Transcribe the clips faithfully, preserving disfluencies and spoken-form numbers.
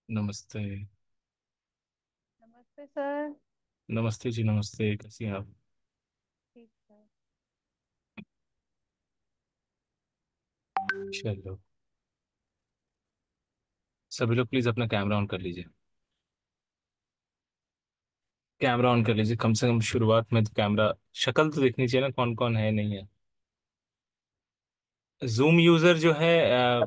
नमस्ते। नमस्ते सर। नमस्ते जी, नमस्ते। कैसी हैं आप? ठीक है। चलो, सभी लोग प्लीज अपना कैमरा ऑन कर लीजिए। कैमरा ऑन कर लीजिए, कम से कम शुरुआत में तो कैमरा शक्ल तो देखनी चाहिए ना, कौन कौन है नहीं है। जूम यूजर जो है।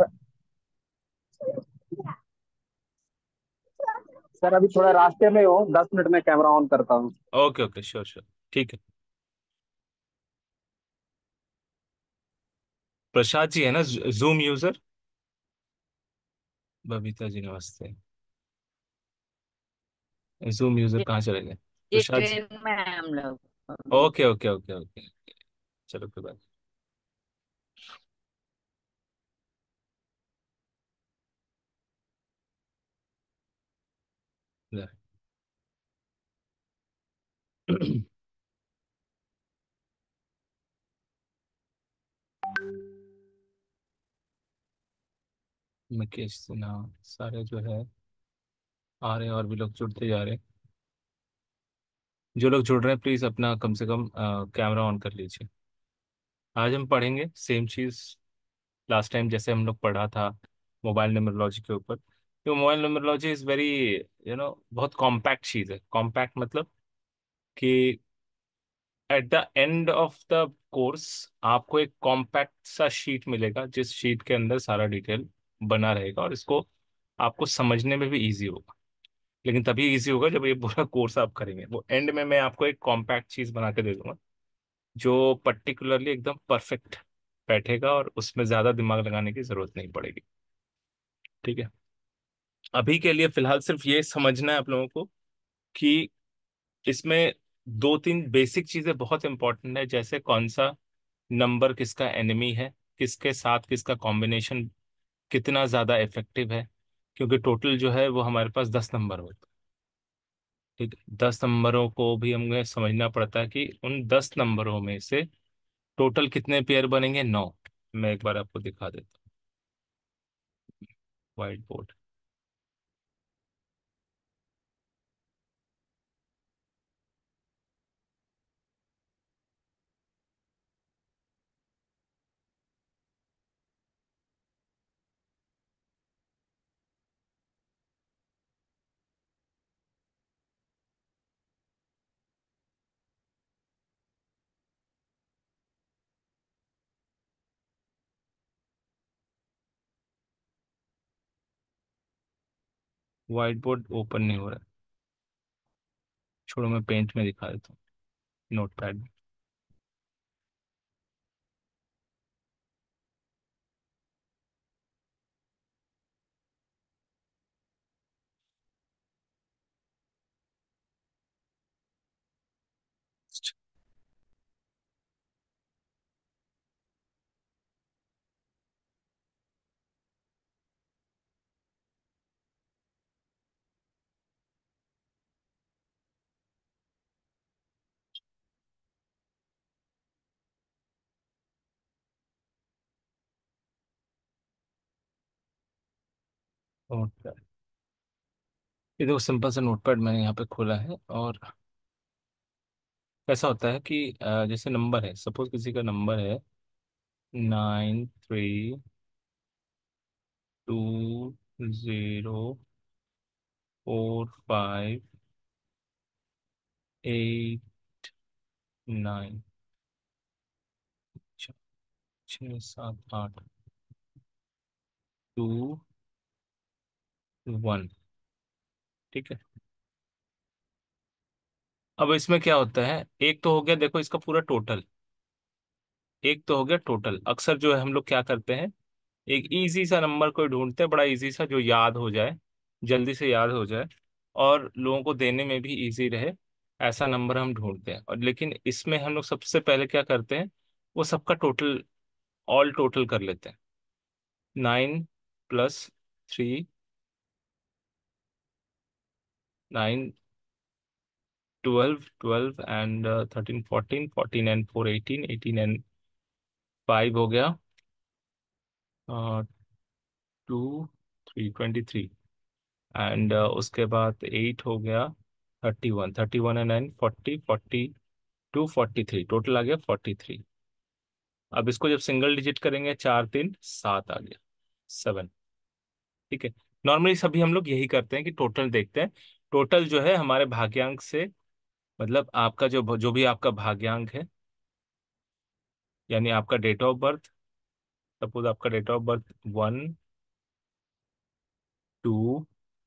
सर अभी थोड़ा रास्ते में हो, दस मिनट में कैमरा ऑन करता हूँ। Okay okay, sure sure. ठीक है। प्रसाद जी है ना, जूम यूजर? बबीता जी नमस्ते। Zoom user ji. कहाँ चले गए? जी, प्रसाद जी। ट्रेन में हैं हम लोग अभी। Okay okay okay okay. चलो, कोई बात नहीं। मुकेश सिन्हा, सारे जो है आ रहे हैं, और भी लोग जुड़ते जा रहे हैं। जो लोग जुड़ रहे हैं प्लीज अपना कम से कम कैमरा ऑन कर लीजिए। आज हम पढ़ेंगे सेम चीज लास्ट टाइम जैसे हम लोग पढ़ा था, मोबाइल न्यूमरोलॉजी के ऊपर। तो mobile numerology is very, you know बहुत कॉम्पैक्ट चीज है। कॉम्पैक्ट मतलब कि at the end of the course आपको एक कॉम्पैक्ट सा शीट मिलेगा, जिस शीट के अंदर सारा डिटेल बना रहेगा, और इसको आपको समझने में भी इजी होगा। लेकिन तभी इजी होगा जब ये पूरा कोर्स आप करेंगे। वो एंड में मैं आपको एक कॉम्पैक्ट चीज बना के दे दूंगा, जो पर्टिकुलरली एकदम परफेक्ट बैठेगा, और उसमें ज्यादा दिमाग लगाने की जरूरत नहीं पड़ेगी। ठीक है। अभी के लिए फिलहाल सिर्फ ये समझना है आप लोगों को कि इसमें दो तीन बेसिक चीजें बहुत इंपॉर्टेंट है, जैसे कौन सा नंबर किसका एनिमी है, किसके साथ किसका कॉम्बिनेशन कितना ज्यादा इफेक्टिव है। क्योंकि टोटल जो है वो हमारे पास दस नंबर होते हैं। ठीक है, दस नंबरों को भी हमें समझना पड़ता है कि उन दस नंबरों में से टोटल कितने पेयर बनेंगे। नौ। मैं एक बार आपको दिखा देता हूँ, white board. White board open नहीं हो रहा है। छोड़ो, मैं पेंट में दिखा देता हूँ, नोट पैड। नोट पैड, ये देखो सिंपल सा नोट पैड मैंने यहाँ पे खोला है। और ऐसा होता है कि अ, जैसे नंबर है, सपोज किसी का नंबर है nine three two zero four five eight nine. छः सात आठ टू वन। ठीक है। अब इसमें क्या होता है, एक तो हो गया देखो इसका पूरा टोटल। एक तो हो गया टोटल। अक्सर जो है हम लोग क्या करते हैं, एक इजी सा नंबर कोई ढूंढते हैं, बड़ा इजी सा जो याद हो जाए, जल्दी से याद हो जाए, और लोगों को देने में भी इजी रहे। ऐसा नंबर हम ढूंढते हैं। और लेकिन इसमें हम लोग सबसे पहले क्या करते हैं, वो सबका टोटल, ऑल टोटल कर लेते हैं। Nine plus three, nine, twelve, twelve and thirteen, fourteen, fourteen and four, eighteen, eighteen and five हो गया two, three, twenty three. And उसके बाद एट हो गया, thirty one, thirty one and nine, forty, forty two, forty three, total आ गया forty three. अब इसको जब सिंगल डिजिट करेंगे, चार तीन सात आ गया, सेवन। ठीक है। नॉर्मली सभी हम लोग यही करते हैं कि टोटल देखते हैं। टोटल जो है हमारे भाग्यांक से, मतलब आपका जो जो भी आपका भाग्यांक है, यानी आपका डेट ऑफ बर्थ, सपोज आपका date of birth one two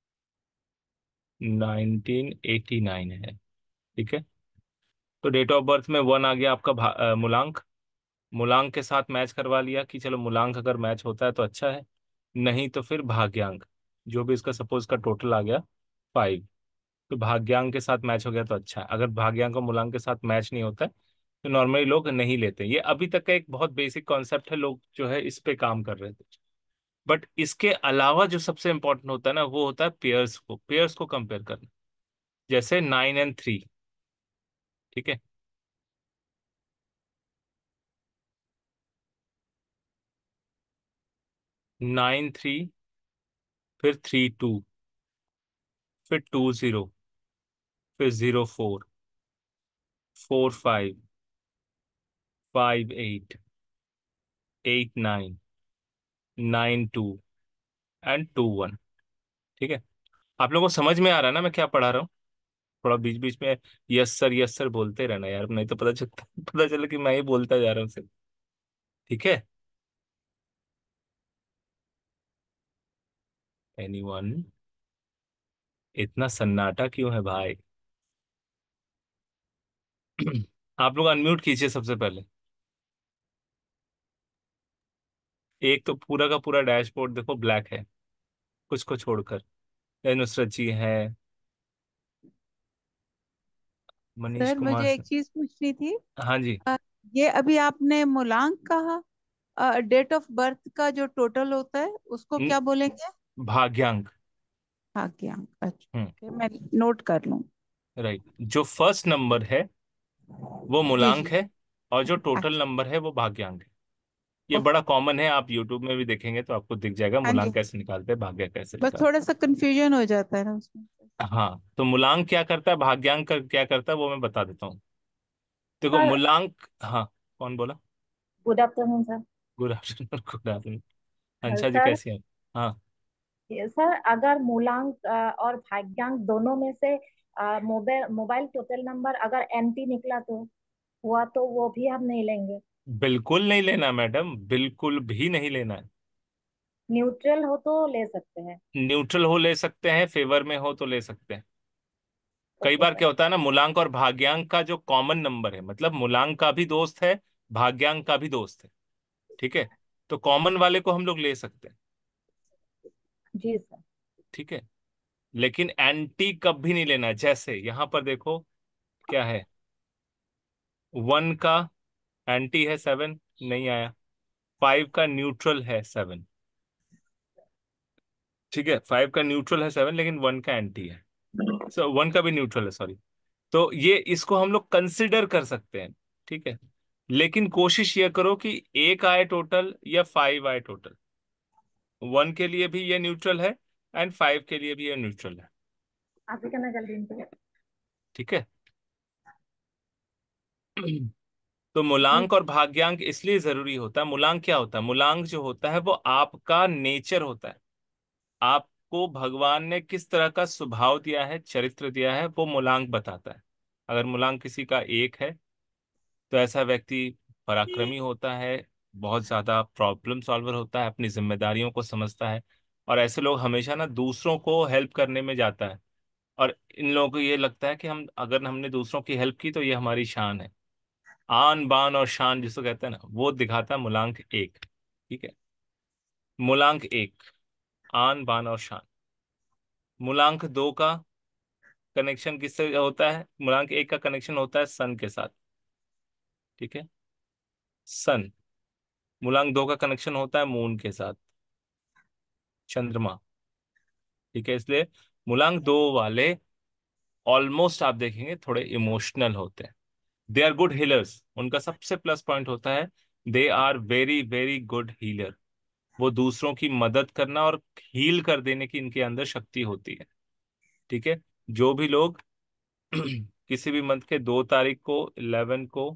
nineteen eighty nine है। ठीक है। तो डेट ऑफ बर्थ में वन आ गया आपका भा- अ, मूलांक। मूलांक के साथ मैच करवा लिया कि चलो मूलांक अगर मैच होता है तो अच्छा है, नहीं तो फिर भाग्यांक, जो भी इसका सपोज का टोटल आ गया फाइव, तो भाग्यांक के साथ मैच हो गया तो अच्छा है। अगर भाग्यांक और मूलांक के साथ मैच नहीं होता है तो नॉर्मली लोग नहीं लेते। ये अभी तक का एक बहुत बेसिक कॉन्सेप्ट है, लोग जो है इस पे काम कर रहे थे। बट इसके अलावा जो सबसे इंपॉर्टेंट होता है ना, वो होता है पेयर्स को, पेयर्स को कंपेयर करना। जैसे नाइन एंड थ्री। ठीक है। नाइन थ्री, फिर थ्री टू, फिर टू जीरो, फिर zero four, four five, five eight, eight nine, nine two, and two one. ठीक है। आप लोगों को समझ में आ रहा है ना मैं क्या पढ़ा रहा हूँ? थोड़ा बीच बीच में यस सर यस सर बोलते रहना यार, नहीं तो पता चलता पता चले कि मैं ही बोलता जा रहा हूँ सिर्फ। ठीक है। एनीवन? इतना सन्नाटा क्यों है भाई? आप लोग अनम्यूट कीजिए सबसे पहले। एक तो पूरा का पूरा डैशबोर्ड देखो ब्लैक है, कुछ को छोड़कर। ए, नुसरत जी है, मनीष सर कुमार मुझे सर। एक चीज पूछनी थी। हाँ जी। अ, ये अभी आपने मूलांक कहा, डेट ऑफ बर्थ का जो टोटल होता है उसको न- क्या बोलेंगे? भाग्यांक। भाग्यांक, अच्छा। हम्म। ओके, मैं नोट कर लूँ। राइट। जो फर्स्ट नंबर है वो जी मूलांक जी। है, और जो टोटल अच्छा। नंबर है वो भाग्यांक है। ये बड़ा ओके। कॉमन है, आप यूट्यूब में भी देखेंगे तो आपको दिख जाएगा हाँ मूलांक जी। कैसे निकालते हैं, भाग्य कैसे बस निकालते थोड़ा सा कंफ्यूजन हो जाता है ना उसमें। हैं। हाँ, तो मूलांक क्या करता है, भाग्यांक का क्या करता है, वो मैं बता देता हूँ। देखो सर, मूलांक, हाँ। कौन बोला? Good afternoon sir. Good afternoon, good afternoon. Uh, Ansha ji sir, कैसी हैं? हाँ। ये सर अगर मूलांक अ, और भाग्यांक दोनों में से अ, मोबाइल मोबाइल टोटल नंबर अगर एम्प्टी निकला तो हुआ तो वो भी हम नहीं लेंगे। बिल्कुल नहीं लेना मैडम, बिल्कुल भी नहीं लेना है। न्यूट्रल हो तो ले सकते हैं। न्यूट्रल हो ले सकते हैं, फेवर में हो तो ले सकते हैं। कई ओके बार सर। क्या होता है ना, मूलांक और भाग्यांक का जो कॉमन नंबर है, मतलब मूलांक का भी दोस्त है, भाग्यांक का भी दोस्त है। ठीक है। तो कॉमन वाले को हम लोग ले सकते हैं। जी सर। ठीक है। लेकिन एंटी कब भी नहीं लेना है। जैसे यहां पर देखो क्या है, वन का एंटी है सेवन, नहीं आया। फाइव का न्यूट्रल है सेवन। ठीक है, फाइव का न्यूट्रल है सेवन, लेकिन वन का एंटी है। सो वन का भी न्यूट्रल है, सॉरी। तो ये इसको हम लोग कंसिडर कर सकते हैं। ठीक है। लेकिन कोशिश ये करो कि एक आए टोटल या फाइव आए टोटल। वन के लिए भी ये न्यूट्रल है, एंड फाइव के लिए भी ये न्यूट्रल है। आप ही करना जल्दी इनसे। ठीक है। तो जी। मूलांक और भाग्यांक इसलिए जरूरी होता है। मूलांक क्या होता है? मूलांक जो होता है वो आपका नेचर होता है। आपको भगवान ने किस तरह का स्वभाव दिया है, चरित्र दिया है, वो मूलांक बताता है। अगर मूलांक किसी का एक है तो ऐसा व्यक्ति पराक्रमी होता है, बहुत ज्यादा प्रॉब्लम सॉल्वर होता है, अपनी जिम्मेदारियों को समझता है, और ऐसे लोग हमेशा ना दूसरों को हेल्प करने में जाता है। और इन लोगों को ये लगता है कि हम अगर हमने दूसरों की हेल्प की तो ये हमारी शान है। आन बान और शान जिसको कहते हैं ना, वो दिखाता है मूलांक एक। ठीक है। मूलांक एक, आन बान और शान। मूलांक दो का कनेक्शन किससे होता है? मूलांक एक का कनेक्शन होता है सन के साथ। ठीक है। सन। मूलांक दो का कनेक्शन होता है मून के साथ, चंद्रमा। ठीक है। इसलिए मूलांक दो वाले ऑलमोस्ट आप देखेंगे थोड़े इमोशनल होते हैं। दे आर गुड हीलर्स, उनका सबसे प्लस पॉइंट होता है they are very very good healer. वो दूसरों की मदद करना और हील कर देने की इनके अंदर शक्ति होती है। ठीक है। जो भी लोग किसी भी मंथ के दो तारीख को, इलेवन को,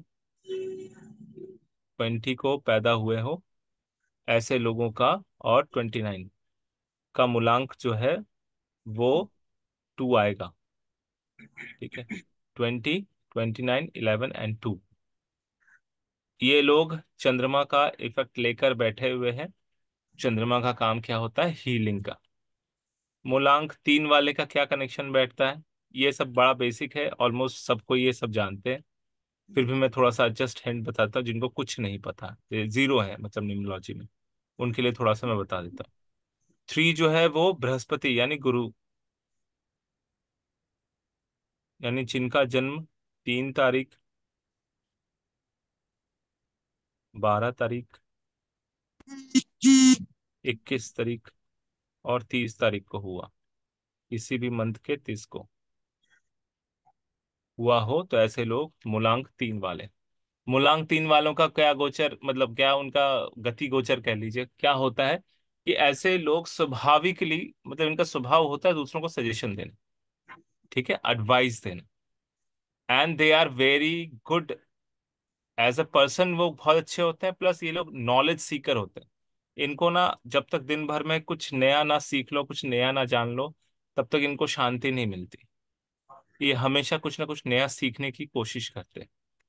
ट्वेंटी को पैदा हुए हो, ऐसे लोगों का, और ट्वेंटी नाइन का मूलांक जो है वो टू आएगा। ठीक है। Twenty, twenty nine, eleven and two, ये लोग चंद्रमा का इफेक्ट लेकर बैठे हुए हैं। चंद्रमा का काम क्या होता है? हीलिंग का। मूलांक तीन वाले का क्या कनेक्शन बैठता है? ये सब बड़ा बेसिक है, ऑलमोस्ट सबको ये सब जानते हैं। फिर भी मैं थोड़ा सा जस्ट हिंट बताता हूँ, जिनको कुछ नहीं पता, ये जीरो है मतलब न्यूमरोलॉजी में, उनके लिए थोड़ा सा मैं बता देता हूँ। थ्री जो है वो बृहस्पति यानी गुरु, यानी जिनका जन्म तीन तारीख, बारह तारीख, इक्कीस तारीख, और तीस तारीख को हुआ, किसी भी मंथ के तीस को हुआ हो, तो ऐसे लोग मूलांक तीन वाले। मूलांक तीन वालों का क्या गोचर, मतलब क्या उनका गति गोचर कह लीजिए, क्या होता है कि ऐसे लोग स्वाभाविकली, मतलब इनका स्वभाव होता है दूसरों को सजेशन देना। ठीक है, एडवाइस देना। And they are very good as a person, वो बहुत अच्छे होते हैं। प्लस ये लोग नॉलेज सीकर होते हैं। इनको ना, जब तक दिन भर में कुछ नया ना सीख लो, कुछ नया ना जान लो, तब तक इनको शांति नहीं मिलती। ये हमेशा कुछ ना कुछ नया सीखने की कोशिश करते हैं।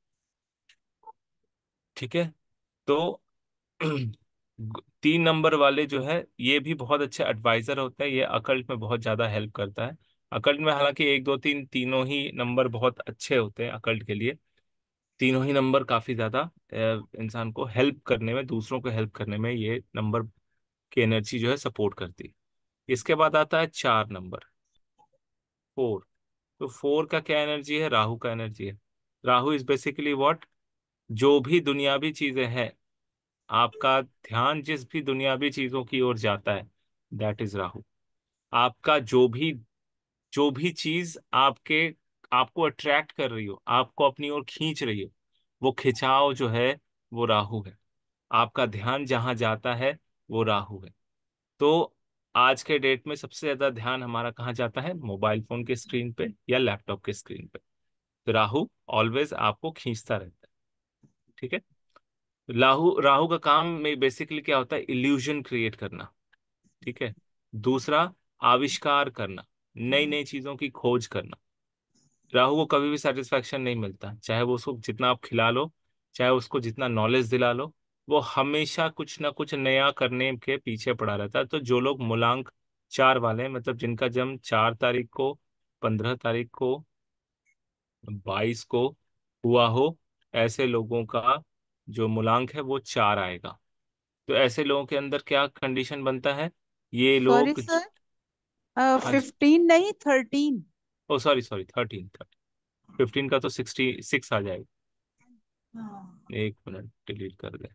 ठीक है। तो तीन नंबर वाले जो है, ये भी बहुत अच्छे एडवाइजर होता है। ये अकल्ट में बहुत ज्यादा हेल्प करता है। अकल्ट में हालांकि एक दो तीन, तीनों ही नंबर बहुत अच्छे होते हैं अकल्ट के लिए। तीनों ही नंबर काफी ज्यादा अ, इंसान को हेल्प करने में, दूसरों को हेल्प करने में, ये नंबर की एनर्जी जो है सपोर्ट करती है। इसके बाद आता है चार नंबर, फोर। तो फोर का क्या एनर्जी है? राहु का एनर्जी है। Rahu is basically what? जो भी दुनियावी चीजें हैं, आपका ध्यान जिस भी दुनियावी चीजों की ओर जाता है, दैट इज राहु। आपका जो भी जो भी चीज आपके आपको अट्रैक्ट कर रही हो, आपको अपनी ओर खींच रही हो, वो खिंचाव जो है वो राहु है। आपका ध्यान जहां जाता है वो राहु है। तो आज के डेट में सबसे ज्यादा ध्यान हमारा कहाँ जाता है? मोबाइल फोन के स्क्रीन पे या लैपटॉप के स्क्रीन पे। तो राहु ऑलवेज आपको खींचता रहता है। ठीक है। राहु राहु का काम में बेसिकली क्या होता है? इल्यूजन क्रिएट करना। ठीक है। दूसरा, आविष्कार करना, नई नई चीजों की खोज करना। राहु को कभी भी सेटिस्फेक्शन नहीं मिलता, चाहे वो उसको जितना आप खिला लो, चाहे उसको जितना नॉलेज दिला लो, वो हमेशा कुछ ना कुछ नया करने के पीछे पड़ा रहता है। तो जो लोग मूलांक चार वाले हैं, मतलब जिनका जन्म चार तारीख को, पंद्रह तारीख को, बाईस को हुआ हो, ऐसे लोगों का जो मूलांक है वो चार आएगा। तो ऐसे लोगों के अंदर क्या कंडीशन बनता है? ये सॉरी लोग ज- सर, हाँ जी। फिफ्टीन नहीं, thirteen. Oh sorry sorry, thirteen. Fifteen का तो सिक्सटी सिक्स आ जाएगा। एक मिनट, डिलीट कर दे।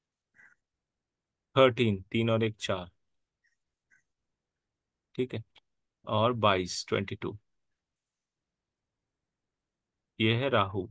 थर्टीन, तीन और एक चार। ठीक है। और बाईस, ट्वेंटी टू, ये है राहु।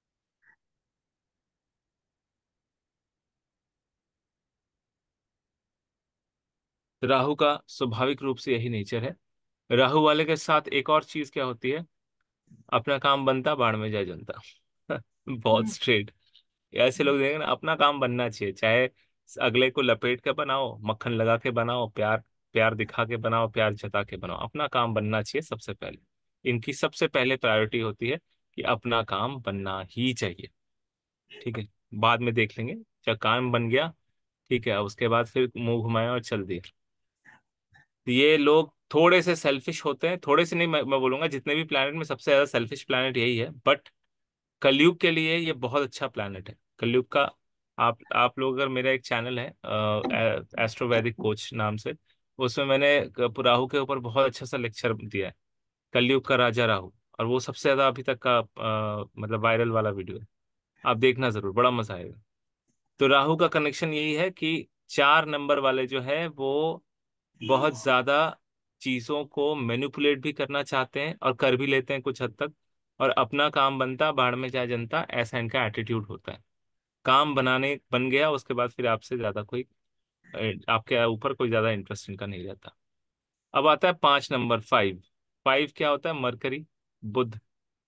राहु का स्वाभाविक रूप से यही नेचर है। राहु वाले के साथ एक और चीज क्या होती है? अपना काम बनता, बाढ़ में जाए जनता। बहुत स्ट्रेट। ऐसे लोग देखेंगे ना, अपना काम बनना चाहिए, चाहे अगले को लपेट के बनाओ, मक्खन लगा के बनाओ, प्यार प्यार दिखा के बनाओ, प्यार जता के बनाओ, अपना काम बनना चाहिए सबसे पहले। इनकी सबसे पहले प्रायोरिटी होती है कि अपना काम बनना ही चाहिए। ठीक है। बाद में देख लेंगे, जब काम बन गया, ठीक है, उसके बाद फिर मुंह घुमाया और चल दिया। तो ये लोग थोड़े से सेल्फिश होते हैं, थोड़े से नहीं, मैं, मैं बोलूंगा जितने भी प्लैनेट में सबसे ज्यादा सेल्फिश प्लैनेट यही है। बट कलयुग के लिए ये बहुत अच्छा प्लैनेट है, कलयुग का। आप आप लोग, अगर मेरा एक चैनल है एस्ट्रो वैदिक कोच नाम से, उसमें मैंने क- राहु के ऊपर बहुत अच्छा सा लेक्चर दिया है, कलयुग का राजा राहु। और वो सबसे ज्यादा अभी तक का अ, मतलब वायरल वाला वीडियो है। आप देखना जरूर, बड़ा मजा आएगा। तो राहु का कनेक्शन यही है कि चार नंबर वाले जो है वो बहुत ज्यादा चीजों को मैनिपुलेट भी करना चाहते हैं, और कर भी लेते हैं कुछ हद तक। और अपना काम बनता, बाढ़ में जाए जनता, ऐसा इनका एटीट्यूड होता है। काम बनाने बन गया, उसके बाद फिर आपसे ज्यादा कोई आपके ऊपर कोई ज्यादा इंटरेस्ट इनका नहीं रहता। अब आता है पांच नंबर, फाइव। फाइव क्या होता है? मरकरी, बुध।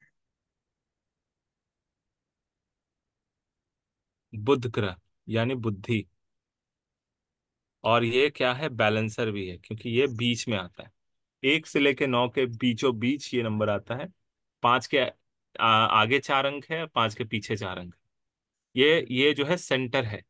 बुध ग्रह यानी बुद्धि। और ये क्या है? बैलेंसर भी है, क्योंकि ये बीच में आता है। एक से लेके नौ के बीचों बीच ये नंबर आता है। पांच के आ, आगे चार अंक है, पांच के पीछे चार अंक है। ये ये जो है सेंटर है,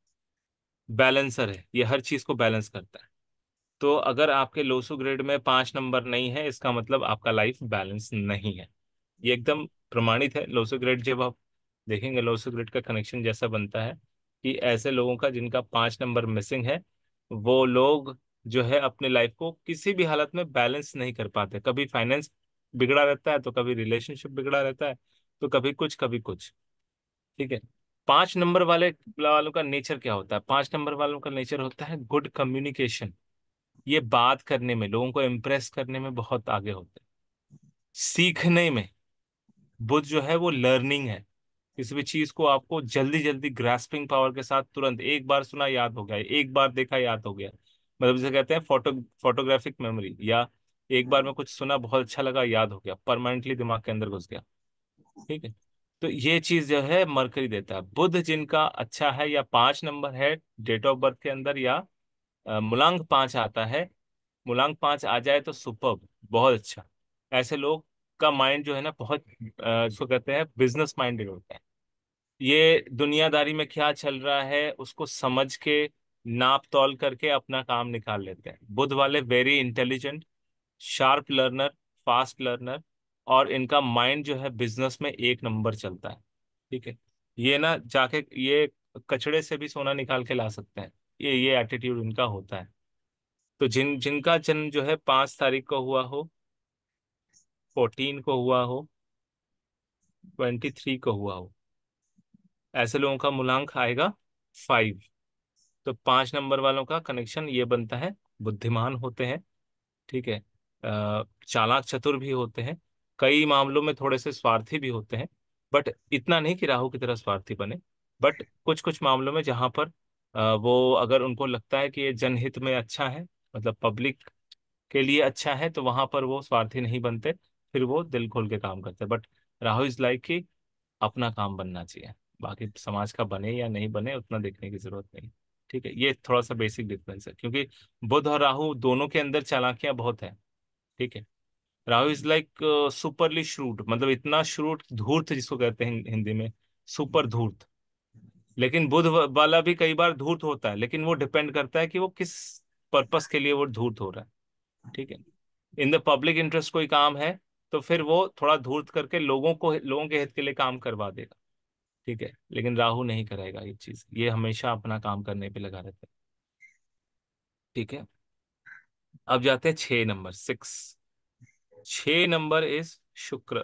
बैलेंसर है, ये हर चीज को बैलेंस करता है। तो अगर आपके लोसो ग्रेड में पांच नंबर नहीं है, इसका मतलब आपका लाइफ बैलेंस नहीं है। ये एकदम प्रमाणित है। लोसो ग्रेड जब आप देखेंगे, लोसो ग्रेड का कनेक्शन जैसा बनता है कि ऐसे लोगों का जिनका पांच नंबर मिसिंग है, वो लोग जो है अपने लाइफ को किसी भी हालत में बैलेंस नहीं कर पाते। कभी फाइनेंस बिगड़ा रहता है, तो कभी रिलेशनशिप बिगड़ा रहता है, तो कभी कुछ कभी कुछ। ठीक है। पांच नंबर वाले वालों का नेचर क्या होता है? पांच नंबर वालों का नेचर होता है गुड कम्युनिकेशन। ये बात करने में, लोगों को इम्प्रेस करने में बहुत आगे होते हैं। सीखने में बुध जो है वो लर्निंग है। किसी भी चीज को आपको जल्दी जल्दी ग्रास्पिंग पावर के साथ, तुरंत एक बार सुना याद हो गया, एक बार देखा याद हो गया। मतलब जिसे कहते हैं फोटो फोटोग्राफिक मेमोरी, या एक बार में कुछ सुना बहुत अच्छा लगा, याद हो गया, परमानेंटली दिमाग के अंदर घुस गया। ठीक है। तो ये चीज जो है मरकरी देता है। बुध जिनका अच्छा है, या पांच नंबर है डेट ऑफ बर्थ के अंदर, या अ, मूलांक पांच आता है, मूलांक पांच आ जाए तो सुपर, बहुत अच्छा। ऐसे लोग का माइंड जो है ना बहुत अ, इसको कहते हैं बिजनेस माइंडेड होता है। ये दुनियादारी में क्या चल रहा है उसको समझ के, नाप तौल करके अपना काम निकाल लेते हैं। बुध वाले very intelligent, sharp learner, fast learner, और इनका माइंड जो है बिजनेस में एक नंबर चलता है। ठीक है। ये ना जाके ये कचड़े से भी सोना निकाल के ला सकते हैं। ये ये एटीट्यूड इनका होता है। तो जिन जिनका जन्म जो है पांच तारीख को हुआ हो, फोर्टीन को हुआ हो, ट्वेंटी थ्री को हुआ हो, ऐसे लोगों का मूलांक आएगा फाइव। तो पांच नंबर वालों का कनेक्शन ये बनता है, बुद्धिमान होते हैं। ठीक है। अ, चालाक चतुर भी होते हैं, कई मामलों में थोड़े से स्वार्थी भी होते हैं, बट इतना नहीं कि राहु की तरह स्वार्थी बने। बट कुछ कुछ मामलों में जहां पर अ, वो अगर उनको लगता है कि ये जनहित में अच्छा है, मतलब पब्लिक के लिए अच्छा है, तो वहां पर वो स्वार्थी नहीं बनते, फिर वो दिल खोल के काम करते हैं। बट राहु इज लाइक कि अपना काम बनना चाहिए, बाकी समाज का बने या नहीं बने उतना देखने की जरूरत नहीं। ठीक है। ये थोड़ा सा बेसिक डिफरेंस है, क्योंकि बुध और राहु दोनों के अंदर चालाकियां बहुत है। ठीक है। Rahu is like superly shrewd, मतलब इतना श्रूड, धूर्त जिसको कहते हैं हिंदी में, सुपर धूर्त। लेकिन बुध व- वाला भी कई बार धूर्त होता है, लेकिन वो डिपेंड करता है कि वो किस पर्पस के लिए वो धूर्त हो रहा है। ठीक है। इन द पब्लिक इंटरेस्ट कोई काम है, तो फिर वो थोड़ा धूर्त करके लोगों को, लोगों के हित के लिए काम करवा देगा। ठीक है। लेकिन राहु नहीं करेगा ये चीज, ये हमेशा अपना काम करने पे लगा रहता है। ठीक है। अब जाते हैं छह नंबर, सिक्स। छह नंबर इज शुक्र।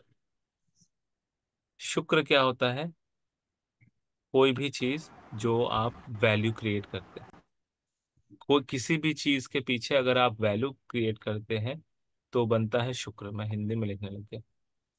शुक्र क्या होता है? कोई भी चीज जो आप वैल्यू क्रिएट करते हैं, कोई किसी भी चीज के पीछे अगर आप वैल्यू क्रिएट करते हैं, तो बनता है शुक्र। मैं हिंदी में लिखने लग गया।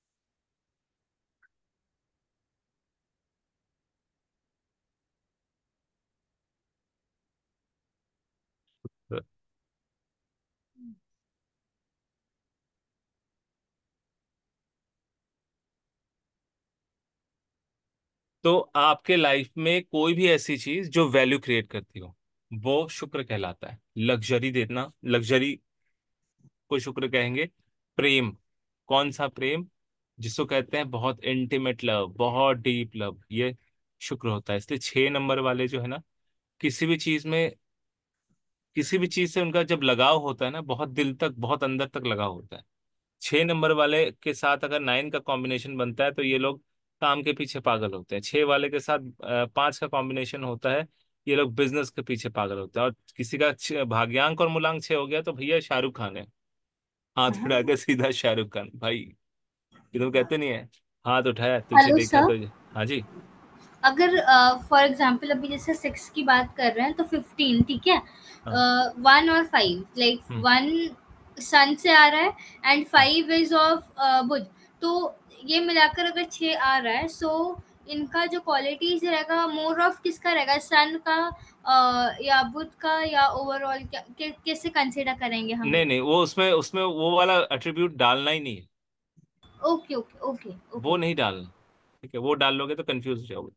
तो आपके लाइफ में कोई भी ऐसी चीज जो वैल्यू क्रिएट करती हो, वो शुक्र कहलाता है। लग्जरी देना, लग्जरी को शुक्र कहेंगे। प्रेम, कौन सा प्रेम? जिसको कहते हैं बहुत इंटीमेट लव, बहुत डीप लव, ये शुक्र होता है। इसलिए छह नंबर वाले जो है ना, किसी भी चीज में, किसी भी चीज से उनका जब लगाव होता है ना, बहुत दिल तक, बहुत अंदर तक लगाव होता है। छह नंबर वाले के साथ अगर नाइन का कॉम्बिनेशन बनता है, तो ये लोग काम के पीछे पागल होते हैं। छह वाले के साथ अ, पांच का कॉम्बिनेशन होता है, ये लोग बिजनेस के पीछे पागल होते हैं। और किसी का छ- भाग्यांक और मूलांक छह हो गया, तो भैया शाहरुख खान है। हाथ उठा के सीधा शाहरुख खान भाई। ये तुम कहते नहीं है, हाथ उठाया तुझे हेलो देखा सर। तो। हाँ जी। अगर फॉर एग्जांपल अभी जैसे सिक्स की बात कर रहे हैं तो फिफ्टीन ठीक है। हाँ। वन और five like hmm. One sun से आ रहा है and hmm. Five is of Budh. तो ये मिलाकर अगर छः आ रहा है, सो इनका जो क्वालिटीज रहेगा मोर ऑफ किसका रहेगा, सन का अ, या बुध का, या ओवरऑल कैसे कंसिडर करेंगे हम नहीं लोग? नहीं, वो उसमें उसमें वो वाला एट्रीब्यूट डालना ही नहीं है। ओके ओके ओके वो ओके। नहीं डालना। ठीक है, वो डाल लोगे तो कंफ्यूज हो जाओगे।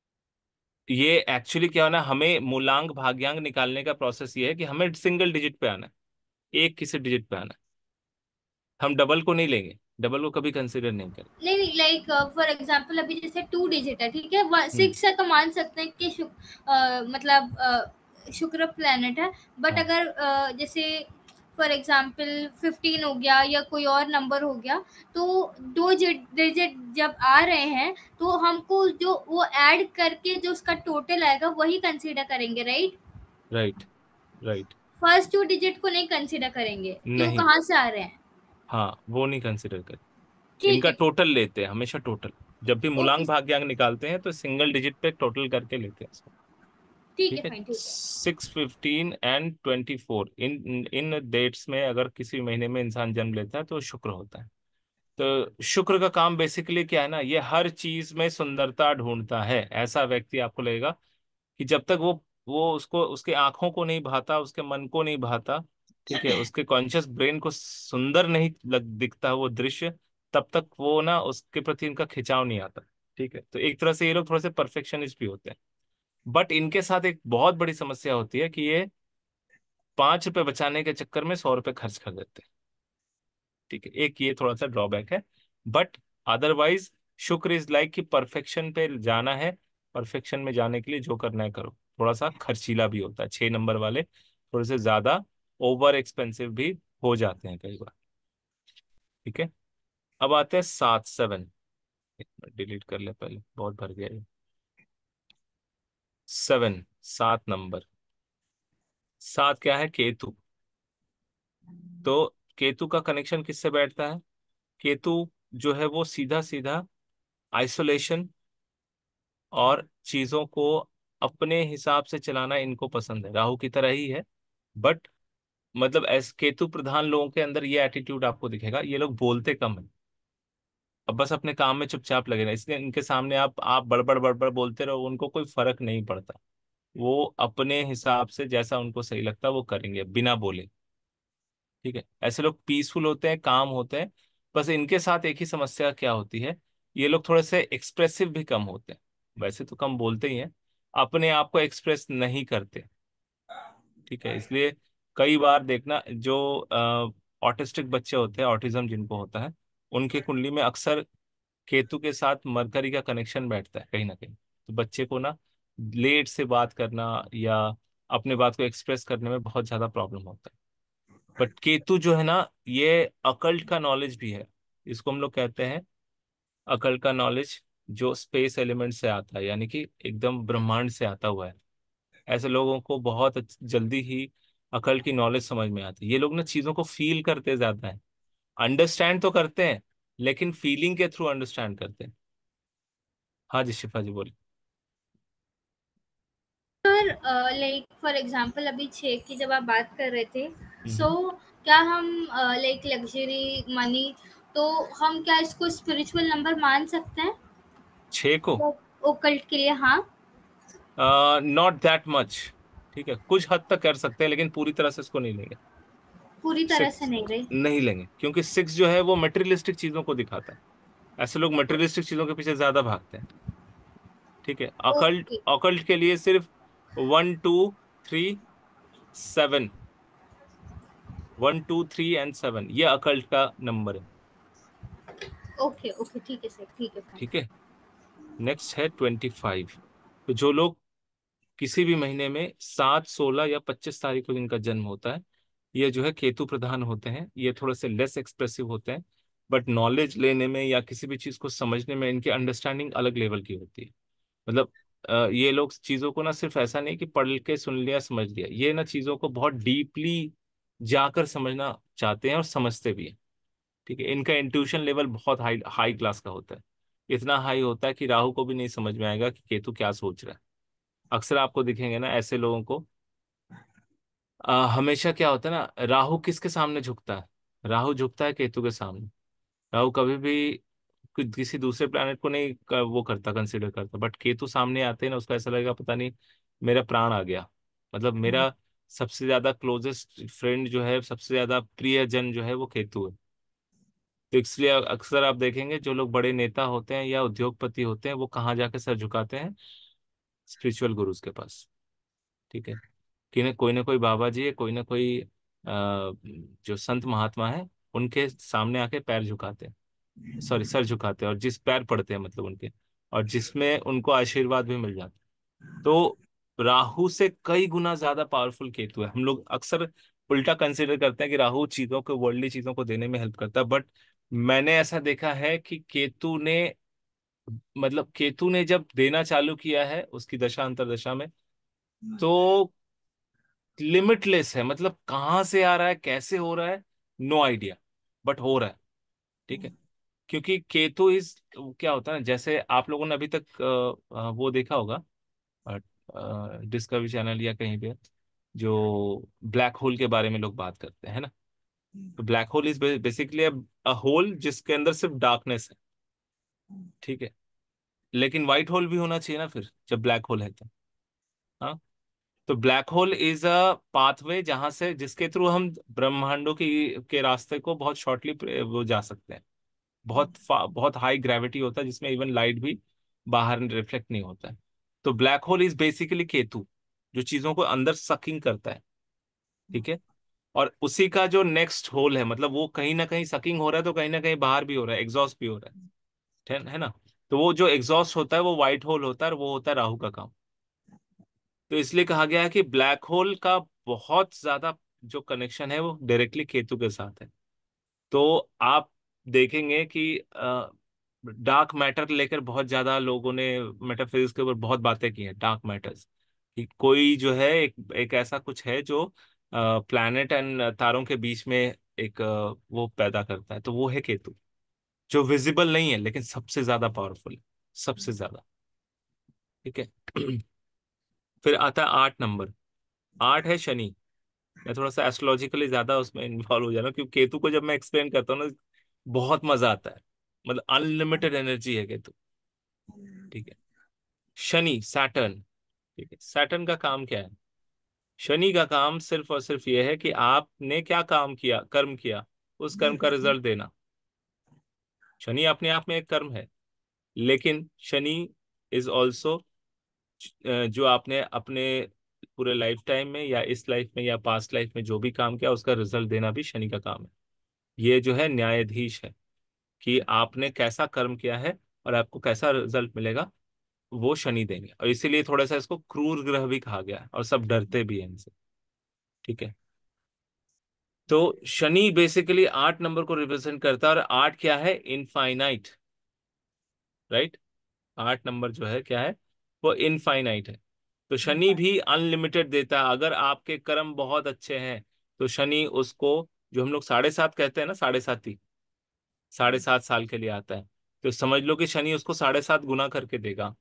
ये एक्चुअली क्या होना, हमें मूलांक भाग्यांक निकालने का प्रोसेस ये है कि हमें सिंगल डिजिट पे आना है, एक किसी डिजिट पे आना है। हम डबल को नहीं लेंगे, डबल को कभी कंसिडर नहीं करें। नहीं नहीं, लाइक फॉर एग्जांपल अभी जैसे टू डिजिट है, ठीक है, हम्म। सिक्स है तो मान सकते हैं कि शुक, अ, मतलब अ, शुक्र प्लेनेट है। बट हाँ, अगर अ, जैसे फॉर एग्जांपल फिफ्टीन हो गया या कोई और नंबर हो गया, तो दो डिजिट जब आ रहे हैं तो हमको जो वो ऐड करके जो उसका टोटल आएगा वही कंसीडर करेंगे, right? Right right. First two digit को नहीं कंसीडर करेंगे कि वो नहीं, कहाँ से आ रहे हैं। हाँ वो नहीं कंसिडर करें। ठीक इनका है। टोटल लेते हैं हमेशा, टोटल। जब भी ओके। मूलांक भाग्यांक निकालते हैं तो सिंगल डिजिट पे टोटल करके लेते हैं इसको। ठीक है, ठीक है, फाइन, ठीक है। Six fifteen and twenty four, in in dates में अगर किसी महीने में इंसान जन्म लेता है तो शुक्र होता है। तो शुक्र का काम बेसिकली क्या है ना, ये हर चीज में सुंदरता ढूंढता है। ऐसा व्यक्ति आपको लगेगा कि जब तक वो वो उसको उसके आंखों को नहीं भाता, उसके मन को नहीं भाता, ठीक है, उसके कॉन्शियस ब्रेन को सुंदर नहीं लग दिखता वो दृश्य, तब तक वो ना उसके प्रति इनका खिंचाव नहीं आता। ठीक है, तो एक तरह से ये लोग थोड़े से परफेक्शनिस्ट भी होते हैं। बट इनके साथ एक बहुत बड़ी समस्या होती है कि ये पांच रुपए बचाने के चक्कर में सौ रुपए खर्च कर देते हैं। ठीक है, एक ये थोड़ा सा ड्रॉबैक है। But otherwise Shukra is like कि परफेक्शन पे जाना है, परफेक्शन में जाने के लिए जो करना है करो। थोड़ा सा खर्चीला भी होता है, छह नंबर वाले थोड़े से ज्यादा ओवर एक्सपेंसिव भी हो जाते हैं कई बार। ठीक है, अब आते हैं सात, सेवन। डिलीट कर ले पहले, बहुत भर गया ये। सेवन, सात नंबर। सात क्या है, केतु। तो केतु का कनेक्शन किससे बैठता है? केतु जो है वो सीधा सीधा आइसोलेशन और चीजों को अपने हिसाब से चलाना इनको पसंद है, राहु की तरह ही है। बट मतलब एस केतु प्रधान लोगों के अंदर ये एटीट्यूड आपको दिखेगा, ये लोग बोलते कम है, अब बस अपने काम में चुपचाप लगे रहे, इसलिए इनके सामने आप आप बड़बड़ बड़बड़ बोलते रहो, उनको कोई फर्क नहीं पड़ता। वो अपने हिसाब से जैसा उनको सही लगता है वो करेंगे बिना बोले। ठीक है, ऐसे लोग पीसफुल होते हैं, काम होते हैं। बस इनके साथ एक ही समस्या क्या होती है, ये लोग थोड़े से एक्सप्रेसिव भी कम होते हैं। वैसे तो कम बोलते ही हैं, अपने आप को एक्सप्रेस नहीं करते। ठीक है, इसलिए कई बार देखना जो ऑटिस्टिक बच्चे होते हैं, ऑटिज्म जिनको होता है, उनकी कुंडली में अक्सर केतु के साथ मरकरी का कनेक्शन बैठता है कहीं ना कहीं। तो बच्चे को ना लेट से बात करना या अपने बात को एक्सप्रेस करने में बहुत ज्यादा प्रॉब्लम होता है। बट केतु जो है ना, ये अकल्ट का नॉलेज भी है। इसको हम लोग कहते हैं अकल्ट का नॉलेज, जो स्पेस एलिमेंट से आता है, यानी कि एकदम ब्रह्मांड से आता हुआ है। ऐसे लोगों को बहुत अच्छ- जल्दी ही अकल्ट की नॉलेज समझ में आती है। ये लोग ना चीजों को फील करते ज्यादा है, अंडरस्टैंड तो करते हैं लेकिन फीलिंग के थ्रू अंडरस्टैंड करते हैं। हाँ जी, शिफा जी बोलिए। पर लाइक फॉर एग्जांपल अभी छः की जब आप बात कर रहे थे, सो हम्म। so, क्या हम लाइक लग्जरी मनी, तो हम क्या इसको स्पिरिचुअल नंबर मान सकते हैं छः को ओकल्ट के लिए? हाँ। Not that much. ठीक है, कुछ हद तक कर सकते हैं लेकिन पूरी तरह से इसको नहीं लेंगे। पूरी तरह से सिक्स नहीं गई। नहीं लेंगे, क्योंकि सिक्स जो है वो मटेरियलिस्टिक चीजों को दिखाता है। ऐसे लोग मटेरियलिस्टिक चीजों के पीछे ज्यादा भागते हैं। ठीक है, अकल्ट ओके अकल्ट के लिए सिर्फ one two three seven, one two three and seven, ये अकल्ट का नंबर है। ओके ओके, ठीक है सर, ठीक है fine। ठीक है, नेक्स्ट है ट्वेंटी फाइव। तो जो लोग किसी भी महीने में सात, सोलह या पच्चीस तारीख को जिनका जन्म होता है, ये जो है केतु प्रधान होते हैं। ये थोड़े से लेस एक्सप्रेसिव होते हैं, बट नॉलेज लेने में या किसी भी चीज को समझने में इनकी अंडरस्टैंडिंग अलग लेवल की होती है। मतलब अ, ये लोग चीजों को ना सिर्फ ऐसा नहीं कि पढ़ के सुन लिया समझ लिया, ये ना चीजों को बहुत डीपली जाकर समझना चाहते हैं और समझते भी हैं। ठीक है, इनका इंट्यूशन लेवल बहुत हाई हाई क्लास का होता है। इतना हाई होता है कि राहु को भी नहीं समझ में आएगा कि केतु क्या सोच रहा है। अक्सर आपको दिखेंगे ना ऐसे लोगों को, अ, हमेशा क्या होता है ना, राहु किसके सामने झुकता है? राहु झुकता है केतु के सामने। राहु कभी भी कि- किसी दूसरे प्लैनेट को नहीं क- वो करता, कंसिडर करता। बट केतु सामने आते हैं ना, उसको ऐसा लगेगा पता नहीं मेरा प्राण आ गया, मतलब मेरा सबसे ज्यादा क्लोजेस्ट फ्रेंड जो है, सबसे ज्यादा प्रियजन जो है वो केतु है। तो इसलिए अक्सर आप देखेंगे जो लोग बड़े नेता होते हैं या उद्योगपति होते हैं वो कहाँ जाके सर झुकाते हैं, स्पिरिचुअल गुरुज के पास। ठीक है, कि न कोई ना कोई बाबा जी है, कोई ना कोई अ, जो संत महात्मा है, उनके सामने आके पैर झुकाते हैं, सॉरी सर झुकाते हैं, और जिस पैर पड़ते हैं मतलब उनके, और जिसमें उनको आशीर्वाद भी मिल जाता है। तो राहु से कई गुना ज्यादा पावरफुल केतु है। हम लोग अक्सर उल्टा कंसिडर करते हैं कि राहु चीजों को, वर्ल्डली चीजों को देने में हेल्प करता है, बट मैंने ऐसा देखा है कि केतु ने, मतलब केतु ने जब देना चालू किया है उसकी दशा अंतरदशा में, तो लिमिटलेस है, मतलब कहाँ से आ रहा है, कैसे हो रहा है, नो आइडिया, बट हो रहा है। ठीक है, क्योंकि केतु इस, क्या होता है ना, जैसे आप लोगों ने अभी तक अ, अ, वो देखा होगा डिस्कवरी चैनल या कहीं पे, जो ब्लैक होल के बारे में लोग बात करते हैं ना। तो black hole is basically a hole जिसके अंदर सिर्फ डार्कनेस है। ठीक है, लेकिन व्हाइट होल भी होना चाहिए ना फिर, जब ब्लैक होल है तो। हाँ, तो black hole is a pathway जहां से, जिसके थ्रू हम ब्रह्मांडों की के रास्ते को बहुत शॉर्टली वो जा सकते हैं। बहुत फा- बहुत हाई ग्रेविटी होता है, जिसमें इवन लाइट भी बाहर रिफ्लेक्ट नहीं होता है। तो black hole is basically Ketu, जो चीजों को अंदर सकिंग करता है। ठीक है, और उसी का जो नेक्स्ट होल है, मतलब वो कहीं ना कहीं सकिंग हो रहा है तो कहीं ना कहीं बाहर भी हो रहा है, एग्जॉस्ट भी हो रहा है है है ना। तो वो जो एग्जॉस्ट होता है वो व्हाइट होल होता है, और वो होता है राहु का काम। तो इसलिए कहा गया है कि ब्लैक होल का बहुत ज्यादा जो कनेक्शन है वो डायरेक्टली केतु के साथ है। तो आप देखेंगे कि डार्क मैटर लेकर बहुत ज्यादा लोगों ने मेटाफिजिक्स के ऊपर बहुत बातें की हैं, डार्क मैटर्स, कि कोई जो है एक एक ऐसा कुछ है जो प्लैनेट एंड तारों के बीच में एक अ, वो पैदा करता है, तो वो है केतु, जो विजिबल नहीं है लेकिन सबसे ज्यादा पावरफुल है, सबसे ज्यादा। ठीक है। फिर आता है आठ नंबर। आठ है शनि। मैं थोड़ा सा एस्ट्रोलॉजिकली ज्यादा उसमें इन्वॉल्व हो जाना, क्योंकि केतु को जब मैं एक्सप्लेन करता हूँ ना, बहुत मजा आता है, मतलब अनलिमिटेड एनर्जी है केतु। ठीक है, शनि सैटर्न। ठीक है, सैटर्न का काम क्या है? शनि का काम सिर्फ और सिर्फ ये है कि आपने क्या काम किया, कर्म किया, उस कर्म का रिजल्ट देना। शनि अपने आप में एक कर्म है, लेकिन शनि इज ऑल्सो, जो आपने अपने पूरे लाइफ टाइम में या इस लाइफ में या पास्ट लाइफ में जो भी काम किया उसका रिजल्ट देना भी शनि का काम है। ये जो है न्यायाधीश है, कि आपने कैसा कर्म किया है और आपको कैसा रिजल्ट मिलेगा, वो शनि देंगे। और इसीलिए थोड़ा सा इसको क्रूर ग्रह भी कहा गया है, और सब डरते भी हैं इनसे। ठीक है, तो शनि बेसिकली आठ नंबर को रिप्रेजेंट करता है, और आठ क्या है? इनफाइनाइट। राइट, आठ नंबर जो है क्या है? वो इनफाइनाइट है। तो शनि भी अनलिमिटेड देता है। अगर आपके कर्म बहुत अच्छे हैं तो शनि उसको, जो हम लोग साढ़े सात कहते हैं ना, साढ़े साती, साढ़े सात साल के लिए आता है, तो समझ लो कि शनि उसको साढ़े सात गुना करके देगा।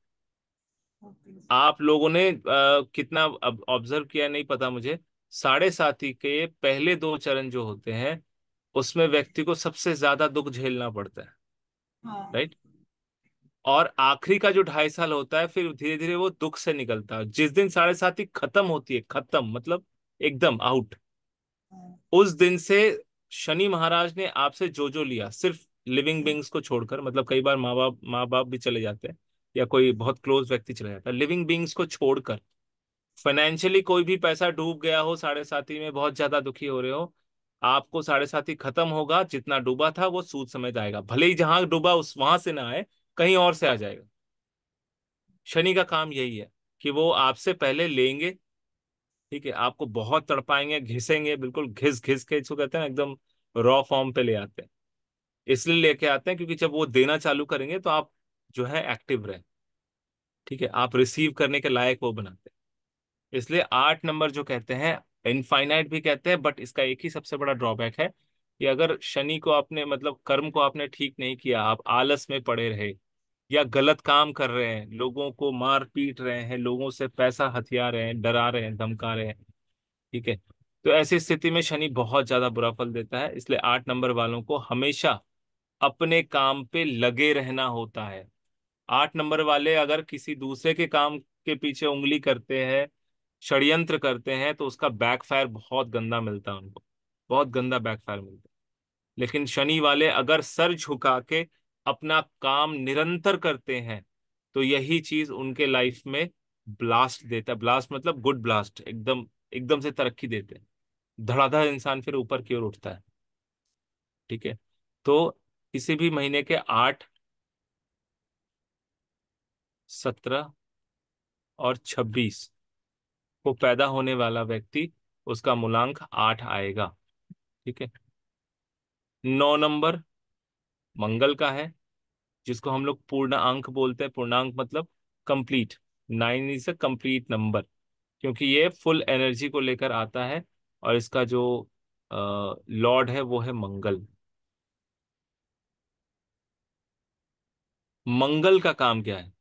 आप लोगों ने अ, कितना ऑब्जर्व किया नहीं पता मुझे, साढ़े साती के पहले दो चरण जो होते हैं उसमें व्यक्ति को सबसे ज्यादा दुख झेलना पड़ता है। राइट, और आखिरी का जो ढाई साल होता है फिर धीरे धीरे वो दुख से निकलता है। जिस दिन साढ़े साती खत्म होती है, खत्म मतलब एकदम आउट, उस दिन से शनि महाराज ने आपसे जो जो लिया, सिर्फ लिविंग बींग्स को छोड़कर, मतलब कई बार माँ बाप माँ बाप भी चले जाते हैं या कोई बहुत क्लोज व्यक्ति चले जाता है, लिविंग बींग्स को छोड़कर, फाइनेंशियली कोई भी पैसा डूब गया हो साढ़े साती में, बहुत ज्यादा दुखी हो रहे हो, आपको साढ़े साती खत्म होगा, जितना डूबा था वो सूद समेत आएगा, भले ही जहां डूबा उस वहां से ना आए, कहीं और से आ जाएगा। शनि का काम यही है कि वो आपसे पहले लेंगे। ठीक है, आपको बहुत तड़पाएंगे, घिसेंगे, बिल्कुल घिस घिस के, इसको कहते हैं ना, एकदम रॉ फॉर्म पे ले आते हैं। इसलिए लेके आते हैं क्योंकि जब वो देना चालू करेंगे तो आप जो है एक्टिव रहें। ठीक है, आप रिसीव करने के लायक वो बनाते हैं। इसलिए आठ नंबर जो कहते हैं, इनफाइनाइट भी कहते हैं, बट इसका एक ही सबसे बड़ा ड्रॉबैक है कि अगर शनि को आपने, मतलब कर्म को आपने ठीक नहीं किया, आप आलस में पड़े रहे या गलत काम कर रहे हैं, लोगों को मार पीट रहे हैं, लोगों से पैसा हथिया रहे हैं, डरा रहे हैं, धमका रहे हैं। ठीक है, तो ऐसी स्थिति में शनि बहुत ज्यादा बुरा फल देता है। इसलिए आठ नंबर वालों को हमेशा अपने काम पे लगे रहना होता है। आठ नंबर वाले अगर किसी दूसरे के काम के पीछे उंगली करते हैं, षड्यंत्र करते हैं, तो उसका बैकफायर बहुत गंदा मिलता है उनको, बहुत गंदा बैकफायर मिलता है। लेकिन शनि वाले अगर सर झुका के अपना काम निरंतर करते हैं, तो यही चीज उनके लाइफ में ब्लास्ट देता है। ब्लास्ट मतलब गुड ब्लास्ट, एकदम एकदम से तरक्की देते हैं, धड़ाधड़ इंसान फिर ऊपर की ओर उठता है। ठीक है, तो किसी भी महीने के आठ, सत्रह और छब्बीस को पैदा होने वाला व्यक्ति, उसका मूलांक आठ आएगा। ठीक है। नौ नंबर मंगल का है, जिसको हम लोग पूर्ण अंक बोलते हैं। पूर्णांक मतलब complete. Nine is a complete number, क्योंकि ये फुल एनर्जी को लेकर आता है, और इसका जो लॉर्ड है वो है मंगल। मंगल का काम क्या है?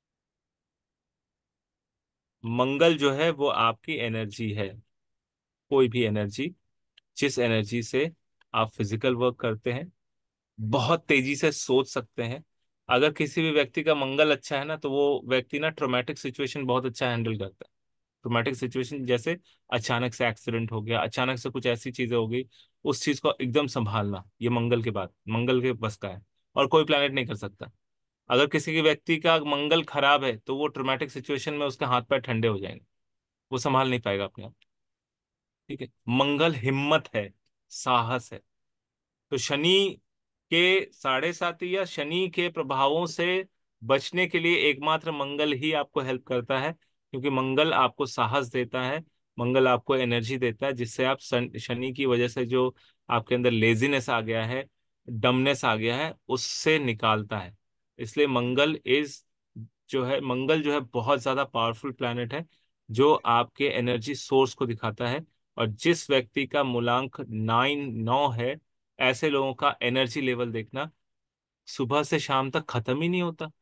मंगल जो है वो आपकी एनर्जी है, कोई भी एनर्जी, जिस एनर्जी से आप फिजिकल वर्क करते हैं, बहुत तेजी से सोच सकते हैं। अगर किसी भी व्यक्ति का मंगल अच्छा है ना, तो वो व्यक्ति ना ट्रोमेटिक सिचुएशन बहुत अच्छा हैंडल करता है। ट्रोमेटिक सिचुएशन जैसे अचानक से एक्सीडेंट हो गया, अचानक से कुछ ऐसी चीजें हो गई, उस चीज को एकदम संभालना, ये मंगल के बाद, मंगल के बस का है, और कोई प्लैनेट नहीं कर सकता। अगर किसी के व्यक्ति का मंगल खराब है, तो वो ट्रोमेटिक सिचुएशन में उसके हाथ पैर ठंडे हो जाएंगे, वो संभाल नहीं पाएगा अपने आप। ठीक है। मंगल हिम्मत है, साहस है। तो शनि के साढ़े साथी या शनि के प्रभावों से बचने के लिए एकमात्र मंगल ही आपको हेल्प करता है, क्योंकि मंगल आपको साहस देता है, मंगल आपको एनर्जी देता है, जिससे आप शन- शनि की वजह से जो आपके अंदर लेजीनेस आ गया है, डमनेस आ गया है, उससे निकालता है। इसलिए मंगल इज जो है, मंगल जो है बहुत ज्यादा पावरफुल प्लैनेट है, जो आपके एनर्जी सोर्स को दिखाता है। और जिस व्यक्ति का मूलांक नाइन नौ है, ऐसे लोगों का एनर्जी लेवल देखना, सुबह से शाम तक खत्म ही नहीं होता।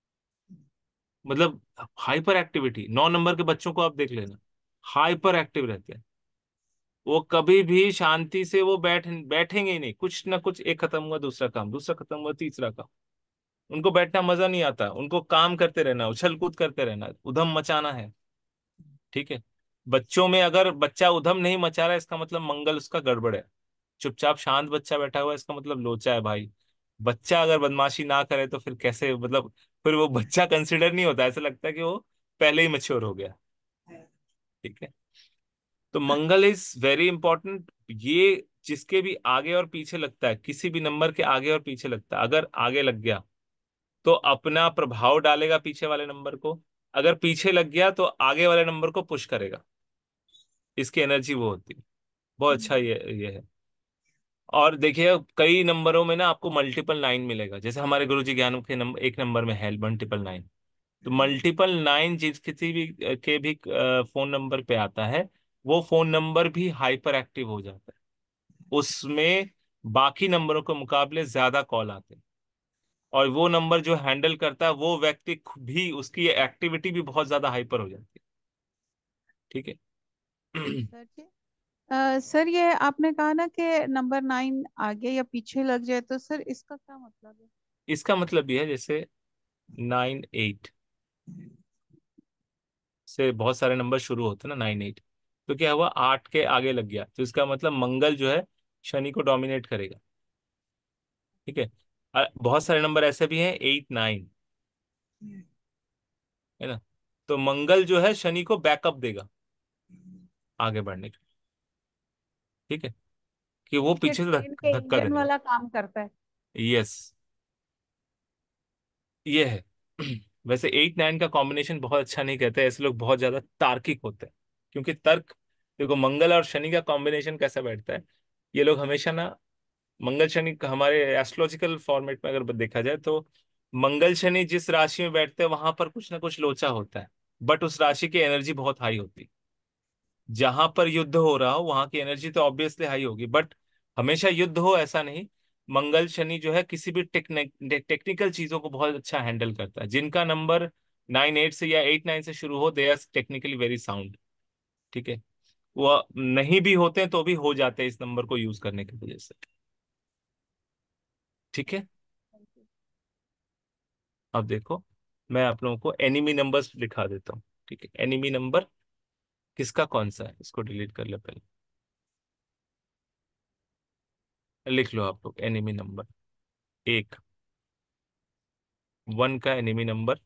मतलब हाइपर एक्टिविटी, नौ नंबर के बच्चों को आप देख लेना, हाइपर एक्टिव रहते हैं। वो कभी भी शांति से वो बैठ बैठेंगे ही नहीं, कुछ ना कुछ, एक खत्म हुआ दूसरा काम, दूसरा खत्म हुआ तीसरा काम। उनको बैठना मजा नहीं आता, उनको काम करते रहना, उछल कूद करते रहना, उधम मचाना है। ठीक है। बच्चों में अगर बच्चा उधम नहीं मचा रहा है, इसका मतलब मंगल उसका गड़बड़ है। चुपचाप शांत बच्चा बैठा हुआ है, इसका मतलब लोचा है भाई। बच्चा अगर बदमाशी ना करे तो फिर कैसे, मतलब फिर वो बच्चा कंसिडर नहीं होता, ऐसा लगता है कि वो पहले ही मैच्योर हो गया। ठीक है। तो मंगल इज वेरी इंपॉर्टेंट। ये जिसके भी आगे और पीछे लगता है, किसी भी नंबर के आगे और पीछे लगता है, अगर आगे लग गया तो अपना प्रभाव डालेगा पीछे वाले नंबर को, अगर पीछे लग गया तो आगे वाले नंबर को पुश करेगा। इसकी एनर्जी वो होती है। बहुत अच्छा ये ये है। और देखिए, कई नंबरों में ना आपको मल्टीपल नाइन मिलेगा, जैसे हमारे गुरुजी ज्ञान के नंबर, एक नंबर में है मल्टीपल नाइन। तो मल्टीपल नाइन जिस किसी भी के भी फोन नंबर पे आता है, वो फोन नंबर भी हाइपर एक्टिव हो जाता है, उसमें बाकी नंबरों के मुकाबले ज्यादा कॉल आते हैं। और वो नंबर जो हैंडल करता है, वो व्यक्ति भी, उसकी एक्टिविटी भी बहुत ज्यादा हाइपर हो जाती है। ठीक है। सर जी, अ, सर ये आपने कहा ना कि नंबर नाइन आगे या पीछे लग जाए, तो सर इसका क्या मतलब है? इसका मतलब ये है, जैसे नाइन एट से बहुत सारे नंबर शुरू होते हैं ना, नाइन एट, तो क्या हुआ, आठ के आगे लग गया, तो इसका मतलब मंगल जो है शनि को डोमिनेट करेगा। ठीक है। और बहुत सारे नंबर ऐसे भी हैं, एट नाइन, है ना, तो मंगल जो है शनि को बैकअप देगा आगे बढ़ने के लिए। ठीक है, कि वो ये पीछे से ट्रेन धक, के धक्का इंजन देने लगे। वाला काम करता है। यस, ये है। वैसे एट नाइन का कॉम्बिनेशन बहुत अच्छा नहीं कहते, ऐसे लोग बहुत ज्यादा तार्किक होते हैं, क्योंकि तर्क, देखो मंगल और शनि का कॉम्बिनेशन कैसा बैठता है, ये लोग हमेशा ना, मंगल शनि का हमारे एस्ट्रोलॉजिकल फॉर्मेट में अगर देखा जाए, तो मंगल शनि जिस राशि में बैठते हैं वहां पर कुछ ना कुछ लोचा होता है, बट उस राशि की एनर्जी बहुत हाई होती है। जहां पर युद्ध हो रहा हो वहां की एनर्जी तो ऑब्वियसली हाई होगी, बट हमेशा युद्ध हो ऐसा नहीं। मंगल शनि जो है किसी भी टेक्निक टेक्निकल चीजों को बहुत अच्छा हैंडल करता है। जिनका नंबर नाइन एट से या एट नाइन से शुरू हो, they are technically very sound. ठीक है। वो नहीं भी होते हैं तो भी हो जाते हैं इस नंबर को यूज करने की वजह से। ठीक है। अब देखो, मैं आप लोगों को एनिमी नंबर्स लिखा देता हूँ। ठीक है, एनिमी नंबर किसका कौन सा है, इसको डिलीट कर ले पहले। लिख लो आप लोग एनिमी नंबर। एक, वन का एनिमी नंबर,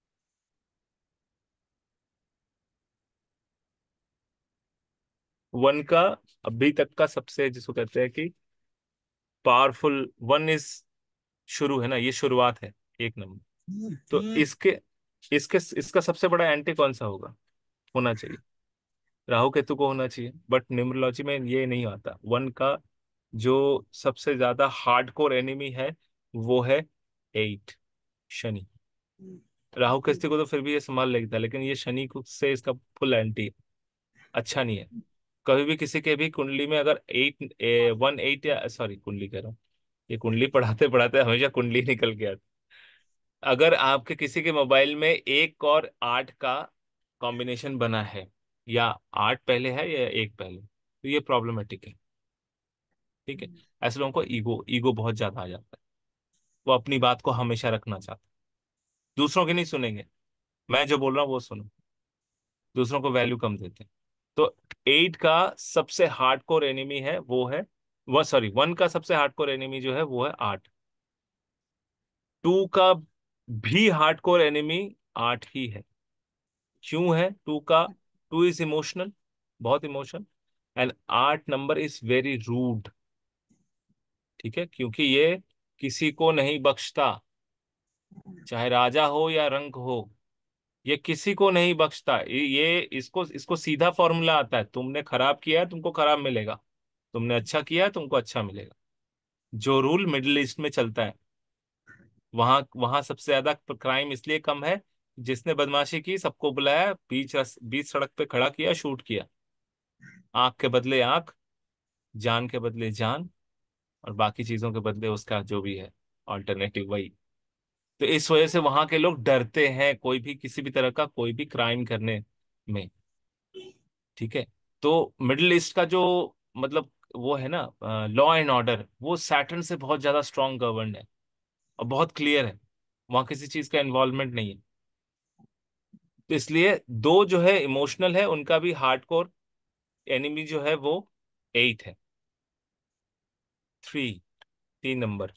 वन का अभी तक का सबसे, जिसको कहते हैं कि पावरफुल, वन इज शुरू है ना, ये शुरुआत है, एक नंबर। तो इसके इसके इसका सबसे बड़ा एंटी कौन सा होगा, होना चाहिए राहु केतु को होना चाहिए, बट न्यूमरोलॉजी में ये नहीं आता। वन का जो सबसे ज्यादा हार्डकोर एनिमी है वो है एट, शनि। राहु केतु को तो फिर भी ये संभाल लेता है, लेकिन ये शनि को से इसका फुल एंटी, अच्छा नहीं है। कभी भी किसी के भी कुंडली में अगर एट, वन एट, या सॉरी कुंडली कह रहा हूँ, ये कुंडली पढ़ाते पढ़ाते हमेशा कुंडली निकल के आती। अगर आपके किसी के मोबाइल में एक और आठ का कॉम्बिनेशन बना है, या आठ पहले है या एक पहले, तो ये प्रॉब्लमेटिक है। ठीक है, ऐसे लोगों को ईगो ईगो बहुत ज्यादा आ जाता है। वो अपनी बात को हमेशा रखना चाहते हैं, दूसरों की नहीं सुनेंगे। मैं जो बोल रहा हूँ वो सुनो, दूसरों को वैल्यू कम देते हैं। तो एट का सबसे हार्डकोर एनिमी है वो है, वो सॉरी वन का सबसे हार्डकोर एनिमी जो है वो है आठ। टू का भी हार्डकोर एनिमी आठ ही है। क्यों है टू का, टू इज इमोशनल, बहुत इमोशन, एंड आठ नंबर इज वेरी रूड। ठीक है, क्योंकि ये किसी को नहीं बख्शता, चाहे राजा हो या रंक हो, ये किसी को नहीं बख्शता। ये ये- इसको इसको सीधा फॉर्मूला आता है, तुमने खराब किया है तुमको खराब मिलेगा, तुमने अच्छा किया है तुमको अच्छा मिलेगा। जो रूल मिडिल ईस्ट में चलता है, वहां वहां सबसे ज्यादा क्राइम इसलिए कम है, जिसने बदमाशी की सबको बुलाया, बीच रस- बीच सड़क पे खड़ा किया, शूट किया, आंख के बदले आंख, जान के बदले जान, और बाकी चीजों के बदले उसका जो भी है ऑल्टरनेटिव वही। तो इस वजह से वहां के लोग डरते हैं कोई भी किसी भी तरह का कोई भी क्राइम करने में। ठीक है, तो मिडिल ईस्ट का जो मतलब वो है ना, लॉ एंड ऑर्डर, वो सैटर्न से बहुत ज्यादा स्ट्रांग गवर्नड है और बहुत क्लियर है, वहां किसी चीज का इन्वॉल्वमेंट नहीं है। तो इसलिए दो जो है इमोशनल है, उनका भी हार्डकोर एनिमी जो है वो एट है। थ्री, तीन नंबर,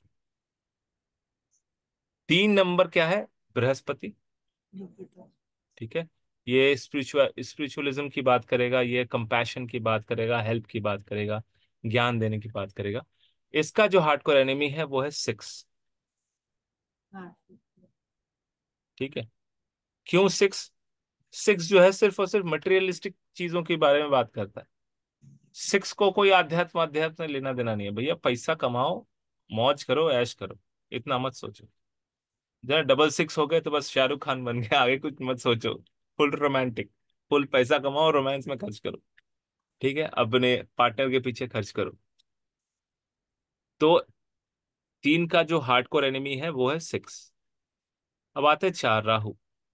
तीन नंबर क्या है, बृहस्पति। ठीक है, ये स्पिरिचुअल स्पिरिचुअलिज्म की बात करेगा, ये कंपैशन की बात करेगा, हेल्प की बात करेगा, ज्ञान देने की बात करेगा। इसका जो हार्डकोर एनिमी है वो है सिक्स। ठीक है, क्यों सिक्स, सिक्स जो है सिर्फ और सिर्फ मटेरियलिस्टिक चीजों के बारे में बात करता है। सिक्स को कोई आध्यात्म अध्यात्म से लेना देना नहीं है भैया, पैसा कमाओ, मौज करो, ऐश करो, इतना मत सोचो। जरा डबल सिक्स हो गए तो बस शाहरुख खान बन गया, आगे कुछ मत सोचो। फुल रोमांटिक, फुल पैसा कमाओ, रोमांस में खर्च करो। ठीक है, अपने पार्टनर के पीछे खर्च करो। तो तीन का जो हार्डकोर एनिमी है वो है सिक्स। अब आते हैं चार, राहु।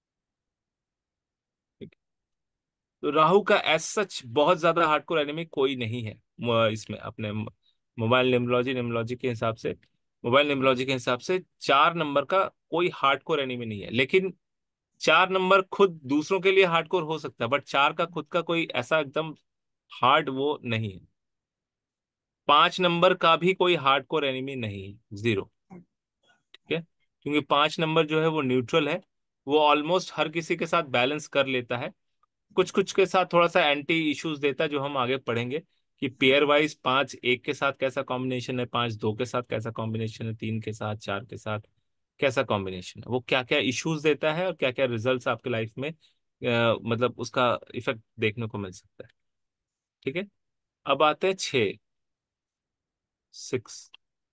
ठीक है? तो राहु का एज सच बहुत ज्यादा हार्डकोर एनिमी कोई नहीं है म- इसमें अपने मोबाइल निम्नोलॉजी निम्नोलॉजी के हिसाब से, मोबाइल निम्नोलॉजी के हिसाब से चार नंबर का कोई हार्डकोर एनिमी नहीं है। लेकिन चार नंबर खुद दूसरों के लिए हार्डकोर हो सकता है, बट चार का खुद का कोई ऐसा एकदम हार्ड वो नहीं है। पांच नंबर का भी कोई हार्डकोर एनिमी नहीं है, जीरो। ठीक है, क्योंकि पांच नंबर जो है वो न्यूट्रल है, वो ऑलमोस्ट हर किसी के साथ बैलेंस कर लेता है, कुछ कुछ के साथ थोड़ा सा एंटी इश्यूज देता है, जो हम आगे पढ़ेंगे कि पेयर वाइज पांच एक के साथ कैसा कॉम्बिनेशन है, पांच दो के साथ कैसा कॉम्बिनेशन है, तीन के साथ, चार के साथ कैसा कॉम्बिनेशन है, वो क्या क्या इश्यूज देता है और क्या क्या रिजल्ट्स आपके लाइफ में अ, मतलब उसका इफेक्ट देखने को मिल सकता है। ठीक है, अब आते हैं छः, सिक्स।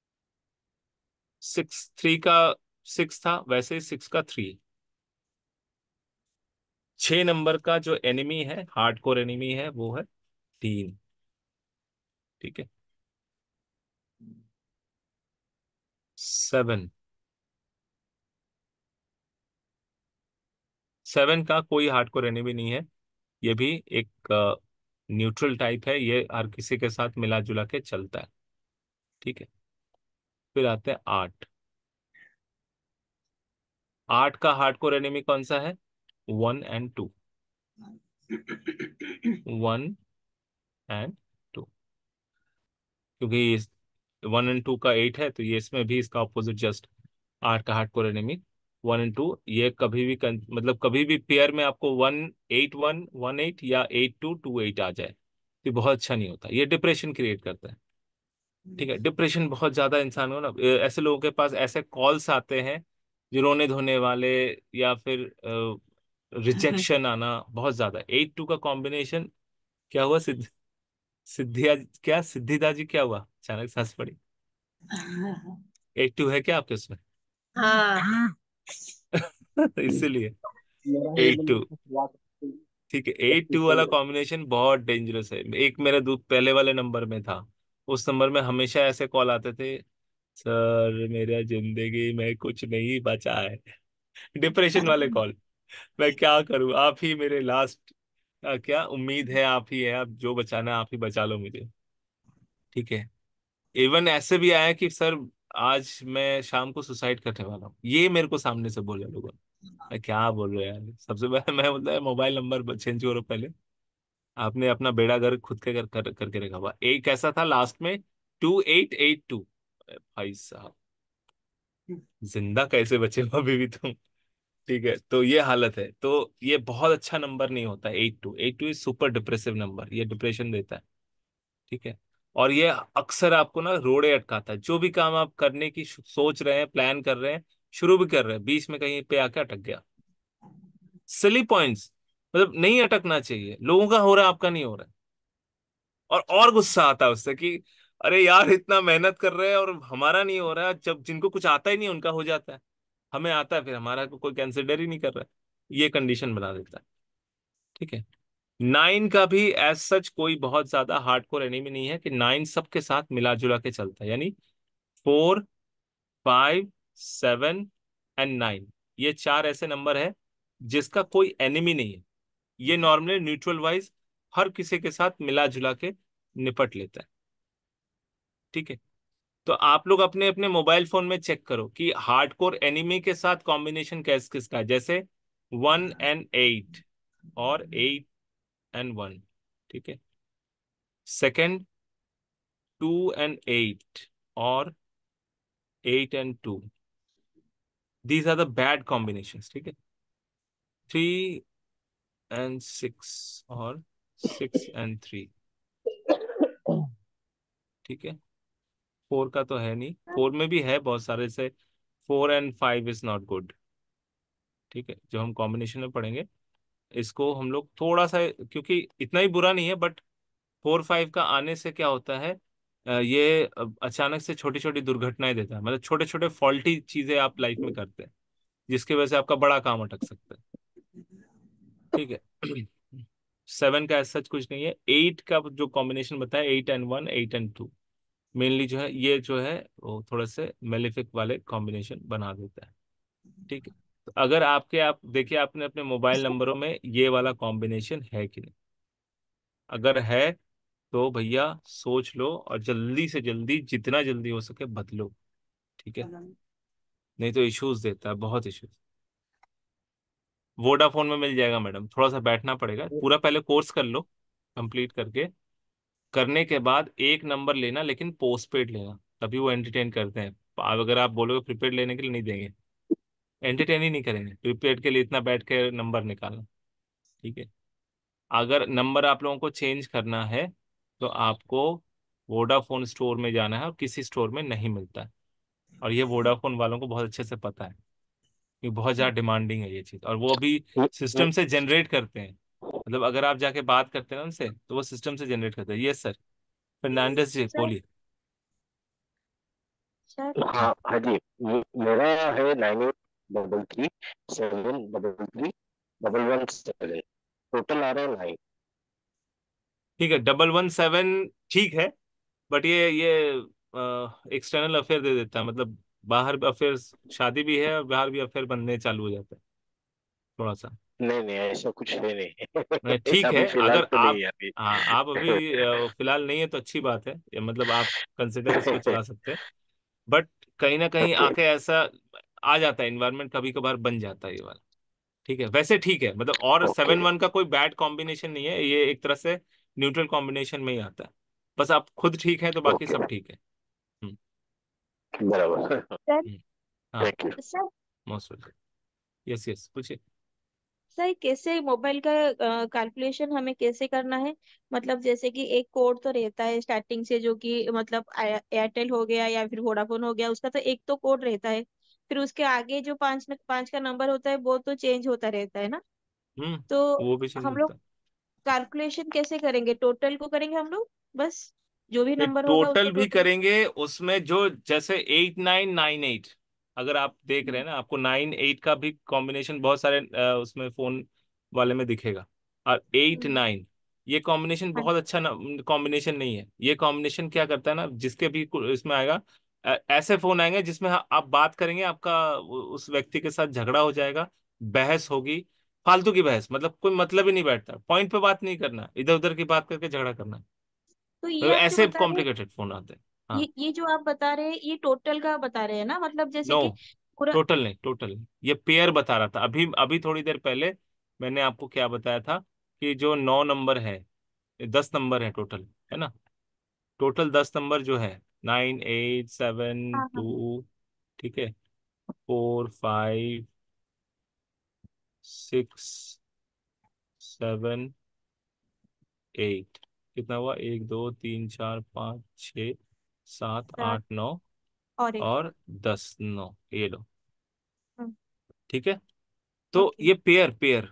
सिक्स थ्री का सिक्स था, वैसे ही सिक्स का थ्री। छह नंबर का जो एनिमी है, हार्डकोर एनिमी है, वो है तीन। ठीक है, सेवन, सेवन का कोई हार्डकोर एनिमी नहीं है, ये भी एक न्यूट्रल टाइप है, ये हर किसी के साथ मिला जुला के चलता है। ठीक है, फिर आते हैं आठ। आठ का हार्डकोर एनिमी कौन सा है? One and two. One and two, क्योंकि वन एंड टू का एट है, तो ये इसमें भी इसका ऑपोजिट जस्ट आठ का hardcore enemy one and two. ये कभी भी कन, मतलब कभी भी पेयर में आपको one eight one one eight या एट टू टू एट आ जाए तो ये बहुत अच्छा नहीं होता, ये डिप्रेशन क्रिएट करता है। ठीक है, डिप्रेशन बहुत ज्यादा इंसान को ना, ऐसे लोगों के पास ऐसे कॉल्स आते हैं जो रोने धोने वाले, या फिर रिजेक्शन आना बहुत ज्यादा। एट टू का कॉम्बिनेशन क्या हुआ सिद्ध सिद्धिया क्या सिद्धिदा जी क्या हुआ, अचानक सांस पड़ी? एट टू है क्या आपके उसमें? हाँ। इसीलिए मेरा ही एट मतलब टू। इससे शुरुआत होती है, ठीक है, एट बत्तीस टू से। वाला कॉम्बिनेशन बहुत डेंजरस है। एक मेरा दूध पहले वाले नंबर में था, उस नंबर में हमेशा ऐसे कॉल आते थे, सर मेरा जिंदगी में कुछ नहीं बचा है। डिप्रेशन वाले कॉल। मैं क्या करूं, आप ही मेरे लास्ट, क्या उम्मीद है, आप ही है, आप जो बचाना है आप ही बचा लो मुझे। ठीक है, इवन ऐसे भी आया कि सर आज मैं शाम को सुसाइड करने वाला हूँ, ये मेरे को सामने से बोला लोगों ने। मैं क्या बोल रहे हैं यार, सबसे पहले मैं मतलब मोबाइल नंबर चेंज करो पहले, आपने अपना बेड़ा गर्क खुद के कर, कर, करके रखा हुआ। एक ऐसा था लास्ट में टू एट एट टू। भाई साहब, जिंदा कैसे बचे हो अभी भी तुम? ठीक है, तो ये हालत है। तो ये बहुत अच्छा नंबर नहीं होता। Eight two eight two is super depressive number, ये डिप्रेशन देता है। ठीक है, और ये अक्सर आपको ना रोड़े अटकाता है। जो भी काम आप करने की सो- सोच रहे हैं, प्लान कर रहे हैं, शुरू भी कर रहे हैं, बीच में कहीं पे आके अटक गया। सिली पॉइंट्स, मतलब नहीं अटकना चाहिए, लोगों का हो रहा है आपका नहीं हो रहा है। और और गुस्सा आता है उससे कि अरे यार इतना मेहनत कर रहे हैं और हमारा नहीं हो रहा है। जब जिनको कुछ आता ही नहीं उनका हो जाता है, हमें आता है फिर हमारा को कोई कंसिडर ही नहीं कर रहा है, ये कंडीशन बना देता है। ठीक है, नाइन का भी एज सच कोई बहुत ज्यादा हार्डकोर एनिमी नहीं है, कि नाइन सबके साथ मिला जुला के चलता है। यानी four, five, seven and nine, ये चार ऐसे नंबर है जिसका कोई एनिमी नहीं है। ये नॉर्मली न्यूट्रल वाइज हर किसी के साथ मिला जुला के निपट लेता है। ठीक है, तो आप लोग अपने अपने मोबाइल फोन में चेक करो कि हार्डकोर एनिमी के साथ कॉम्बिनेशन कैस किसका है, जैसे वन एंड एट और एट एंड वन। ठीक है, सेकंड टू एंड एट और eight and two, these are the bad combinations. ठीक है, थ्री एंड सिक्स और सिक्स एंड थ्री। ठीक है, फोर का तो है नहीं, फोर में भी है बहुत सारे से, four and five is not good. ठीक है, जो हम कॉम्बिनेशन में पढ़ेंगे इसको हम लोग थोड़ा सा, क्योंकि इतना ही बुरा नहीं है, बट फोर फाइव का आने से क्या होता है, अ, ये अ, अचानक से छोटी छोटी दुर्घटनाएं देता है। मतलब छोटे छोटे फॉल्टी चीजें आप लाइफ में करते हैं जिसकी वजह से आपका बड़ा काम अटक सकता है। ठीक है, सेवन का ऐसा कुछ नहीं है। एट का जो कॉम्बिनेशन बताया, eight and one, eight and two, mainly जो है ये जो है वो थोड़े से मेलेफिक वाले कॉम्बिनेशन बना देता है। ठीक है, तो अगर आपके आप देखिए आपने अपने मोबाइल नंबरों में ये वाला कॉम्बिनेशन है कि नहीं, अगर है तो भैया सोच लो और जल्दी से जल्दी, जितना जल्दी हो सके बदलो। ठीक है, नहीं तो इश्यूज देता है, बहुत इश्यूज। वोडाफोन में मिल जाएगा मैडम, थोड़ा सा बैठना पड़ेगा, पूरा पहले कोर्स कर लो, कंप्लीट करके, करने के बाद एक नंबर लेना, लेकिन पोस्ट पेड लेना, तभी वो एंटरटेन करते हैं। अब अगर आप बोलोगे प्रीपेड लेने के लिए, नहीं देंगे, एंटरटेन ही नहीं करेंगे प्रीपेड के लिए इतना बैठ के नंबर निकालना। ठीक है, अगर नंबर आप लोगों को चेंज करना है तो आपको वोडाफोन स्टोर में जाना है, और किसी स्टोर में नहीं मिलता है। और ये वोडाफोन वालों को बहुत अच्छे से पता है कि बहुत ज़्यादा डिमांडिंग है ये चीज़, और वो अभी सिस्टम से जनरेट करते हैं। मतलब अगर आप जाके बात करते हैं ना उनसे, तो वो सिस्टम से जनरेट करते हैं। Yes sir, Fernandes ji sir बोलिए। सर हाँ हाँ जी। मे- मेरा है nine eight double three seven double three double one seven. Total आ रहा है नाइन। ठीक है, डबल वन सेवन ठीक है, बट ये ये एक्सटर्नल अफेयर दे देता है, मतलब बाहर अफेयर, शादी भी है और बाहर भी अफेयर बनने चालू हो जाता है थोड़ा सा। नहीं नहीं, ऐसा कुछ है नहीं, नहीं। ठीक है, अभी फिलहाल अगर तो नहीं आप, है अभी। हाँ आप अभी अ, फिलहाल नहीं है तो अच्छी बात है, ये मतलब आप कंसिडर इसको चला सकते हैं। बट कहीं ना कहीं आके ऐसा, आ जाता है, इन्वायरमेंट कभी कभार बन जाता है ये वाला। ठीक है, वैसे ठीक है मतलब, और ओके। सेवन वन का कोई बैड कॉम्बिनेशन नहीं है, ये एक तरह से न्यूट्रल कॉम्बिनेशन में ही आता है। बस आप खुद ठीक है तो बाकी ओके, सब ठीक है। हम्म। बराबर। सर हम्म। हाँ। Thank you. Sir most welcome. Yes yes, पूछिए। सर कैसे मोबाइल का कैलकुलेशन हमें कैसे करना है? मतलब जैसे कि एक कोड तो रहता है स्टार्टिंग से, जो कि मतलब एयरटेल हो गया या फिर वोडाफोन हो गया, उसका तो एक तो कोड रहता है। फिर उसके आगे जो पांच पांच का नंबर होता है वो तो चेंज होता रहता है ना। हम्म। तो वो भी चेंज हम लोग होता है। कैलकुलेशन कैसे करेंगे? टोटल को करेंगे हम लोग बस, जो भी ये नंबर होगा उसको टोटल भी टोटल। करेंगे उसमें, जो जैसे एट नाइन नाइन एट, अगर आप देख रहे हैं ना, आपको नाइन एट का भी कॉम्बिनेशन बहुत सारे अ, उसमें फोन वाले में दिखेगा। और एट हम्म। नाइन ये कॉम्बिनेशन हाँ। बहुत अच्छा कॉम्बिनेशन नहीं है। ये कॉम्बिनेशन क्या करता है ना, जिसके भी कु- इसमें आएगा, अ, ऐसे फोन आएंगे जिसमें हा- आप बात करेंगे, आपका उ- उस व्यक्ति के साथ झगड़ा हो जाएगा, बहस होगी, फालतू की बहस, मतलब कोई मतलब ही नहीं बैठता, पॉइंट पे बात नहीं करना, इधर उधर की बात करके झगड़ा करना। तो ये तो आप जो ऐसे बता रहे हैं, कॉम्प्लिकेटेड फोन आते हैं। ये हाँ। ये जो आप बता रहे हैं ये टोटल का बता रहे हैं ना, मतलब जैसे नो, कि पूरा। टोटल नहीं, टोटल नहीं, ये पेयर बता रहा था अभी अभी थोड़ी देर पहले। मैंने आपको क्या बताया था कि जो नौ नंबर है, ये दस नंबर है टोटल, है ना। टोटल दस नंबर जो है, नाइन एट सेवन हाँ हाँ। टू, ठीक है, four five six seven eight, कितना हुआ, एक दो तीन चार पाँच छ सात सात आठ नौ, और एक। और दस, नौ, ये लो। हम्म। ठीक है, तो ओके। ये पेयर पेयर,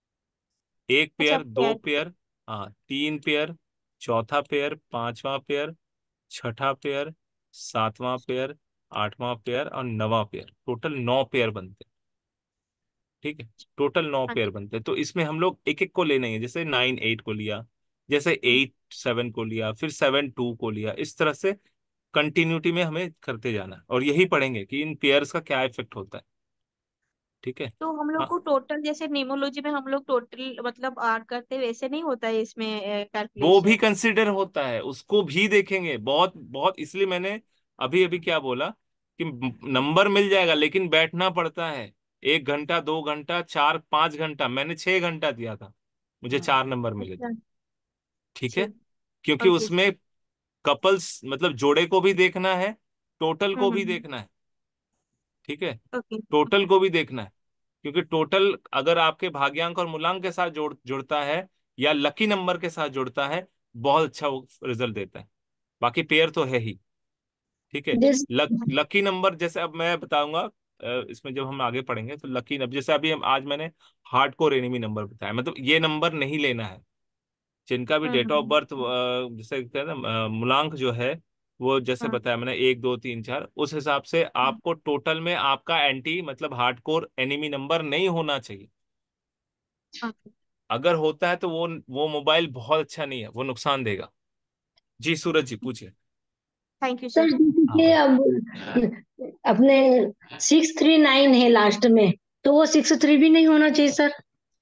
एक अच्छा पेयर, दो पैर। पेयर, हाँ, तीन पेयर, चौथा पेयर, पांचवा पेयर, छठा पेयर, सातवां पेयर, आठवां पेयर और नवां पेयर, टोटल नौ पेयर बनते हैं। ठीक है, टोटल नौ हाँ पेयर जी। बनते हैं। तो इसमें हम लोग एक एक को ले नहीं है, जैसे नाइन एट को लिया, जैसे हम्म। एट सेवन को लिया, फिर सेवन टू को लिया, इस तरह से कंटिन्यूटी में हमें करते जाना है, और यही पढ़ेंगे कि इन पेयर्स का क्या इफेक्ट होता है। ठीक है। तो हम लोग हाँ, को टोटल जैसे न्यूमरोलॉजी में हम लोग टोटल मतलब ऐड करते हैं, वैसे नहीं होता है इसमें वो भी कैलकुलेशन? कंसिडर होता है, उसको भी देखेंगे बहुत बहुत, इसलिए मैंने अभी अभी क्या बोला कि नंबर मिल जाएगा लेकिन बैठना पड़ता है। एक घंटा, दो घंटा, चार पांच घंटा, मैंने छह घंटा दिया था, मुझे चार नंबर मिले थे। अच्छा। ठीक है, ठीक। क्योंकि ओके। उसमें कपल्स मतलब जोड़े को भी देखना है, टोटल को हम्म भी हम्म। देखना है। ठीक है, ओके टोटल ओके। को भी देखना है, क्योंकि टोटल अगर आपके भाग्यांक और मूलांक के साथ जोड़ जुड़ता है, या लकी नंबर के साथ जुड़ता है, बहुत अच्छा वो रिजल्ट देता है। बाकी पेयर तो है ही। ठीक है, जिस। लक लकी नंबर जैसे अब मैं बताऊंगा, अ, इसमें जब हम आगे पढ़ेंगे तो लकी नंबर, जैसे अभी हम आज मैंने हार्ड कोर एनिमी नंबर बताया, मतलब ये नंबर नहीं लेना है। जिनका भी हम्म डेट ऑफ हम्म। बर्थ, जैसे कहते हैं ना, अ, मूलांक जो है, वो जैसे हाँ बताया मैंने, एक दो तीन चार, उस हिसाब से आपको टोटल में आपका एंटी मतलब हार्ड कोर एनिमी नंबर नहीं होना चाहिए। ओके। अगर होता है तो वो वो मोबाइल बहुत अच्छा नहीं है, वो नुकसान देगा। जी सूरज जी, पूछिए। Thank you sir sir. जैसे हाँ कि भाई। अब अपने सिक्स थ्री नाइन है लास्ट में, तो वो सिक्स थ्री भी नहीं होना चाहिए सर?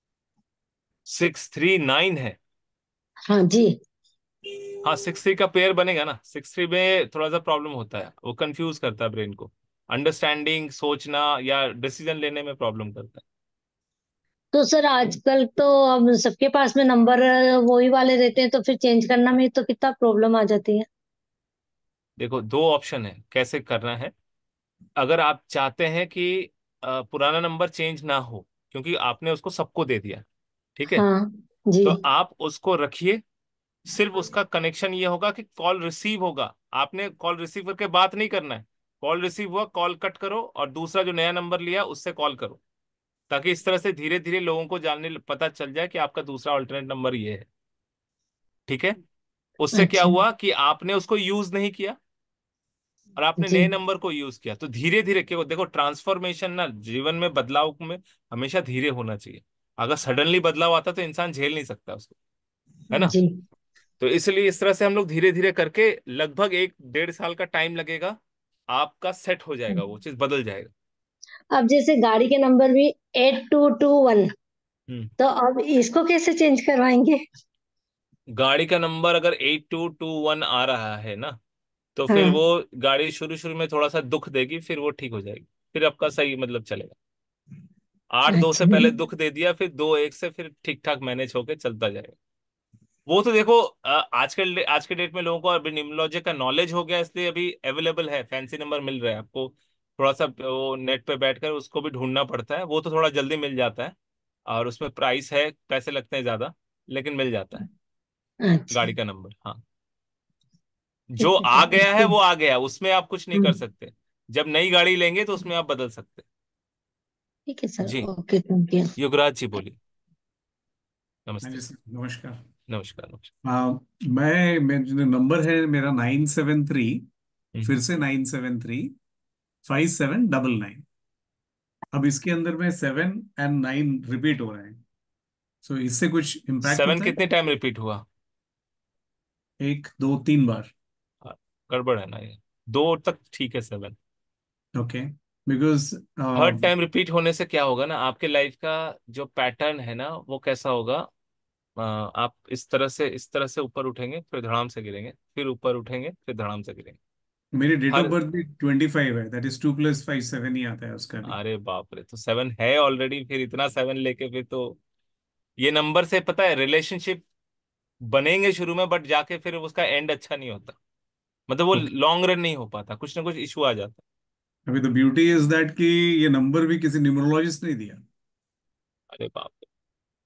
सिक्स थ्री नाइन है। हाँ जी। हाँ, सिक्स थ्री का पेयर बनेगा ना, सिक्स थ्री में थोड़ा सा प्रॉब्लम होता है, वो कंफ्यूज करता है ब्रेन को, अंडरस्टैंडिंग, सोचना या डिसीजन लेने में प्रॉब्लम करता है। तो सर आजकल तो अब सबके पास में नंबर वही वाले रहते हैं, तो फिर चेंज करना में तो कितना प्रॉब्लम आ जाती है। देखो, दो ऑप्शन है कैसे करना है। अगर आप चाहते हैं कि अ, पुराना नंबर चेंज ना हो, क्योंकि आपने उसको सबको दे दिया, ठीक है, हाँ जी। तो आप उसको रखिए। सिर्फ उसका कनेक्शन ये होगा कि कॉल रिसीव होगा, आपने कॉल रिसीव करके बात नहीं करना है। कॉल रिसीव हुआ, कॉल कट करो और दूसरा जो नया नंबर लिया उससे कॉल करो, ताकि इस तरह से धीरे धीरे लोगों को जानने पता चल जाए कि आपका दूसरा अल्टरनेट नंबर ये है। ठीक है, उससे क्या अच्छा हुआ कि आपने उसको यूज नहीं किया और आपने जी। नए नंबर को यूज किया, तो धीरे धीरे क्यों, देखो ट्रांसफॉर्मेशन ना, जीवन में बदलाव में हमेशा धीरे होना चाहिए। अगर सडनली बदलाव आता तो इंसान झेल नहीं सकता उसको, है ना। जी। तो इसलिए इस तरह से हम लोग धीरे धीरे करके, लगभग एक डेढ़ साल का टाइम लगेगा, आपका सेट हो जाएगा, वो चीज बदल जाएगा। अब जैसे गाड़ी के नंबर भी एट टू टू वन, हम्म। तो अब इसको कैसे चेंज करवाएंगे? गाड़ी का नंबर अगर एट टू टू वन आ रहा है ना, तो फिर हाँ। वो गाड़ी शुरू शुरू में थोड़ा सा दुख देगी, फिर वो ठीक हो जाएगी। फिर आपका सही मतलब चलेगा। आठ दो से अच्छा। पहले दुख दे दिया, फिर दो एक से फिर ठीक ठाक मैनेज होके चलता जाएगा। वो तो देखो अ, आजकल आज के डेट में लोगों को अभी न्यूमरोलॉजी का नॉलेज हो गया, इसलिए अभी अवेलेबल है, फैंसी नंबर मिल रहा है आपको। थोड़ा सा वो नेट पे बैठकर उसको भी ढूंढना पड़ता है, वो तो थोड़ा जल्दी मिल जाता है। और उसमें प्राइस है, पैसे लगते हैं ज्यादा, लेकिन मिल जाता है अच्छा। गाड़ी का नंबर। हाँ, जो ठीक है आ सर, गया है उसको। वो आ गया, उसमें आप कुछ नहीं कर हम्म। सकते। जब नई गाड़ी लेंगे तो उसमें आप बदल सकते ठीक है सर, हैं। जी, okay, thank you. Yuvraj ji बोलिए। हाँ नमस्ते। जी सर, नमस्कार। नमस्कार नमस्कार। आ, मैं मेरा जो नंबर है मेरा नाइन सेवन थ्री, फिर हम्म। से nine seven three five seven double nine. अब इसके अंदर में सेवन एंड नाइन रिपीट हो रहे हैं, सो इससे कुछ इम्पैक्ट सेवन होता है? कितने टाइम रिपीट हुआ? एक दो तीन बार। हाँ, गड़बड़ है ना ये। दो तक ठीक है, seven okay, because third time repeat होने से क्या होगा ना, आपके लाइफ का जो पैटर्न है ना वो कैसा होगा। अ, आप इस तरह से इस तरह से ऊपर उठेंगे, फिर धड़ाम से गिरेंगे, फिर ऊपर उठेंगे, फिर धड़ाम से गिरेंगे। मेरी डेट ऑफ हर बर्थ भी ट्वेंटी फाइव है, that is two plus five seven ही आता है उसका भी। अरे बाप रे, तो सेवन है ऑलरेडी, फिर इतना सेवन लेके फिर तो ये नंबर से पता है रिलेशनशिप बनेंगे शुरू में, बट जाके फिर उसका एंड अच्छा नहीं होता। मतलब वो ओके, लॉन्ग रन नहीं हो पाता, कुछ ना कुछ इशू आ जाता अभी द ब्यूटी इज दैट कि ये नंबर भी किसी न्यूमरोलॉजिस्ट ने दिया। है। अरे बाप रे।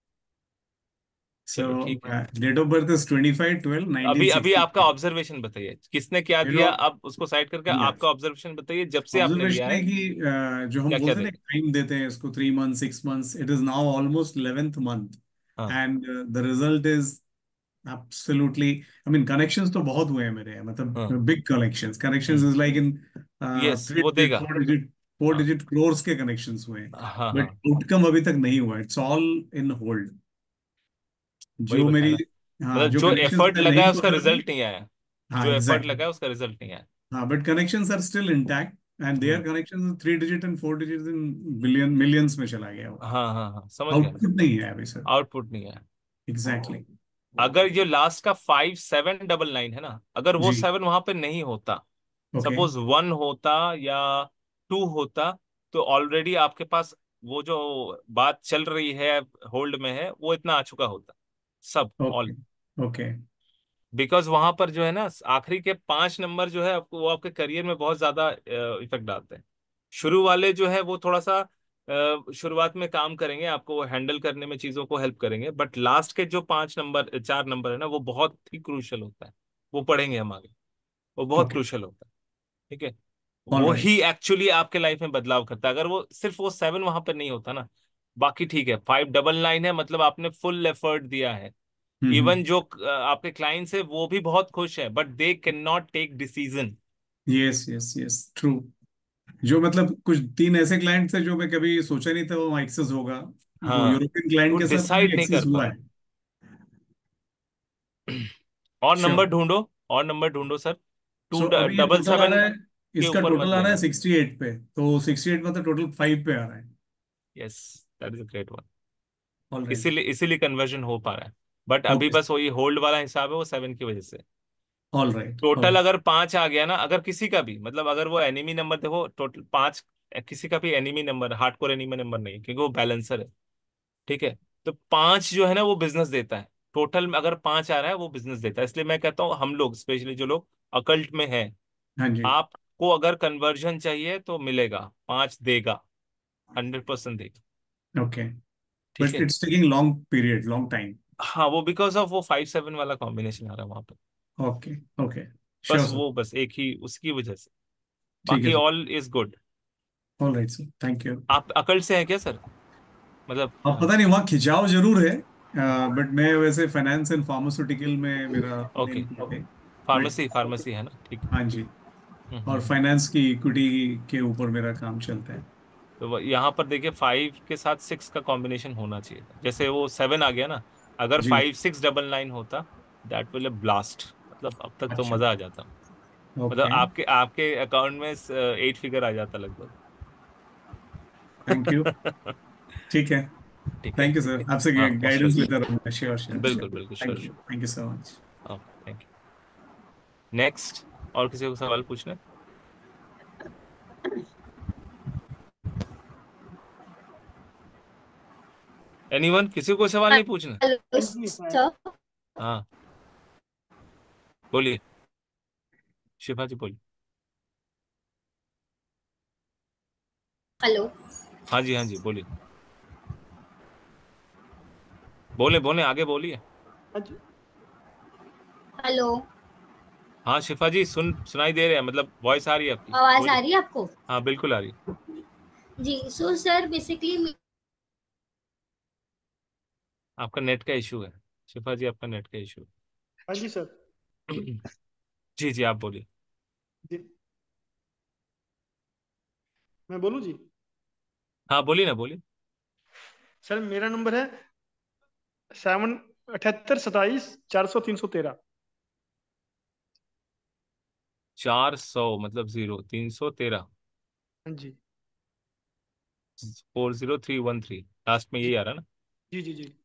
सो चलो ठीक है। Date of birth is twenty five twelve nineteen अभी अभी सिक्सटी आपका ऑब्जर्वेशन बताइए, किसने क्या यू नो दिया, आप उसको साइड करके आपका ऑब्जर्वेशन बताइए जब से आपने लिया ऑब्जर्वेशन है है। कि अ, जो हम क्या क्या बोलते हैं ना, देखा? टाइम देते हैं इसको, three month, six months, it is now almost eleventh month. हाँ। And the result is absolutely, I mean connections तो बहुत हुए हैं मेरे, मतलब हाँ। Big connections connections hmm. Is like in yes, three वो डिजिट देगा। फोर डिजिट फोर हाँ डिजिट क्रोर्स के कनेक्शंस हुए हैं। हाँ बट हाँ। आउटकम अभी तक नहीं हुआ, इट्स ऑल इन होल्ड। वही जो बताया मेरी, ना, हाँ, मतलब जो जो कनेक्शंस एफर्ट मैं लगा नहीं है उसका पकड़ रहा हूँ। रिजल्ट नहीं आया। हाँ जो एफर्ट एग्जैक्टली। लगा है उसका रिजल्ट नहीं आया। हाँ, but connections are still intact, and there hmm. Connections three digit and four digit in billion millions में चला गया वो। हाँ हाँ हाँ, समझ गया मैं। आउटपुट नहीं है अभी सर। आउटपुट नहीं आया। एग्जैक्टली। अगर ये लास्ट का फाइव सेवन डबल नाइन है ना, अगर वो जी। सेवन वहां पे नहीं होता, ओके। सपोज वन होता या टू होता, तो ऑलरेडी आपके पास वो जो बात चल रही है, होल्ड में है, वो इतना आ चुका होता सब ओके। ऑल। ओके। बिकॉज वहां पर जो है ना, आखिरी के पांच नंबर जो है आपको, वो आपके करियर में बहुत ज्यादा इफेक्ट डालते हैं। शुरू वाले जो है वो थोड़ा सा अ, शुरुआत में काम करेंगे, आपको हैंडल करने में चीजों को हेल्प करेंगे, बट लास्ट के जो पांच नंबर चार नंबर है ना, वो बहुत ही क्रूशियल होता है। वो पढ़ेंगे हम आगे, वो बहुत ओके। क्रूशियल होता है। ठीक है, ऑल वो राइट। ही एक्चुअली आपके लाइफ में बदलाव करता है। अगर वो सिर्फ वो सेवन वहां पर नहीं होता ना, बाकी ठीक है। फाइव डबल नाइन है, मतलब आपने फुल एफर्ट दिया है। हम्म। इवन जो अ, आपके क्लाइंट्स है वो भी बहुत खुश है, but they can not take decision. Yes yes yes, true. जो मतलब कुछ तीन ऐसे क्लाइंट्स हैं जो मैं कभी सोचा नहीं था वो एक्सेस होगा। वो हाँ, यूरोपियन वो क्लाइंट के साथ मेरी डिसाइड नहीं एक्सेस कर पा हुआ है। रहे। और श्योर। नंबर ढूंढो, और नंबर ढूंढो सर। टू सो अभी ये डबल टोटल आ सेवन रहा है, के इसका ऊपर मत टोटल आ रहा है लेना। सिक्सटी एट पे, तो सिक्सटी एट मतलब टोटल फाइव पे आ रहा है। Yes, that is a great one. All right. इसीलिए इसीलिए कन्वर्जन हो पा रहा है, बट अभी ओके। बस वही होल्ड वाला हिसाब है, वो सेवन की वजह से। All right. टोटल ऑल अगर पांच आ गया ना, अगर किसी का भी मतलब, अगर वो एनिमी नंबर, देखो टोटल पांच, किसी का भी enemy number, hardcore enemy number नहीं है, क्योंकि वो बैलेंसर है। ठीक है, तो पांच जो है ना वो बिजनेस देता है। टोटल में अगर पांच आ रहा है वो बिजनेस देता है, इसलिए मैं कहता हूँ हम लोग स्पेशली जो लोग अकल्ट में हैं, हाँ जी। आपको अगर कन्वर्जन चाहिए तो मिलेगा, पांच देगा, हंड्रेड परसेंट देगा। ओके, ठीक बट है। It's taking long period, long time. हाँ, वो बिकॉज ऑफ वो फाइव सेवन वाला कॉम्बिनेशन आ रहा है वहां पे। ओके। ओके। बस श्योर सर। वो बस एक ही उसकी वजह से, ठीक है बाकी sir. All is good. All right sir, thank you. आप अकल्ट से हैं क्या सर? मतलब अब पता नहीं, वहाँ खिंचाव जरूर है, बट मैं वैसे फाइनेंस एंड फार्मास्यूटिकल में मेरा ओके, मेन है। बट फार्मेसी फार्मेसी है ना, ठीक है। हाँ जी, हम्म हम्म और हम्म। फाइनेंस की इक्विटी के ऊपर मेरा काम चलता है। तो वो यहाँ पर देखिए, फाइव के साथ सिक्स का कॉम्बिनेशन होना चाहिए था, जैसे वो सेवन आ गया ना। अगर जी। फाइव सिक्स डबल नाइन होता, दैट विल ब्लास्ट, मतलब अब तक तो अच्छा। मजा आ जाता। मतलब ओके। आपके आपके अकाउंट में एट फिगर आ जाता लगभग। Thank you. ठीक है। ठीक है। थैंक यू सर, आपसे हाँ श्योर गाइडेंस श्योर, लेता रहूंगा। श्योर श्योर बिल्कुल श्योर। बिल्कुल, sure thank you, sure. Thank you so much. Okay, thank you. Next, और किसी को सवाल पूछना है? एनीवन, किसी को सवाल नहीं पूछना? Hello sir. हाँ बोलिए, शिफा जी बोलिए। हेलो। हाँ जी, हाँ जी बोलिए, बोले बोले आगे बोलिए। हेलो। हाँ शिफा जी, सुन सुनाई दे रहे हैं, मतलब वॉइस आ रही है आपकी, आवाज आ बोलिए। रही है आपको? हाँ बिल्कुल आ रही है। जी, सो सर बेसिकली आपका नेट का इशू है शिफा जी, आपका नेट का इशू हाँ जी सर। है। जी जी आप बोलिए। जी, मैं बोलूँ जी? हाँ बोलिए ना, बोलिए। सर मेरा नंबर है सेवन अठहत्तर सताइस चार सौ तीन सौ तेरह। चार सौ, मतलब जीरो, तीन सौ तेरह, हाँ जी। Four zero three one three, last में जी यही आ रहा ना? जी जी जी।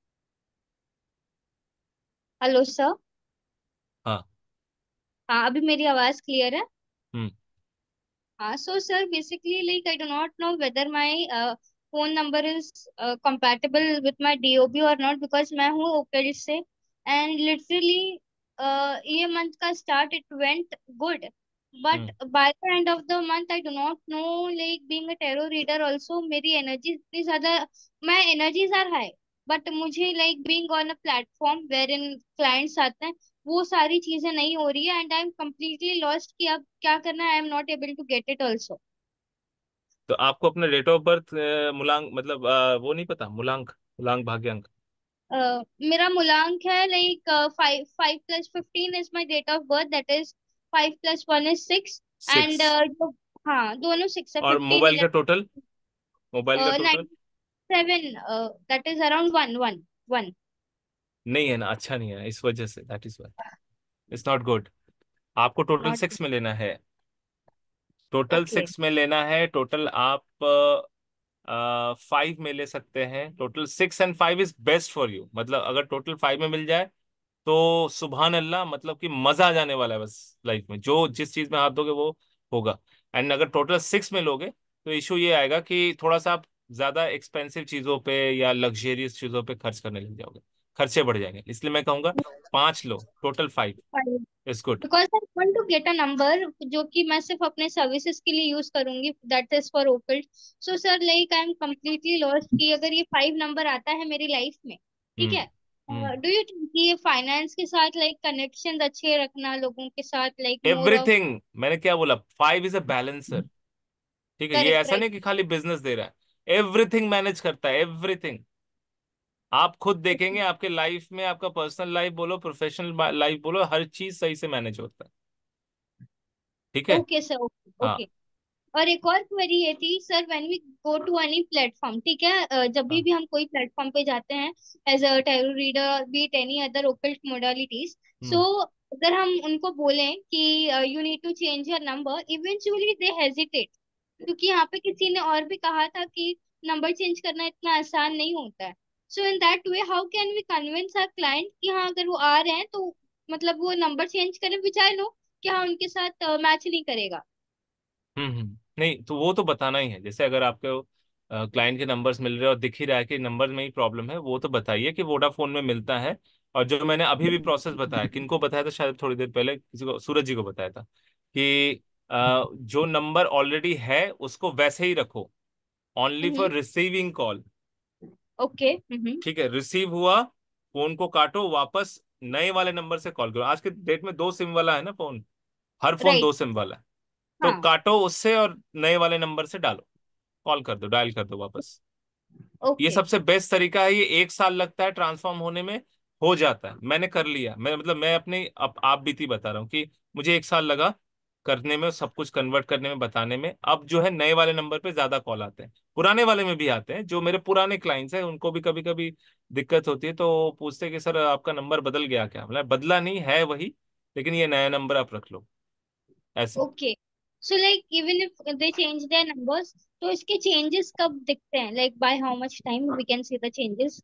Hello sir. हाँ। हाँ, अभी मेरी आवाज क्लियर है? हम्म। हाँ, so sir, basically, like I do not know whether my uh, phone number is uh, compatible with my D O B or not because मैं हूँ ओकेल से and literally uh, ये month का start it went good, but hmm. by the end of the month I do not know, like being a tarot reader also मेरी energy इतनी ज़्यादा, my energies are high, but मुझे like being on a platform wherein clients आते हैं, वो सारी चीजें नहीं हो रही है and I am completely lost कि अब क्या करना है। I am not able to get it also. तो आपको अपने डेट ऑफ बर्थ मूलांक, मतलब अ, वो नहीं पता, मूलांक, मूलांक भाग्यांक? मेरा मूलांक है like five five plus fifteen is my date of birth, that is five plus one is six and six. जो, हाँ दोनों सिक्स है, और फिफ्टीन मोबाइल का इलेवन टोटल, मोबाइल का total? Nine seven, that is around one one one. नहीं है ना, अच्छा नहीं है, इस वजह से, that is why it's not good. आपको टोटल नॉट। सिक्स में लेना है, टोटल ओके। सिक्स में लेना है। टोटल आप फाइव में ले सकते हैं, total six and five is best for you. मतलब अगर टोटल फाइव में मिल जाए तो सुबहान अल्लाह, मतलब कि मजा आ जाने वाला है बस लाइफ में, जो जिस चीज में हाथ दोगे वो होगा। एंड अगर टोटल सिक्स में लोगे तो इशू ये आएगा कि थोड़ा सा आप ज्यादा एक्सपेंसिव चीजों पे या लग्जेरियस चीजों पे खर्च करने लग जाओगे, खर्चे बढ़ जाएंगे। इसलिए मैं कहूंगा पांच लो, total five is good. Because I want to get a number जो कि मैं सिर्फ अपने सर्विसेज के लिए यूज करूंगी, that is for occult. So sir like I am completely lost कि अगर ये फाइव नंबर आता है मेरी लाइफ में, ठीक हम्म। है, हम्म। डू यू थिंक ये फाइनेंस के साथ लाइक कनेक्शन अच्छे रखना लोगों के साथ लाइक मोर ऑफ? एवरीथिंग, मैंने क्या बोला, फाइव इज अ बैलेंसर। ठीक है, ये करेक्ट, ऐसा राइट। नहीं कि खाली बिजनेस दे रहा है, एवरीथिंग मैनेज करता है, एवरीथिंग। आप खुद देखेंगे आपके लाइफ में, आपका पर्सनल लाइफ बोलो, प्रोफेशनल लाइफ बोलो, हर चीज सही से मैनेज होता है। ठीक है। ओके सर, ओके हाँ। ओके। और एक और क्वेरी ये थी sir, when we go to any platform, ठीक है, अ, जब भी हाँ। भी हम कोई प्लेटफॉर्म पे जाते हैं as a tarot reader, be it any other occult modalities, so hmm. अगर हम उनको बोलें कि you need to change your number, eventually they hesitate, क्योंकि यहाँ पे किसी ने और भी कहा था कि नंबर चेंज करना इतना आसान नहीं होता है। So in that way how can we convince our client कि हाँ अगर वो आ रहे हैं तो मतलब वो नंबर चेंज करें, विच आई नो कि हाँ उनके साथ मैच नहीं करेगा। हम्म। हम्म। नहीं तो वो तो बताना ही है, जैसे अगर आपके क्लाइंट के नंबर्स मिल रहे हैं और दिख ही रहा है कि नंबर में ही प्रॉब्लम है, वो तो बताइए कि वोडाफोन में मिलता है। और जो मैंने अभी भी प्रोसेस बताया, किनको बताया था, शायद थोड़ी देर पहले किसी को, सूरज जी को बताया था कि अ, जो नंबर ऑलरेडी है उसको वैसे ही रखो, only hmm. For receiving call. Okay. हम्म। ठीक है, रिसीव हुआ, फोन को काटो, वापस नए वाले नंबर से कॉल करो। आज के डेट में दो सिम वाला है ना फोन, हर फोन राइट। दो सिम वाला है। तो हाँ। काटो उससे और नए वाले नंबर से डालो, कॉल कर दो, डायल कर दो वापस। ये ओके। सबसे बेस्ट तरीका है। ये एक साल लगता है ट्रांसफॉर्म होने में, हो जाता है। मैंने कर लिया, मैं मतलब मैं अपनी अब आप बीती बता रहा हूँ कि मुझे एक साल लगा करने में, सब कुछ कन्वर्ट करने में, बताने में। अब जो है नए वाले नंबर पे ज्यादा कॉल आते हैं, पुराने वाले में भी आते हैं। जो मेरे पुराने क्लाइंट्स हैं उनको भी कभी कभी दिक्कत होती है, तो वो पूछते हैं कि सर आपका नंबर बदल गया क्या? मतलब बदला नहीं है वही, लेकिन ये नया नंबर आप रख लो, ऐसे। Okay. So like even if they change their numbers, तो इसके चेंजेस कब दिखते हैं, like by how much time we can see the changes?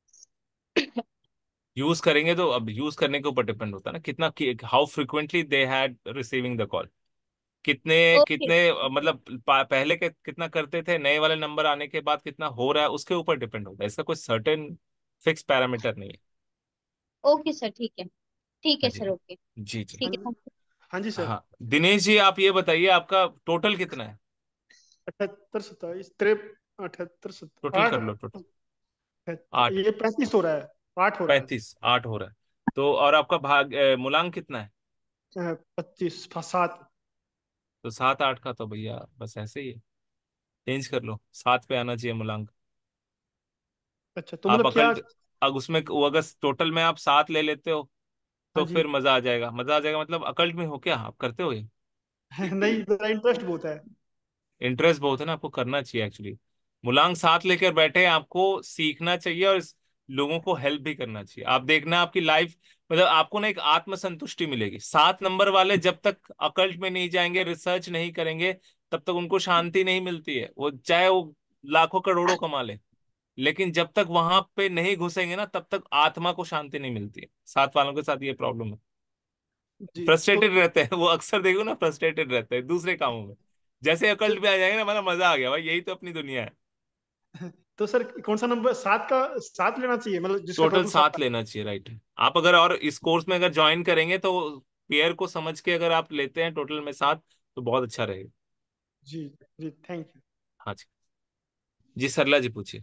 Use करेंगे तो, अब यूज करने के ऊपर डिपेंड होता है ना, कितना, how frequently they had receiving the call, कितने ओके। कितने अ, मतलब पा- पहले के कितना करते थे, नए वाले नंबर आने के बाद कितना हो रहा है, उसके ऊपर डिपेंड होता है। इसका कोई सर्टेन फिक्स पैरामीटर नहीं है। ओके सर, ठीक है। ठीक हाँ है जी। Sir, okay. जी जी। हाँ ठीक है, जी। Thank you. हाँ जी सर। हाँ दिनेश जी, आप ये बताइए आपका टोटल कितना है? अठहत्तर सत्ताईस तिरप अठहत्तर सत्तर टोटल आठ। कर लो टोटल। आठ। ये पैंतीस हो रहा है। आठ हो रहा है। पैंतीस, आठ हो रहा है। तो और आपका भाग अ, मूलांक कितना है? पच्चीस सात। तो सात आठ का तो भैया बस ऐसे ही है, चेंज कर लो, सात पे आना चाहिए मूलांक। अच्छा तो आप मतलब क्या? अकल्ट, अब उसमें वो अगर टोटल में आप सात ले लेते हो हाँ तो जी। फिर मजा आ जाएगा, मजा आ जाएगा। मतलब अकल्ट में हो क्या आप, करते हो ये? नहीं, मेरा इंटरेस्ट बहुत है। इंटरेस्ट बहुत है ना, आपको करना चाहिए एक्चुअली। मूलांक साथ लेकर बैठे हैं, आपको सीखना चाहिए और इस- लोगों को हेल्प भी करना चाहिए। आप देखना आपकी लाइफ, मतलब आपको ना एक आत्मसंतुष्टि मिलेगी। सात नंबर वाले जब तक अकल्ट में नहीं जाएंगे, रिसर्च नहीं करेंगे, तब तक उनको शांति नहीं मिलती है। वो चाहे वो लाखों करोड़ों कमा ले, लेकिन जब तक वहां पे नहीं घुसेंगे ना, तब तक आत्मा को शांति नहीं मिलती है। सात वालों के साथ ये प्रॉब्लम है, जी तो फ्रस्ट्रेटेड रहते हैं वो, अक्सर देखो ना, फ्रस्ट्रेटेड रहते हैं दूसरे कामों में। जैसे तो, अकल्ट में आ जाएंगे ना, मतलब मजा आ गया भाई, यही तो अपनी दुनिया है। तो सर कौन सा नंबर सात का सात लेना चाहिए, मतलब जिसका टोटल टोटल सात सात है? लेना चाहिए, राइट। आप अगर और इस कोर्स में अगर ज्वाइन करेंगे तो पेयर को समझ के अगर आप लेते हैं टोटल में सात, तो बहुत अच्छा रहेगा। जी जी, थैंक यू। हाँ जी। जी सरला जी पूछिए।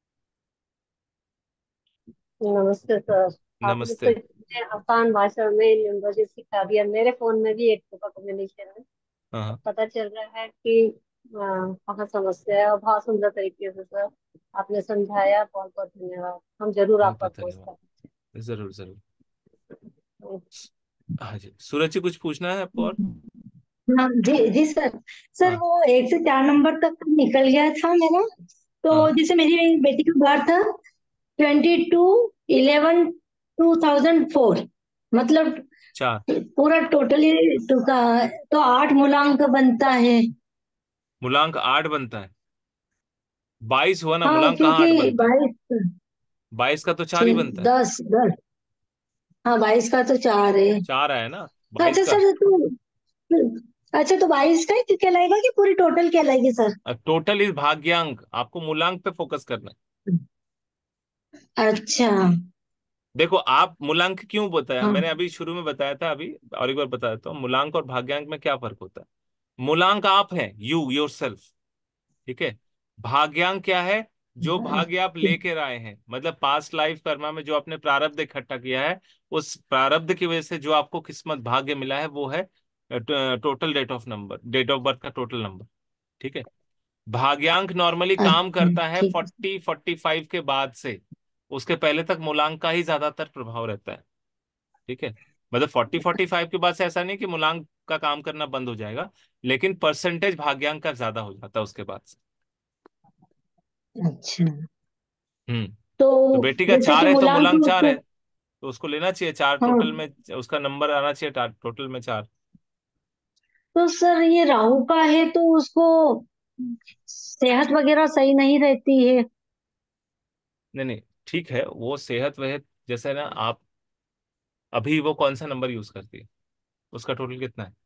नमस्ते सर। आपने तो नमस्ते। इतने आसान भाषा में न्यूमरोलॉजी सिखा दिया। मेरे फोन में भी एक का कॉम्बिनेशन है। हाँ अब हाँ। पता चल रहा है कि अ, कहाँ समस्या है। और बहुत सुंदर तरीके से सर आपने समझाया। बहुत बहुत धन्यवाद। हम जरूर बहुत आपका बहुत कोर्स धन्यवाद। जरूर जरूर। करेंगे। हाँ जी, सूरज जी कुछ पूछना है आपको और? हाँ जी जी सर। सर हाँ वो एक से चार नंबर तक निकल गया था मेरा। तो हाँ। जैसे मेरी बेटी का बर्थ था twenty two eleven, two thousand four. मतलब चार। पूरा टोटली टूका है, तो आठ मूलांक बनता है। मूलांक आठ बनता है? बाईस हुआ ना, हाँ मूलांक कहाँ क्योंकि आठ बनता है? बाईस, बाईस का तो चार ही बनता है। दस दस। हाँ बाईस का तो चार है। चार आया ना तो बाईस अच्छा का। सर, तो अच्छा तो बाईस का ही कहलाएगा कि पूरी टोटल कहलाएगी सर? टोटल इज भाग्यांक, आपको मूलांक पे फोकस करना है। अच्छा। देखो आप मूलांक क्यों बताया, हाँ मैंने अभी शुरू में बताया था, अभी और एक बार बता देता हूँ। मूलांक और भाग्यांक में क्या फर्क होता है? मूलांक आप हैं, यू योर सेल्फ, ठीक है। भाग्यांक क्या है? जो भाग्य आप लेकर आए हैं, मतलब पास्ट लाइफ कर्मा में जो आपने प्रारब्ध इकट्ठा किया है, उस प्रारब्ध की वजह से जो आपको किस्मत भाग्य मिला है, वो है total date of number, date of birth का टोटल नंबर, ठीक है। भाग्यांक नॉर्मली काम अच्छा करता है ठीक है। फोर्टी फोर्टी फाइव के बाद से, उसके पहले तक मूलांक का ही ज्यादातर प्रभाव रहता है, ठीक है। मतलब फोर्टी फोर्टी फाइव के बाद से ऐसा नहीं कि मूलांक का काम करना बंद हो जाएगा, लेकिन परसेंटेज भाग्यांक का ज्यादा हो जाता है उसके बाद से। अच्छा हम्म। तो तो बेटी का जैसे कि चार है तो मूलांक मूलांक में चार है, उसको, तो उसको लेना चाहिए चार, हाँ, टोटल में उसका नंबर आना चाहिए टोटल में चार। तो सर ये राहु का है तो उसको सेहत वगैरह सही नहीं रहती है। नहीं नहीं, ठीक है, वो सेहत वेहत जैसे ना आप, अभी वो कौन सा नंबर यूज करती है, उसका टोटल कितना है?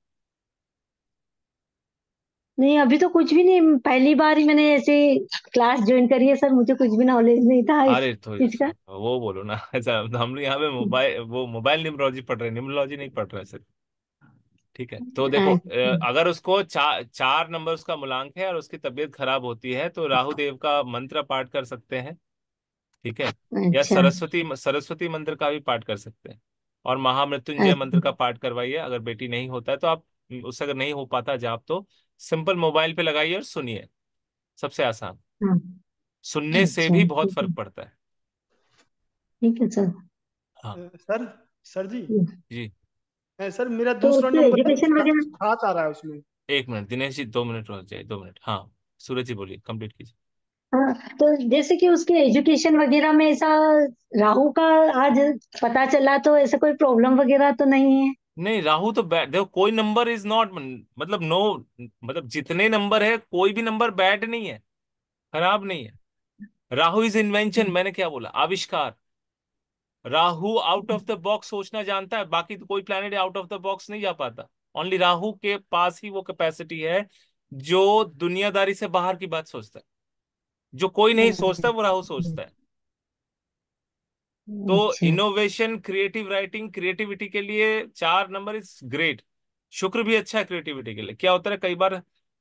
नहीं अभी तो कुछ भी नहीं, पहली बार ही मैंने ऐसे क्लास ज्वाइन करी है सर। मुझे कुछ भी नॉलेज नहीं था इस अरे तो चीज का। वो बोलो ना ऐसा, हम लोग यहाँ पे मोबाइल, वो मोबाइल न्यूमरोलॉजी पढ़ रहे हैं, न्यूमरोलॉजी नहीं पढ़ रहे हैं सर, ठीक है। तो देखो अच्छा अ, अगर उसको चार चार नंबर उसका मूलांक है और उसकी तबीयत खराब होती है, तो राहु देव का मंत्र पाठ कर सकते हैं, ठीक है। या अच्छा सरस्वती सरस्वती मंत्र का भी पाठ कर सकते हैं, और महामृत्युंजय मंत्र का अच्छा। पाठ करवाइए। अगर बेटी नहीं होता है तो आप, उससे अगर नहीं हो पाता जाप, तो सिंपल मोबाइल पे लगाइए और सुनिए, सबसे आसान। हाँ सुनने से अच्छा भी बहुत ठीक है। फर्क पड़ता है। ठीक है सर। हाँ अ, सर सर जी, जी। अ, सर मेरा तो दूसरा उसके नंबर है, एजुकेशन सात वगैरह, सात आ रहा है उसमें। एक मिनट दिनेश जी, दो मिनट रुक जाइए, दो मिनट। हाँ सूरज जी बोलिए, कंप्लीट कीजिए। हाँ तो जैसे कि उसके एजुकेशन वगैरह में ऐसा राहु का आज पता चला, तो ऐसा कोई प्रॉब्लम वगैरह तो नहीं है? नहीं राहु तो बैड, देखो कोई नंबर इज नॉट, मतलब नो, मतलब जितने नंबर है कोई भी नंबर बैड नहीं है, खराब नहीं है। राहु इज इन्वेंशन, मैंने क्या बोला, आविष्कार। Rahu out of the box सोचना जानता है, बाकी तो कोई planet out of the box नहीं जा पाता, ओनली राहु के पास ही वो कैपेसिटी है जो दुनियादारी से बाहर की बात सोचता है। जो कोई नहीं सोचता वो राहु सोचता है। तो अच्छा। इनोवेशन, क्रिएटिव राइटिंग, क्रिएटिविटी के लिए चार नंबर इज ग्रेट। शुक्र भी अच्छा है क्रिएटिविटी के लिए। क्या होता है कई बार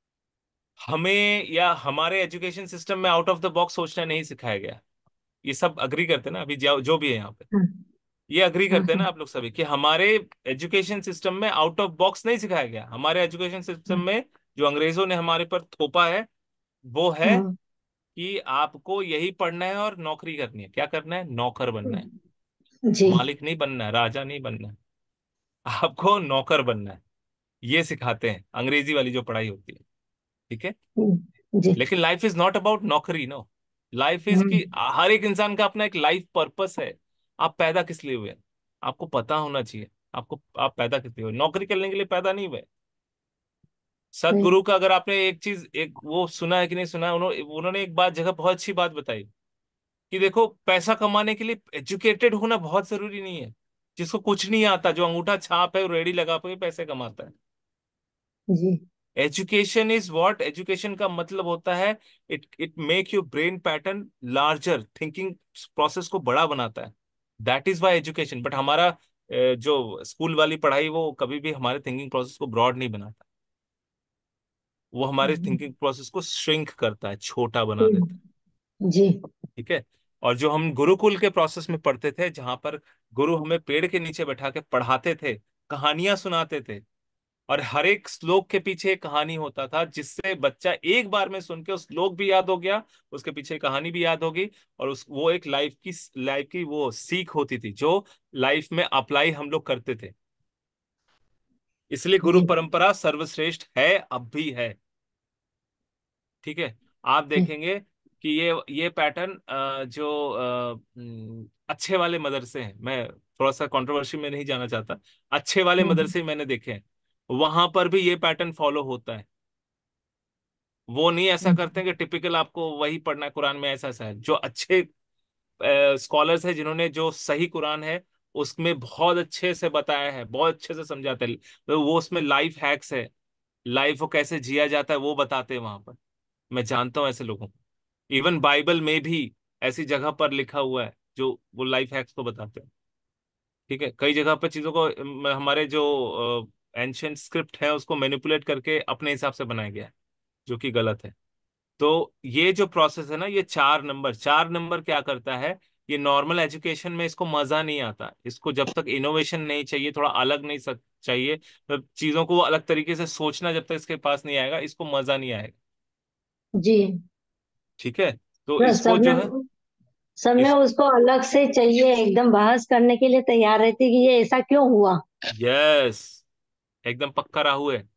हमें या हमारे एजुकेशन सिस्टम में आउट ऑफ द बॉक्स सोचना नहीं सिखाया गया। ये सब अग्री करते हैं ना अभी जो जो भी है यहाँ पे, हाँ ये अग्री हाँ करते हैं ना हाँ आप लोग सभी कि हमारे एजुकेशन सिस्टम में आउट ऑफ बॉक्स नहीं सिखाया गया। हमारे एजुकेशन सिस्टम में जो अंग्रेजों ने हमारे पर थोपा है वो है हाँ, कि आपको यही पढ़ना है और नौकरी करनी है। क्या करना है? नौकर बनना है। जी मालिक नहीं बनना है, राजा नहीं बनना है, आपको नौकर बनना है। ये सिखाते हैं अंग्रेजी वाली जो पढ़ाई होती है। ठीक है। जी। लेकिन लाइफ इज नॉट अबाउट नौकरी, नो। लाइफ इज हम्म, कि हर एक इंसान का अपना एक लाइफ पर्पस है। आप पैदा किस लिए हुए हैं? आपको पता होना चाहिए आपको आप पैदा किस लिए हुए। नौकरी करने के लिए पैदा नहीं हुए। सही। सदगुरु का अगर आपने एक चीज एक वो सुना है कि नहीं सुना है, उन्होंने उन्होंने एक बात जगह बहुत अच्छी बात बताई कि देखो पैसा कमाने के लिए एजुकेटेड होना बहुत जरूरी नहीं है। जिसको कुछ नहीं आता, जो अंगूठा छाप है, वो रेडी लगा के पैसे कमाता है। जी एजुकेशन इज व्हाट? एजुकेशन का मतलब होता है it it make your brain pattern larger, thinking process को बड़ा बनाता है। That is why education. But हमारा अ, जो स्कूल वाली पढ़ाई वो कभी भी हमारे थिंकिंग प्रोसेस को ब्रॉड नहीं बनाता। वो हमारे थिंकिंग प्रोसेस को श्रिंक करता है, छोटा बना देता है। जी ठीक है। और जो हम गुरुकुल के प्रोसेस में पढ़ते थे, जहां पर गुरु हमें पेड़ के नीचे बैठा के पढ़ाते थे, कहानियां सुनाते थे, और हर एक श्लोक के पीछे एक कहानी होता था, जिससे बच्चा एक बार में सुन के उस श्लोक भी याद हो गया, उसके पीछे कहानी भी याद होगी, और उस वो एक लाइफ की लाइफ की वो सीख होती थी जो लाइफ में अप्लाई हम लोग करते थे। इसलिए गुरु जी परंपरा सर्वश्रेष्ठ है, अब भी है। ठीक है। आप जी देखेंगे कि ये ये पैटर्न जो अ, हम्म, अच्छे वाले मदरसे हैं, मैं थोड़ा सा कंट्रोवर्सी में नहीं जाना चाहता, अच्छे वाले हम्म, मदरसे मैंने देखे हैं, वहां पर भी ये पैटर्न फॉलो होता है। वो नहीं ऐसा करते हैं कि टिपिकल आपको वही पढ़ना है कुरान में, ऐसा ऐसा है। जो अच्छे स्कॉलर्स हैं जिन्होंने जो सही कुरान है उसमें बहुत अच्छे से बताया है, बहुत अच्छे से समझाते हैं, तो वो उसमें लाइफ हैक्स है, लाइफ को कैसे जिया जाता है वो बताते हैं वहां पर। मैं जानता हूँ ऐसे लोगों को। इवन बाइबल में भी ऐसी जगह पर लिखा हुआ है जो वो लाइफ हैक्स को बताते हैं। ठीक है। कई जगह पर चीजों को अम, हमारे जो एंशियंट स्क्रिप्ट है उसको मैनिपुलेट करके अपने हिसाब से बनाया गया है, जो कि गलत है। तो ये जो प्रोसेस है ना, ये चार नंबर चार नंबर क्या करता है? ये नॉर्मल एजुकेशन में इसको मजा नहीं आता। इसको जब तक इनोवेशन नहीं चाहिए, थोड़ा अलग नहीं सक चाहिए, तो चीजों को वो अलग तरीके से सोचना जब तक इसके पास नहीं आएगा, इसको मजा नहीं आएगा। जी। ठीक है। तो तो इसको सब जो में है सब में इस उसको अलग से चाहिए, एकदम बहस करने के लिए तैयार रहती कि ये ऐसा क्यों हुआ। यस, एकदम पक्का राहु है।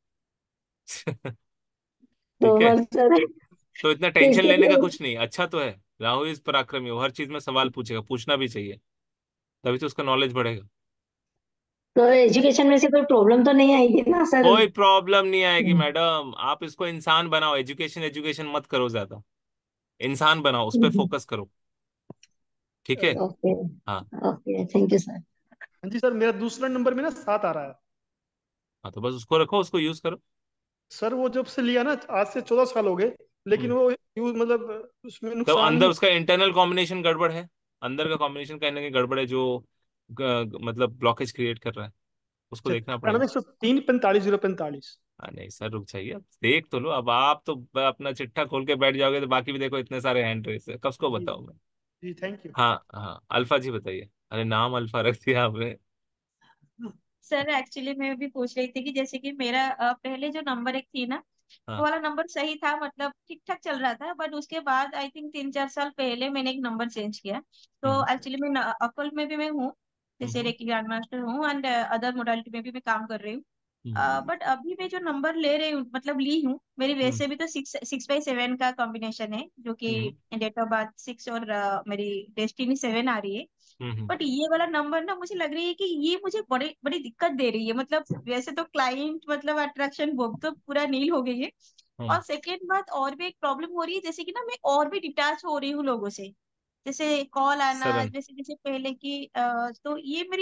तो ठीक है। बस सर, तो इतना तो टेंशन इसके लेने का लिए कुछ नहीं, अच्छा तो है। राहु इस पराक्रमी, वो हर चीज में सवाल पूछेगा, पूछना भी चाहिए, तभी तो उसका नॉलेज बढ़ेगा। तो एजुकेशन में से कोई प्रॉब्लम तो नहीं आएगी ना सर। कोई प्रॉब्लम नहीं आएगी मैडम। आप इसको इंसान बनाओ, एजुकेशन एजुकेशन मत करो ज्यादा, इंसान बनाओ, उस पर फोकस करो। ठीक है। ओके। हाँ। Okay, thank you sir. हाँ जी सर, मेरा दूसरा नंबर में ना सात आ रहा है। हाँ तो बस उसको रखो, उसको यूज करो। सर वो जब से लिया ना, आज से चौदह साल हो गए, लेकिन हम्म। वो यूज मतलब उसमें तो नुकसान ही अंदर हो। उसका इंटरनल कॉम्बिनेशन गड़बड़ है, अंदर का कॉम्बिनेशन कहीं ना कहीं गड़बड़ है, जो ग, मतलब ब्लॉकेज क्रिएट कर रहा है, उसको देखना पड़ेगा। एक सौ तीन पैंतालीस जीरो पैंतालीस। हाँ नहीं सर, रुक जाइए, अब देख तो लो। अब आप तो ब- अपना चिट्ठा खोल के बैठ जाओगे तो बाकी भी देखो, इतने सारे हैंड रेस है, कब को जी बताऊं मैं। जी, थैंक यू। हाँ हाँ, अल्फा जी बताइए। अरे नाम अल्फा रख दिया आपने। सर एक्चुअली मैं भी पूछ रही थी कि जैसे कि मेरा अ, पहले जो नंबर एक थी ना, वो हाँ। वाला नंबर सही था, मतलब ठीक ठाक चल रहा था, बट उसके बाद आई थिंक तीन चार साल पहले मैंने एक नंबर चेंज किया। तो हम्म एक्चुअली मैं अकल में भी मैं हूँ, जैसे हम्म रेकी ग्रैंड मास्टर हूँ, एंड अदर मोडालिटी में भी मैं काम कर रही हूँ। हम्म बट अभी मैं जो नंबर ले रही हूँ, मतलब ली हूँ, मेरी हम्म वैसे भी तो सिक्स सिक्स बाई सेवन का कॉम्बिनेशन है, जो कि हम्म डेट ऑफ बर्थ सिक्स और अ, मेरी डेस्टिनी सेवन आ रही है। हम्म हम्म बट ये वाला नंबर ना मुझे लग रही है कि ये मुझे बड़ी बड़ी दिक्कत दे रही है। मतलब वैसे तो क्लाइंट मतलब अट्रैक्शन वो तो पूरा नील हो गई है, हम्म। और सेकेंड बात और भी एक प्रॉब्लम हो रही है, जैसे कि ना मैं और भी डिटैच हो रही हूँ लोगों से, जैसे कॉल आना, सडन। जैसे जैसे पहले की अ, तो ये मेरी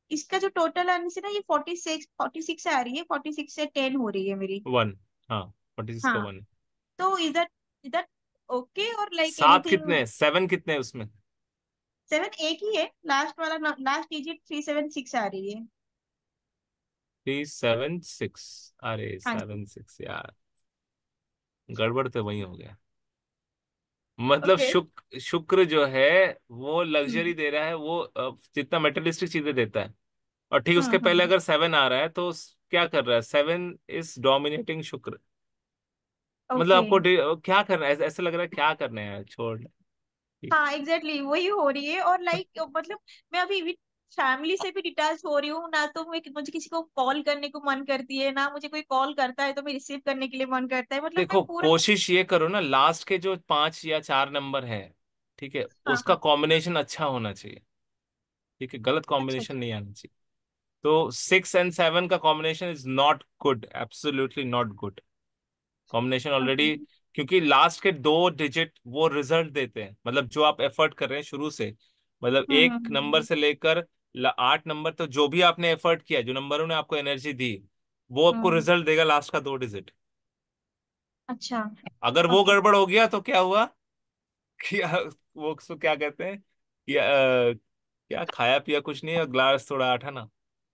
इसका जो टोटल आने से ना ये फोर्टी सिक्स फोर्टी सिक्स से आ रही है, फोर्टी सिक्स से टेन हो रही है मेरी। वन। हाँ, फोर्टी सिक्स का हाँ, वन। तो इधर इधर ओके और लाइक सात एनीथिंग। कितने हैं, सेवन कितने हैं उसमें? सेवन एक ही है, लास्ट वाला last digit three seven six आ रही है। Three seven six. अरे हाँ जी। सेवन सिक्स यार, गड़बड़ तो वही हो गया। मतलब ओके। शुक्र शुक्र जो है वो लग्जरी हम्म दे रहा है, वो अ, जितना मेटेरियलिस्टिक चीजें देता है। और ठीक हम्म उसके पहले हम्म अगर सेवन आ रहा है तो स- क्या कर रहा है, सेवन इज डोमिनेटिंग शुक्र। मतलब ओके। आपको डे- क्या करना है, ऐसे ऐसे लग रहा है क्या करना है, छोड़। हाँ एग्जैक्टली exactly, वही हो रही है। और लाइक मतलब मैं अभी फैमिली से भी डिटैच हो रही हूँ ना, तो मैं मुझे किसी को कॉल करने को मन करती है ना, मुझे कोई कॉल करता है तो मैं रिसीव करने के लिए मन करता है, मतलब मैं देखो पूरा। कोशिश ये करो ना, लास्ट के जो पांच या चार नंबर है, ठीक है, हाँ उसका हाँ। कॉम्बिनेशन अच्छा होना चाहिए। ठीक है, गलत अच्छा कॉम्बिनेशन अच्छा। नहीं आना चाहिए। तो सिक्स एंड सेवन का combination is not good, absolutely not good combination okay. Already. क्योंकि लास्ट के दो डिजिट वो रिजल्ट देते हैं, मतलब जो आप एफर्ट कर रहे हैं शुरू से, मतलब हम्म एक हम्म नंबर हम्म से लेकर ल- आठ नंबर तक जो भी आपने एफर्ट किया, जो नंबरों ने आपको एनर्जी दी, वो आपको हम्म, रिजल्ट देगा लास्ट का दो डिजिट। अच्छा। अगर वो ओके। गड़बड़ हो गया तो क्या हुआ कि अ, वो उसको क्या कहते हैं कि अ, क्या खाया पिया कुछ नहीं और ग्लास थोड़ा आटा ना।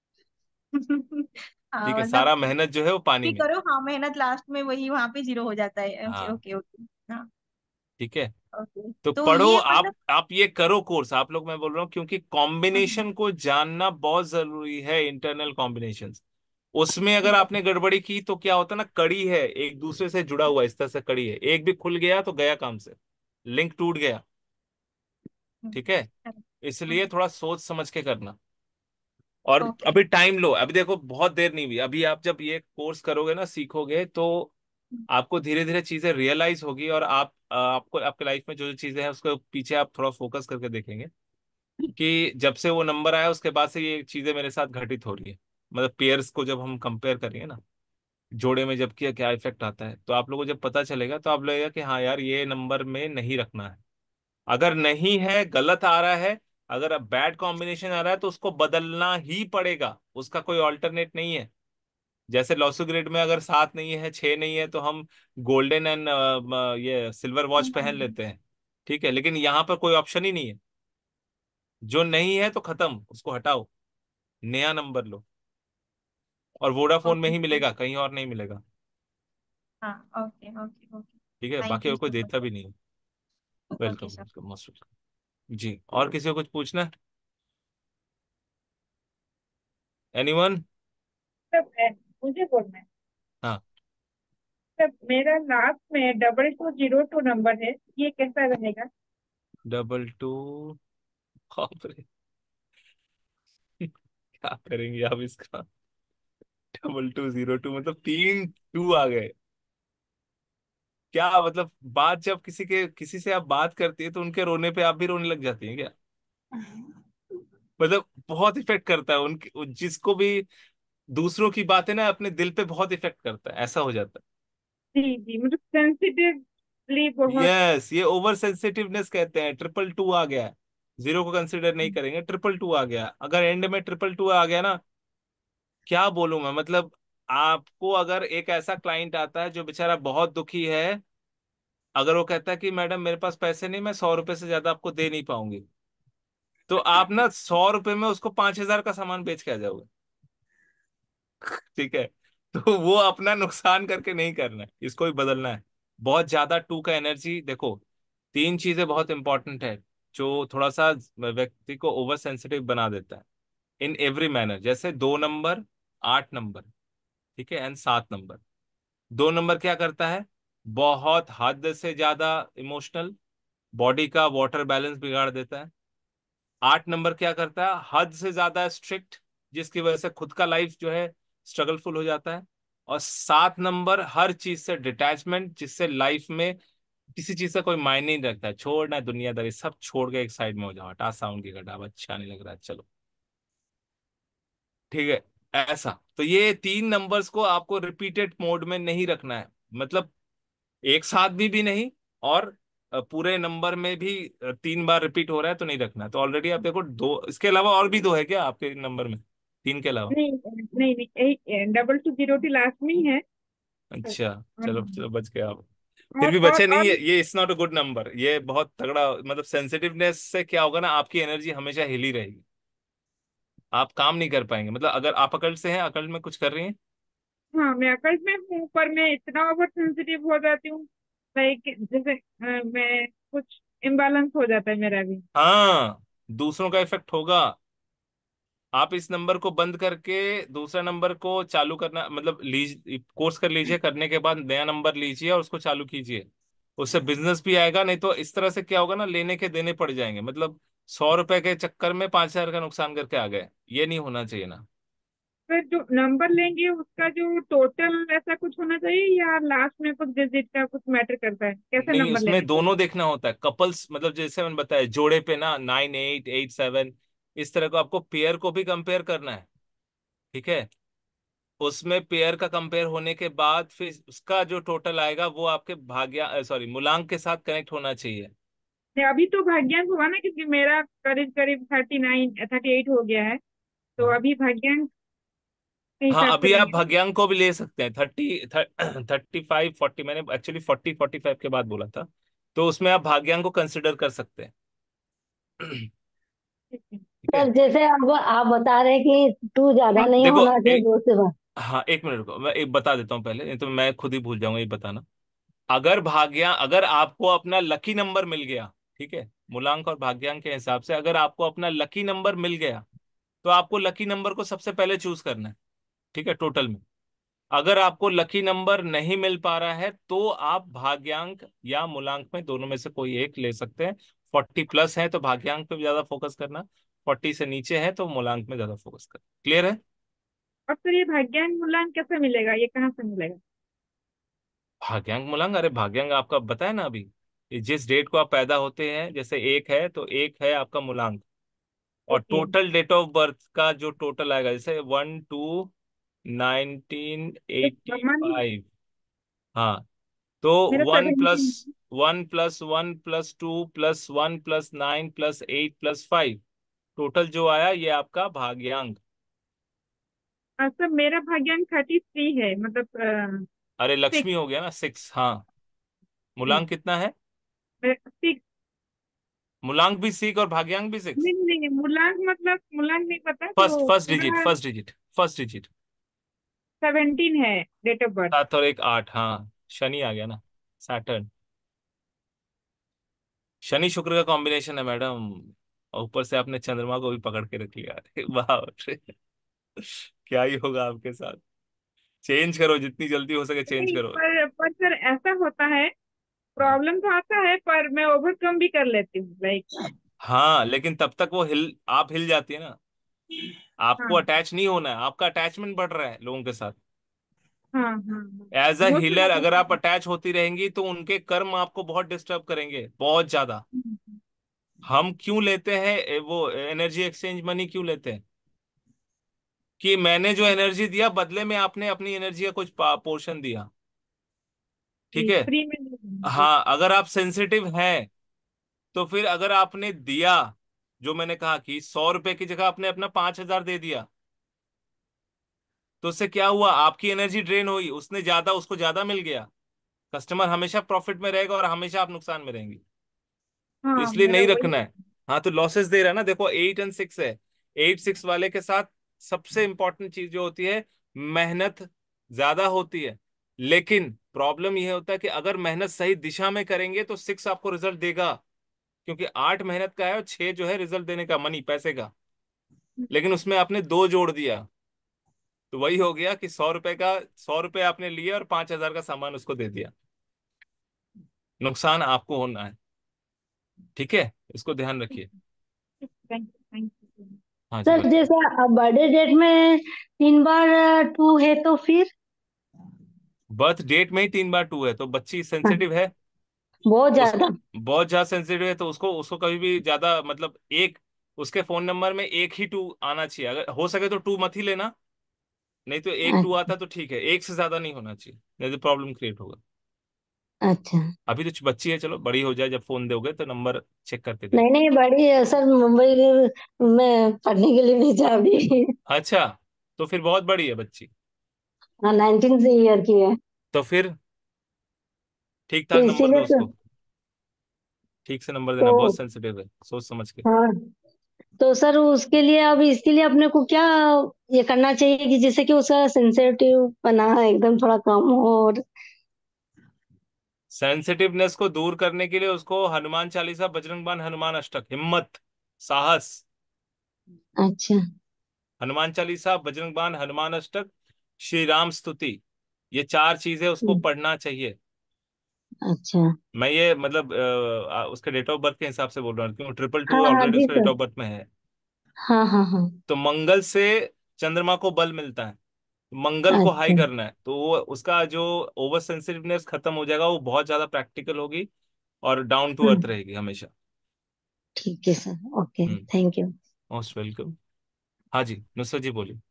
ठीक हाँ है, मतलब सारा मेहनत जो है वो पानी भी में। करो, हाँ मेहनत लास्ट में वही वहां पे जीरो हो जाता है। ओके हाँ, ओके ओके। हाँ। ठीक है। ओके। तो तो पढ़ो ये आप मतलब। आप ये करो कोर्स, आप लोग, मैं बोल रहा हूँ, क्योंकि हम्म कॉम्बिनेशन को जानना बहुत जरूरी है, इंटरनल कॉम्बिनेशंस। उसमें अगर हम्म आपने गड़बड़ी की तो क्या होता है ना, कड़ी है एक दूसरे से जुड़ा हुआ, इस तरह से कड़ी है, एक भी खुल गया तो गया काम से, लिंक टूट गया। हम्म, ठीक है, इसलिए हम्म, थोड़ा सोच समझ के करना। और ओके। अभी टाइम लो, अभी देखो बहुत देर नहीं हुई, अभी आप जब ये कोर्स करोगे ना, सीखोगे, तो आपको धीरे धीरे चीजें रियलाइज होगी, और आप अ, आपको आपके लाइफ में जो जो चीजें हैं उसके पीछे आप थोड़ा फोकस करके देखेंगे कि जब से वो नंबर आया उसके बाद से ये चीजें मेरे साथ घटित हो रही है। मतलब पेयर्स को जब हम कंपेयर करेंगे ना, जोड़े में जब किया क्या इफेक्ट आता है, तो आप लोगों को जब पता चलेगा तो आप लगेगा कि हाँ यार ये नंबर में नहीं रखना है। अगर नहीं है, गलत आ रहा है, अगर अब बैड कॉम्बिनेशन आ रहा है तो उसको बदलना ही पड़ेगा, उसका कोई ऑल्टरनेट नहीं है। जैसे लॉसो ग्रिड में अगर सात नहीं है, छह नहीं है, तो हम गोल्डन एंड ये सिल्वर वॉच पहन हम्म, लेते हैं। ठीक है, लेकिन यहाँ पर कोई ऑप्शन ही नहीं है। जो नहीं है तो खत्म, उसको हटाओ, नया नंबर लो। और वोडाफोन में ओके। ही मिलेगा, कहीं और नहीं मिलेगा। हाँ ओके ओके ओके। ठीक है, थैंक बाकी यू और कोई सो मच देता सर। भी नहीं। Okay welcome sir. Welcome, most welcome जी। और किसी को कुछ पूछना है? एनीवन? सर मैं- मुझे बोलना है। हाँ। सर मेरा लास्ट में double two zero two number है, ये कैसा रहेगा? Double two? बाप रे, क्या करेंगे आप इसका? डबल टू जीरो टू, मतलब तीन टू आ गए। क्या मतलब, बात जब किसी के किसी से आप बात करती है तो उनके रोने पे आप भी रोने लग जाती हैं क्या? मतलब बहुत इफेक्ट करता है उनके उन- जिसको भी दूसरों की बातें ना अपने दिल पे बहुत इफेक्ट करता है, ऐसा हो जाता जी जी, मतलब सेंसिटिवली है। बहुत। यस, ये ओवर सेंसिटिवनेस कहते हैं। ट्रिपल टू आ गया है, जीरो को कंसिडर नहीं करेंगे, ट्रिपल टू आ गया। अगर एंड में ट्रिपल टू आ गया ना, क्या बोलूं मैं, मतलब आपको अगर एक ऐसा क्लाइंट आता है जो बेचारा बहुत दुखी है, अगर वो कहता है कि मैडम मेरे पास पैसे नहीं, मैं सौ रुपए से ज्यादा आपको दे नहीं पाऊंगी, तो आप ना सौ रुपए में उसको पांच हजार का सामान बेच के आ जाओगे। ठीक है, तो वो अपना नुकसान करके नहीं करना है, इसको भी बदलना है। बहुत ज्यादा टू का एनर्जी देखो, तीन चीजें बहुत इंपॉर्टेंट है जो थोड़ा सा व्यक्ति को ओवर सेंसिटिव बना देता है इन एवरी मैनर। जैसे दो नंबर, आठ नंबर, ठीक है, एंड सात नंबर। दो नंबर क्या करता है, बहुत हद से ज्यादा इमोशनल, बॉडी का वाटर बैलेंस बिगाड़ देता है। आठ नंबर क्या करता है, हद से ज्यादा स्ट्रिक्ट, जिसकी वजह से खुद का लाइफ जो है स्ट्रगलफुल हो जाता है। और सात नंबर हर चीज से डिटैचमेंट, जिससे लाइफ में किसी चीज का कोई मायने नहीं रखता है, छोड़ना है दुनियादारी, सब छोड़ के एक साइड में हो जाओ, हटा साउंड की घटा, अब अच्छा नहीं लग रहा है, चलो। ठीक है, ऐसा। तो ये तीन नंबर्स को आपको रिपीटेड मोड में नहीं रखना है, मतलब एक साथ भी भी नहीं, और अ, पूरे नंबर में भी अ, तीन बार रिपीट हो रहा है तो नहीं रखना। तो ऑलरेडी आप देखो दो, इसके अलावा और भी दो है क्या आपके नंबर में, तीन के अलावा? नहीं नहीं नहीं, double two zero two last में ही है। अच्छा, और चलो चलो बच गए आप। फिर और भी और, बचे नहीं, और ये ये it's not a good number, ये बहुत तगड़ा, मतलब सेंसिटिवनेस से क्या होगा ना, आपकी एनर्जी हमेशा हिली रहेगी, आप काम नहीं कर पाएंगे। मतलब अगर आप अकल्ट से हैं, अकल्ट में कुछ कर रही हैं? हाँ, मैं अकल्ट में हूँ, पर मैं इतना ओवर सेंसिटिव हो जाती हूँ, लाइक जैसे अ, मैं कुछ इम्बैलेंस हो जाता है मेरा भी। हाँ, दूसरों का इफेक्ट होगा। आप इस नंबर को बंद करके दूसरा नंबर को चालू करना, मतलब लीज कोर्स कर लीजिए, करने के बाद नया नंबर लीजिए और उसको चालू कीजिए, उससे बिजनेस भी आएगा। नहीं तो इस तरह से क्या होगा ना, लेने के देने पड़ जाएंगे, मतलब सौ रुपए के चक्कर में पांच हजार का नुकसान करके आ गए, ये नहीं होना चाहिए ना। फिर जो नंबर लेंगे उसका जो टोटल ऐसा कुछ होना चाहिए, या लास्ट में कुछ डिजिट का कुछ मैटर करता है, कैसे नहीं, नंबर उसमें लेने दोनों चाहिए? देखना होता है, कपल्स, मतलब जैसे मैंने बताया जोड़े पे ना, नाइन एट एट सेवन, इस तरह को आपको पेयर को भी कंपेयर करना है, ठीक है। उसमें पेयर का कंपेयर होने के बाद फिर उसका जो टोटल आएगा वो आपके भाग्या सॉरी मूलांक के साथ कनेक्ट होना चाहिए। नहीं, अभी तो भाग्यांक हुआ ना, क्योंकि मेरा करीब करीब थर्टी नाइन थर्टी एट हो गया है, तो हाँ, अभी भाग्यांक के हाँ, हिसाब से अभी आप लेंगे। भाग्यांक को भी ले सकते हैं, थर्टी थर्टी फाइव फोर्टी, मैंने एक्चुअली फोर्टी फोर्टी फाइव के बाद बोला था, तो उसमें आप भाग्यांक को कंसिडर कर सकते हैं। ठीक है। ठीक है। सर जैसे अब आप बता रहे हैं कि टू ज्यादा नहीं देखो होना चाहिए एक, दो से बस। हाँ एक मिनट को मैं एक बता देता हूँ पहले, नहीं तो मैं खुद ही भूल जाऊंगा ये बताना। अगर भाग्या अगर आपको अपना लकी नंबर मिल गया, ठीक है, मूलांक और भाग्यांक के हिसाब से अगर आपको अपना लकी नंबर मिल गया, तो आपको लकी नंबर को सबसे पहले चूज करना है, ठीक है, टोटल में। अगर आपको लकी नंबर नहीं मिल पा रहा है तो आप भाग्यांक या मूलांक में दोनों में से कोई एक ले सकते हैं। फोर्टी प्लस है तो भाग्यांक पे ज्यादा फोकस करना, फोर्टी से नीचे है तो मूलांक में ज्यादा फोकस करना। क्लियर है? और फिर ये भाग्यांक मूल्यांक कैसे मिलेगा, ये कहाँ से मिलेगा? भाग्यांक मूलांक, अरे भाग्यांक आपका बताया ना अभी, ये जिस डेट को आप पैदा होते हैं, जैसे एक है तो एक है आपका मूलांक, और okay. Total date of birth का जो टोटल आएगा, जैसे वन टू नाइनटीन एटी मन फाइव हाँ, तो मेरा one plus seventeen. One plus one plus two plus one plus nine plus eight plus five, total जो आया ये आपका भाग्यांक। सर मेरा भाग्यांक थर्टी थ्री है, मतलब अरे सिक्स। लक्ष्मी हो गया ना, सिक्स, हाँ। मूलांक कितना है? सिक्स। मूलांक भी सिक्स और भाग्यांक भी सिक्स। नहीं नहीं नहीं, मूलांक मतलब मूलांक नहीं पता फर्स्ट तो फर्स्ट डिजिट मेरा first digit first digit seventeen है डेट ऑफ बर्थ। सात और एक आठ, हाँ, शनि आ गया ना, सैटर्न। शनि शुक्र का कॉम्बिनेशन है मैडम, और ऊपर से आपने चंद्रमा को भी पकड़ के रख लिया, अरे वाह रे। क्या ही होगा आपके साथ, चेंज करो जितनी जल्दी हो सके, चेंज नहीं, करो। पर पर सर ऐसा होता है, प्रॉब्लम तो आता है पर मैं ओवरकम भी कर लेती हूँ, लाइक। हाँ, लेकिन तब तक वो हिल आप हिल जाती है ना, आपको हाँ अटैच नहीं होना है, आपका अटैचमेंट बढ़ रहा है लोगों के साथ। हाँ हाँ हाँ। एज अ वो तो हीलर है। अगर आप अटैच होती रहेंगी तो उनके कर्म आपको बहुत डिस्टर्ब करेंगे, बहुत ज्यादा। हम क्यों लेते हैं ए, वो एनर्जी एक्सचेंज मनी क्यों लेते हैं? कि मैंने जो एनर्जी दिया बदले में आपने अपनी एनर्जी का कुछ पोर्शन दिया, ठीक जी, है। फ्री में नहीं देंगे, जी। हाँ, अगर आप सेंसिटिव हैं तो फिर अगर आपने दिया, जो मैंने कहा कि सौ रुपए की जगह आपने अपना पांच हजार दे दिया, तो उससे क्या हुआ, आपकी एनर्जी ड्रेन हुई, उसने ज्यादा उसको ज्यादा मिल गया। कस्टमर हमेशा प्रॉफिट में रहेगा और हमेशा आप नुकसान में रहेंगे, तो हाँ, इसलिए मेरा नहीं वही रखना है। है। हाँ, तो लॉसेस दे रहा है ना, देखो एट एंड सिक्स है, एट सिक्स वाले के साथ सबसे इंपॉर्टेंट चीज जो होती है, मेहनत ज्यादा होती है, लेकिन प्रॉब्लम यह होता है कि अगर मेहनत सही दिशा में करेंगे तो सिक्स आपको रिजल्ट देगा, क्योंकि आठ मेहनत का है और छह जो है रिजल्ट देने का, मनी पैसे का। लेकिन उसमें आपने दो जोड़ दिया, तो वही हो गया कि सौ रुपए का सौ रुपए आपने लिए और पांच हजार का सामान उसको दे दिया, नुकसान आपको होना है, ठीक है, इसको ध्यान रखिए। Thank you, thank you. हाँ जी सर बताइए। जैसे बर्थडे डेट में तीन बार टू है तो फिर? बर्थ डेट में ही तीन बार टू है तो बच्ची हाँ, सेंसिटिव है, बहुत उसको ज्यादा। बहुत ज्यादा सेंसिटिव है, तो उसको उसको कभी भी ज्यादा, मतलब एक, उसके फोन नंबर में एक ही टू आना चाहिए, अगर हो सके तो टू मत ही लेना, नहीं तो एक टू आता तो ठीक है, एक से ज्यादा नहीं होना चाहिए, नहीं तो प्रॉब्लम क्रिएट होगा। अच्छा। अभी तो बच्ची है, चलो बड़ी हो जाए जब फोन दोगे तो नंबर चेक करके देना। नहीं नहीं, बड़ी है सर, मुंबई के- में पढ़ने के लिए भेजा अभी। अच्छा, तो फिर बहुत बड़ी है बच्ची। हाँ, नाइनटीन से ईयर की है। तो फिर ठीक तो ठाक नंबर इसीलिए दो तो उसको, ठीक से नंबर देना, तो बहुत सेंसिटिव है, सोच समझ के। हाँ, तो सर उसके लिए अब इसके लिए अपने को क्या ये करना चाहिए कि जिससे कि उसका सेंसिटिव बना एकदम थोड़ा कम हो और। सेंसिटिवनेस को दूर करने के लिए उसको हनुमान चालीसा, बजरंग बाण, हनुमान अष्टक, हिम्मत, साहस, अच्छा। हनुमान चालीसा, बजरंग बाण, हनुमान अष्टक, श्री राम स्तुति, ये चार चीजें उसको हम्म, पढ़ना चाहिए। अच्छा। मैं ये मतलब अ, आ, उसके डेट ऑफ बर्थ के हिसाब से बोल रहा हूँ, क्यों ट्रिपल टू हाँ हाँ ऑलरेडी जी उसके डेट सर। ऑफ बर्थ में है। हाँ हाँ हाँ। तो मंगल से चंद्रमा को बल मिलता है, मंगल को हाई अच्छा। करना है, तो वो उसका जो ओवर सेंसिटिवनेस खत्म हो जाएगा, वो बहुत ज्यादा प्रैक्टिकल होगी और डाउन टू अर्थ हाँ, रहेगी हमेशा। ठीक है सर, ओके, हम्म। Thank you. Most welcome. हाँ जी, नुसरत जी बोलिए।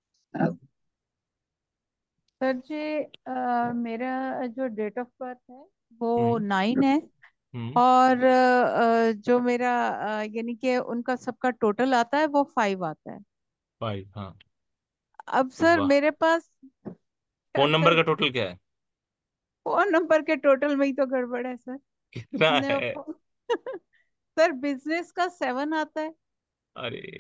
सर जी, अ, मेरा जो डेट ऑफ बर्थ है वो हम्म। नाइन है। हम्म। और अ, जो मेरा अ, यानी कि उनका सबका टोटल आता है वो फाइव आता है। फाइव, हाँ। अब सर वाह। मेरे पास क्या फोन नंबर कर, का टोटल क्या है? फोन नंबर के टोटल में ही तो गड़बड़ है सर। कितना ने है? फो- सर बिजनेस का सेवन आता है। अरे।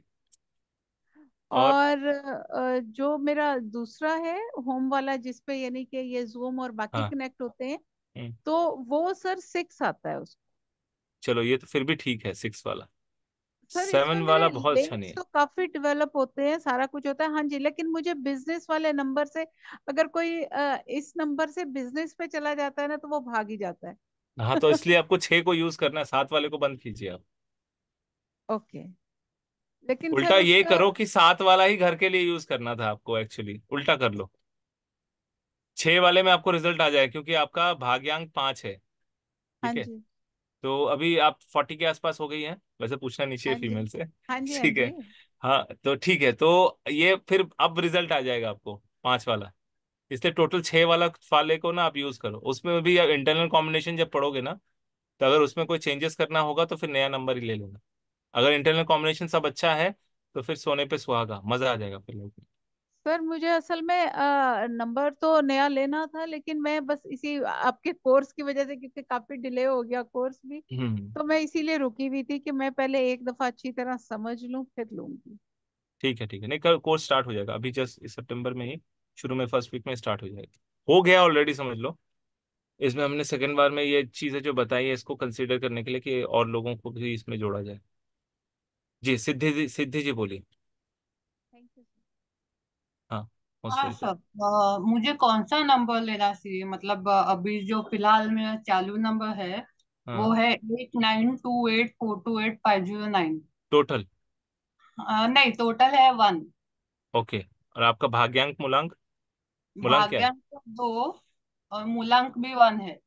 और। और अ, जो मेरा दूसरा है होम वाला जिसपे यानी कि ये जूम और बाकी हाँ। कनेक्ट होते हैं, हम्म। तो वो सर सिक्स आता है उसको। चलो ये तो फिर भी ठीक है, सिक्स वाला। सर इसमें सेवन वाला मेरे बहुत अच्छा नहीं लिंक्स है। तो काफी डेवलप होते हैं, सारा कुछ होता है हाँ जी, लेकिन मुझे बिजनेस वाले नंबर से अगर कोई अ, इस नंबर से बिजनेस पे चला जाता है ना तो वो भाग ही जाता है। हाँ, तो इसलिए आपको छह को यूज करना है, सात वाले को बंद कीजिए आप। ओके, लेकिन सर उल्टा ये उसका। करो कि सात वाला ही घर के लिए यूज करना था आपको, एक्चुअली उल्टा कर लो। छह वाले में आपको रिजल्ट आ जाए, क्योंकि आपका भाग्यांक पांच है। हाँ ठीक है। जी। तो अभी आप फोर्टी के आसपास हो गई हैं, वैसे पूछना नहीं हाँ चाहिए जी। फीमेल से। हाँ जी। हाँ ठीक है। जी। हाँ, तो ठीक है, तो ये फिर अब रिजल्ट आ जाएगा आपको, पांच वाला। इसलिए टोटल छह वाला वाले को ना आप यूज करो, उसमें भी इंटरनल कॉम्बिनेशन जब पढ़ोगे ना, तो अगर उसमें कोई चेंजेस करना होगा तो फिर नया नंबर ही ले लेना। अगर इंटरनल कॉम्बिनेशन सब अच्छा है तो फिर सोने पे सुहागा, मजा आ जाएगा फिर लोग। सर मुझे असल में अ, नंबर तो नया लेना था, लेकिन मैं बस इसी आपके कोर्स की वजह से, क्योंकि काफी डिले हो गया कोर्स भी, हम्म। तो मैं इसीलिए रुकी हुई थी कि मैं पहले एक दफा अच्छी तरह समझ लूं फिर लूंगी। ठीक है, ठीक है, नहीं कल कोर्स स्टार्ट हो जाएगा, अभी जस्ट इस सितंबर में ही शुरू में फर्स्ट वीक में स्टार्ट हो जाएगा। हो गया ऑलरेडी, समझ लो। इसमें हमने सेकंड बार में ये चीजें जो बताई है इसको कंसीडर करने के लिए कि और लोगों को भी इसमें जोड़ा जाए। जी, सिद्धि जी, सिद्धि जी बोलिए। Thank you sir. हाँ, मोस्ट हाँ वेलकम। सर, अ, मुझे कौन सा नंबर लेना चाहिए? मतलब अ, अभी जो फिलहाल मेरा चालू नंबर है वो हाँ। है eight nine two eight four two eight five zero nine. Total. नहीं, टोटल है वन। ओके। और आपका भाग्यांक मूलांक, मूलांक क्या है? भाग्यांक दो और मूलांक भी वन है।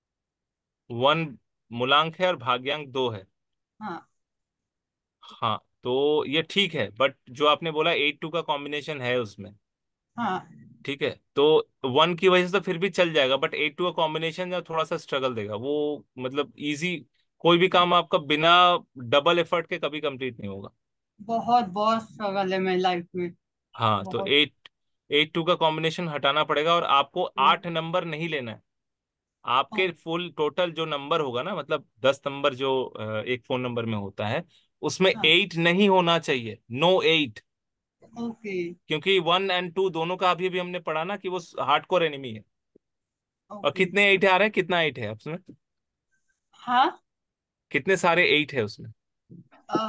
वन मूलांक है और भाग्यांक दो है। हाँ हाँ, तो ये ठीक है, बट जो आपने बोला एट टू का कॉम्बिनेशन है उसमें। हाँ। ठीक है, तो वन की वजह से तो फिर भी चल जाएगा, बट एट टू का कॉम्बिनेशन जो थोड़ा सा स्ट्रगल देगा वो, मतलब इजी, कोई भी काम आपका बिना डबल एफर्ट के कभी कंप्लीट नहीं होगा। बहुत बहुत स्ट्रगल है मेरी लाइफ में। हाँ, तो बहुत। एट एट टू का कॉम्बिनेशन हटाना पड़ेगा, और आपको आठ नंबर नहीं लेना है। आपके फुल टोटल जो नंबर होगा ना, मतलब दस नंबर जो अ, एक फोन नंबर में होता है, उसमें हाँ। एट नहीं होना चाहिए, नो एट। ओके। क्योंकि वन एंड टू दोनों का अभी अभी हमने पढ़ा ना कि वो हार्डकोर एनिमी है। और ओके। कितने एट आ रहे हैं, कितना एट है उसमें? हाँ। कितने सारे एट है उसमें? अ,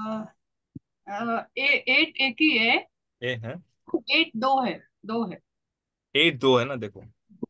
अ, ए, एट एक ही है। ए है। एट दो है। दो है। एट दो है ना, देखो।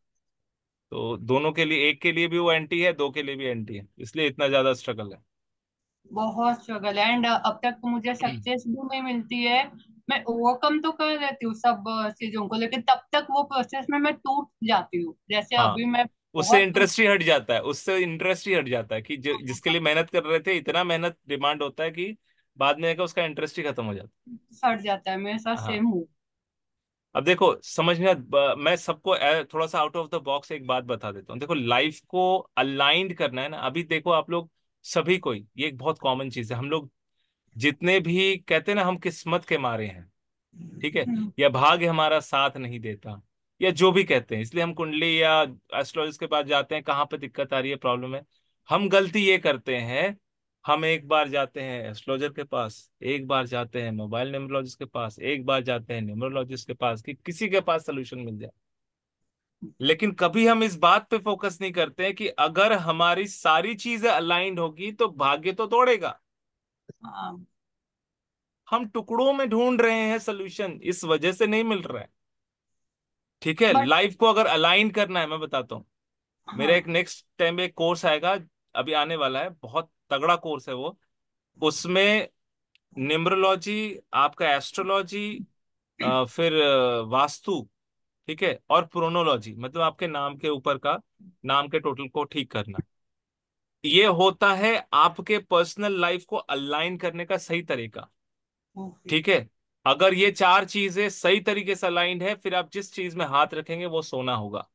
तो दोनों के लिए, एक के लिए भी वो एंटी है, दो के लिए भी एंटी है, इसलिए इतना ज्यादा स्ट्रगल है। बहुत स्ट्रगल है एंड अब तक तो मुझे सक्सेस भी नहीं मिलती है। मैं ओवरकम तो कर लेती हूँ सब अ, चीजों को, लेकिन तब तक वो प्रोसेस में मैं टूट जाती हूँ। जैसे हाँ, अभी मैं उससे बहुत इंटरेस्ट ही हट जाता है, उससे इंटरेस्ट ही हट जाता है कि जो जिसके लिए मेहनत कर रहे थे, इतना मेहनत डिमांड होता है कि बाद में आकर उसका इंटरेस्ट ही खत्म हो जाता सड़ जाता है, मेरे साथ है। हाँ। सेम हुआ। अब देखो समझना, ब- मैं सबको ए- थोड़ा सा आउट ऑफ द बॉक्स एक बात बता देता हूँ। देखो लाइफ को अलाइंड करना है ना, अभी देखो आप लोग सभी कोई, ये एक बहुत कॉमन चीज है, हम लोग जितने भी कहते हैं ना हम किस्मत के मारे हैं, ठीक है, हम्म। या भाग्य हमारा साथ नहीं देता, या जो भी कहते हैं, इसलिए हम कुंडली या एस्ट्रोलॉजिस्ट के पास जाते हैं, कहाँ पे दिक्कत आ रही है, प्रॉब्लम है। हम गलती ये करते हैं, हम एक बार जाते हैं एस्ट्रोलॉजर के पास, एक बार जाते हैं मोबाइल न्यूमरोलॉजिस्ट के पास, एक बार जाते हैं न्यूमरोलॉजिस्ट के पास कि किसी के पास सोल्यूशन मिल जाए। लेकिन कभी हम इस बात पे फोकस नहीं करते हैं कि अगर हमारी सारी चीजें अलाइंड होगी तो भाग्य तो तोड़ेगा। हाँ। हम टुकड़ों में ढूंढ रहे हैं सोल्यूशन, इस वजह से नहीं मिल रहा है। ठीक है, बट लाइफ को अगर अलाइन करना है, मैं बताता हूँ, मेरा हाँ। एक नेक्स्ट टाइम में एक कोर्स आएगा, अभी आने वाला है, बहुत तगड़ा कोर्स है वो। उसमें न्यूमरोलॉजी, आपका एस्ट्रोलॉजी, फिर अ, वास्तु, ठीक है, और प्रोनोलॉजी, मतलब आपके नाम के ऊपर का, नाम के टोटल को ठीक करना, ये होता है आपके पर्सनल लाइफ को अलाइन करने का सही तरीका। ओके। ठीक है, अगर ये चार चीजें सही तरीके से अलाइंड है, फिर आप जिस चीज में हाथ रखेंगे वो सोना होगा,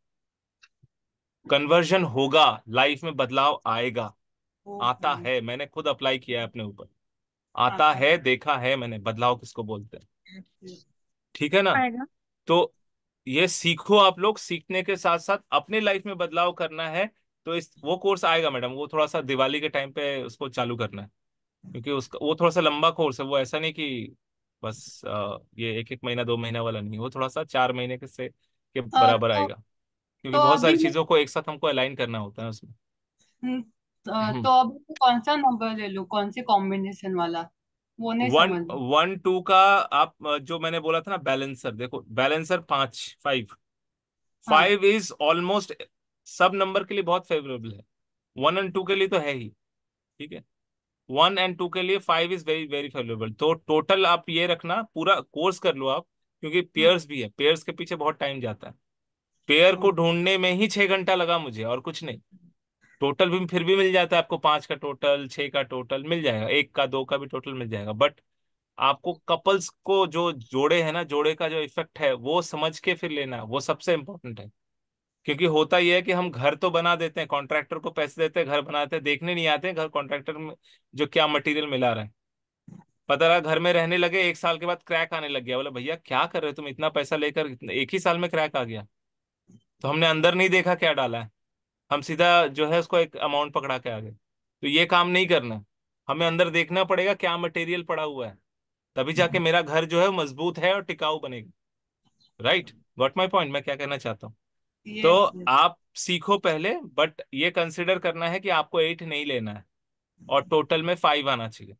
कन्वर्जन होगा, लाइफ में बदलाव आएगा। आता ओके। है, मैंने खुद अप्लाई किया है अपने ऊपर, आता आता है, देखा है मैंने, बदलाव किसको बोलते हैं। है। ठीक है ना। आएगा। तो ये सीखो आप लोग, सीखने के साथ साथ अपने लाइफ में बदलाव करना है। तो इस वो कोर्स आएगा मैडम, वो थोड़ा सा दिवाली के टाइम पे उसको चालू करना है, क्योंकि उसका वो थोड़ा सा लंबा कोर्स है, वो ऐसा नहीं कि बस अ, ये एक एक महीना दो महीना वाला नहीं, वो थोड़ा सा चार महीने के से के अ, बराबर तो आएगा, क्योंकि तो बहुत अभी सारी चीजों को एक साथ हमको अलाइन करना होता है उसमें। हम्म, अ, हम्म। तो अभी मैं कौन सा नंबर ले लूं, कौन सी कॉम्बिनेशन वाला, वो नहीं वन समझ में। वन टू का, आप अ, जो मैंने बोला था ना बैलेंसर, देखो बैलेंसर पांच, फाइव, हाँ। फाइव इज ऑलमोस्ट सब नंबर के लिए बहुत फेवरेबल है, वन एंड टू के लिए तो है ही। ठीक है, वन एंड टू के लिए five is very very favourable. तो टोटल आप ये रखना, पूरा कोर्स कर लो आप, क्योंकि हम्म। पेयर्स भी है, पेयर्स के पीछे बहुत टाइम जाता है। पेयर को ओके। ढूंढने में ही छह घंटा लगा मुझे, और कुछ नहीं। टोटल भी फिर भी मिल जाता है आपको, पांच का टोटल, छह का टोटल मिल जाएगा, एक का दो का भी टोटल मिल जाएगा, बट आपको कपल्स को जो जोड़े है ना, जोड़े का जो इफेक्ट है वो समझ के फिर लेना है, वो सबसे इंपॉर्टेंट है। क्योंकि होता यह है कि हम घर तो बना देते हैं, कॉन्ट्रैक्टर को पैसे देते हैं, घर बनाते हैं, देखने नहीं आते हैं घर कॉन्ट्रैक्टर में जो क्या मटेरियल मिला रहा है। पता लगा घर में रहने लगे, एक साल के बाद क्रैक आने लग गया, बोले भैया क्या कर रहे हो तुम, इतना पैसा लेकर इतने- एक ही साल में क्रैक आ गया। तो हमने अंदर नहीं देखा क्या डाला है, हम सीधा जो है उसको एक अमाउंट पकड़ा के आ गए। तो ये काम नहीं करना है, हमें अंदर देखना पड़ेगा क्या मटेरियल पड़ा हुआ है, तभी जाके मेरा घर जो है वो मजबूत है और टिकाऊ बनेगा। राइट, गॉट माई पॉइंट, मैं क्या कहना चाहता हूँ। तो यस यस। आप सीखो पहले, बट ये कंसिडर करना है कि आपको एट नहीं लेना है, और टोटल में फाइव आना चाहिए।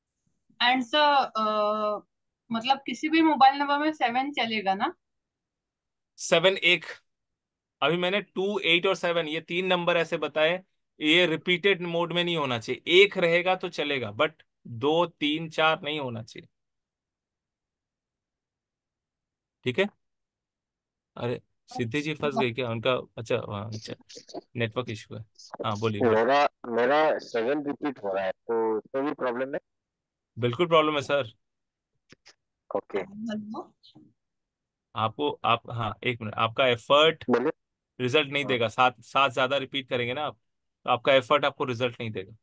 एंड सर, मतलब किसी भी मोबाइल नंबर में सेवन चलेगा ना? सेवन एक, अभी मैंने टू, एट और सेवन, ये तीन नंबर ऐसे बताए, ये रिपीटेड मोड में नहीं होना चाहिए, एक रहेगा तो चलेगा, बट दो तीन चार नहीं होना चाहिए। ठीक है। अरे सिद्धि जी फंस गई क्या उनका, अच्छा हाँ, अच्छा, नेटवर्क इशू है। हाँ बोलिए बोलिए। मेरा मेरा सेवन रिपीट हो रहा है, तो इसमें भी प्रॉब्लम है? बिल्कुल प्रॉब्लम है सर। ओके। हेलो। आपको आप हाँ एक मिनट, आपका एफर्ट बोलिए। रिजल्ट नहीं हाँ। देगा, सात सात ज्यादा रिपीट करेंगे ना आप, तो आपका एफर्ट आपको रिजल्ट नहीं देगा।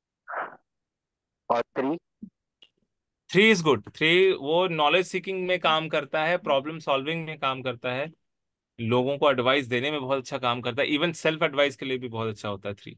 और three? Three is good, three वो नॉलेज सीकिंग में काम करता है, प्रॉब्लम सॉल्विंग में काम करता है, लोगों को एडवाइस देने में बहुत अच्छा काम करता है, इवन सेल्फ एडवाइस के लिए भी बहुत अच्छा होता है थ्री।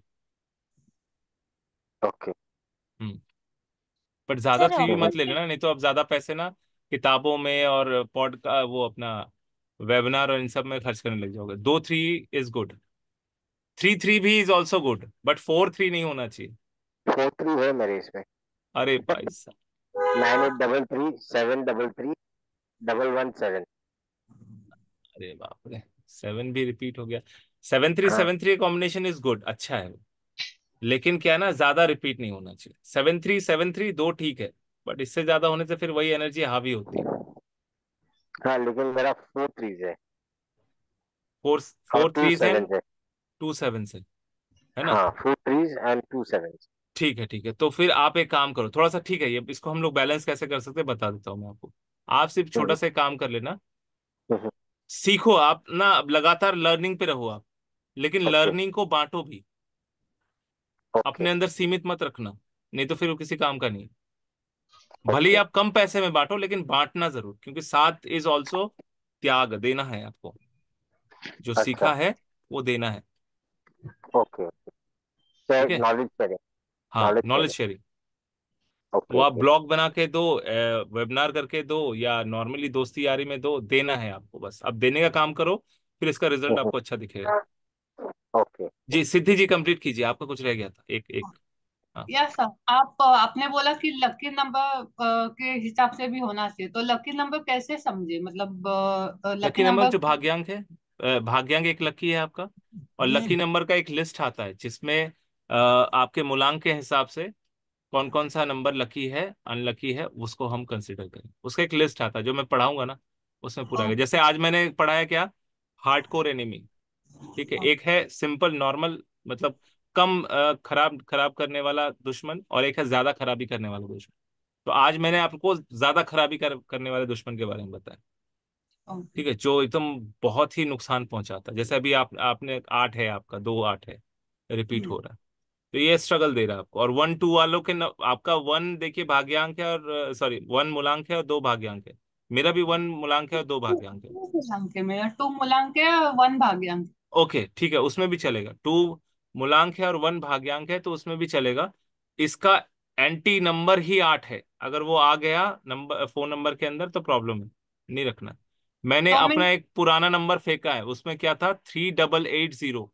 ओके। हम्म। बट ज्यादा सर थ्री भी मत ले ऑफिस लेना, नहीं तो अब ज्यादा पैसे ना किताबों में और पॉड का वो अपना वेबिनार और इन सब में खर्च करने लग जाओगे। दो three is good, three three भी is also good, but four three नहीं होना चाहिए। फोर थ्री है मेरे इसमें। अरे भाई साहब, nine eight double three seven double three double one seven. अरे बाप रे, सेवन भी रिपीट हो गया। सेवन थ्री हाँ। Seven three combination is good, अच्छा है वो, लेकिन क्या ना ज्यादा रिपीट नहीं होना चाहिए। सेवन थ्री सेवन थ्री दो ठीक है, बट इससे ज्यादा होने से फिर वही एनर्जी हावी होती है। हाँ, लेकिन मेरा फोर थ्रीज है फोर और four two threes seven and है। टू सेवन से, है ना। हाँ, four threes and two seven. ठीक है ठीक है, तो फिर आप एक काम करो थोड़ा सा, ठीक है, ये इसको हम लोग बैलेंस कैसे कर सकते हैं बता देता हूँ मैं आपको। आप सिर्फ छोटा सा एक काम कर लेना, हम्म, सीखो आप ना, अब लगातार लर्निंग पे रहो आप, लेकिन ओके लर्निंग को बांटो भी। ओके अपने अंदर सीमित मत रखना, नहीं तो फिर वो किसी काम का नहीं। भले ही ओके आप कम पैसे में बांटो, लेकिन बांटना जरूर, क्योंकि साथ इज ऑल्सो त्याग, देना है आपको। जो अच्छा सीखा है वो देना है। ओके ठीक है। नॉलेज शेयरिंग हाँ, नॉलेज नॉलेज शेयरिंग शेयरिंग। वो ओके आप ओके ब्लॉग बना के दो, वेबिनार करके दो, या नॉर्मली दोस्ती यारी में दो, देना है आपको, बस अब देने का काम करो, फिर इसका रिजल्ट हम्म, आपको अच्छा दिखेगा। ओके जी सिद्धि जी, कंप्लीट कीजिए, आपका कुछ रह गया था एक एक। हाँ, यस सर, आप अ, आपने बोला कि लकी नंबर के हिसाब से भी होना चाहिए, तो लकी नंबर कैसे समझे? मतलब लकी लकी नंबर नंबर। जो भाग्यांक है, अ, भाग्यांक एक लकी है आपका, और लकी नंबर का एक लिस्ट आता है जिसमें अ, आपके मूलांक के हिसाब से कौन कौन सा नंबर लकी है, अनलकी है, उसको हम कंसिडर करें। उसका एक लिस्ट आता है जो मैं पढ़ाऊंगा ना, उसमें पूरा है। जैसे आज मैंने पढ़ाया क्या, हार्ड कोर एनिमी। ठीक है, एक है सिंपल नॉर्मल, मतलब कम अ, खराब खराब करने वाला दुश्मन, और एक है ज्यादा खराबी करने वाला दुश्मन। तो आज मैंने आपको ज्यादा खराबी कर, करने वाले दुश्मन के बारे में बताया। ठीक है, जो एकदम बहुत ही नुकसान पहुंचाता है। जैसे अभी आप आपने आठ है, आपका दो आठ है, रिपीट हो रहा है, तो ये स्ट्रगल दे रहा है आपको। और वन टू वालों के न, आपका वन देखिए भाग्यांक है, और सॉरी वन मूलांक है और दो भाग्यांक है। मेरा भी वन मूलांक है और दो भाग्यांक है। टू मूलांक है मेरा, टू मूलांक है, वन भाग्यांक। ओके ठीक है, उसमें भी चलेगा। टू मूलांक है और वन भाग्यांक है, तो उसमें भी चलेगा। इसका एंटी नंबर ही आठ है, अगर वो आ गया नंबर फोन नंबर के अंदर तो प्रॉब्लम है, नहीं रखना। मैंने तो मैं अपना एक पुराना नंबर फेंका है, उसमें क्या था, three double eight zero.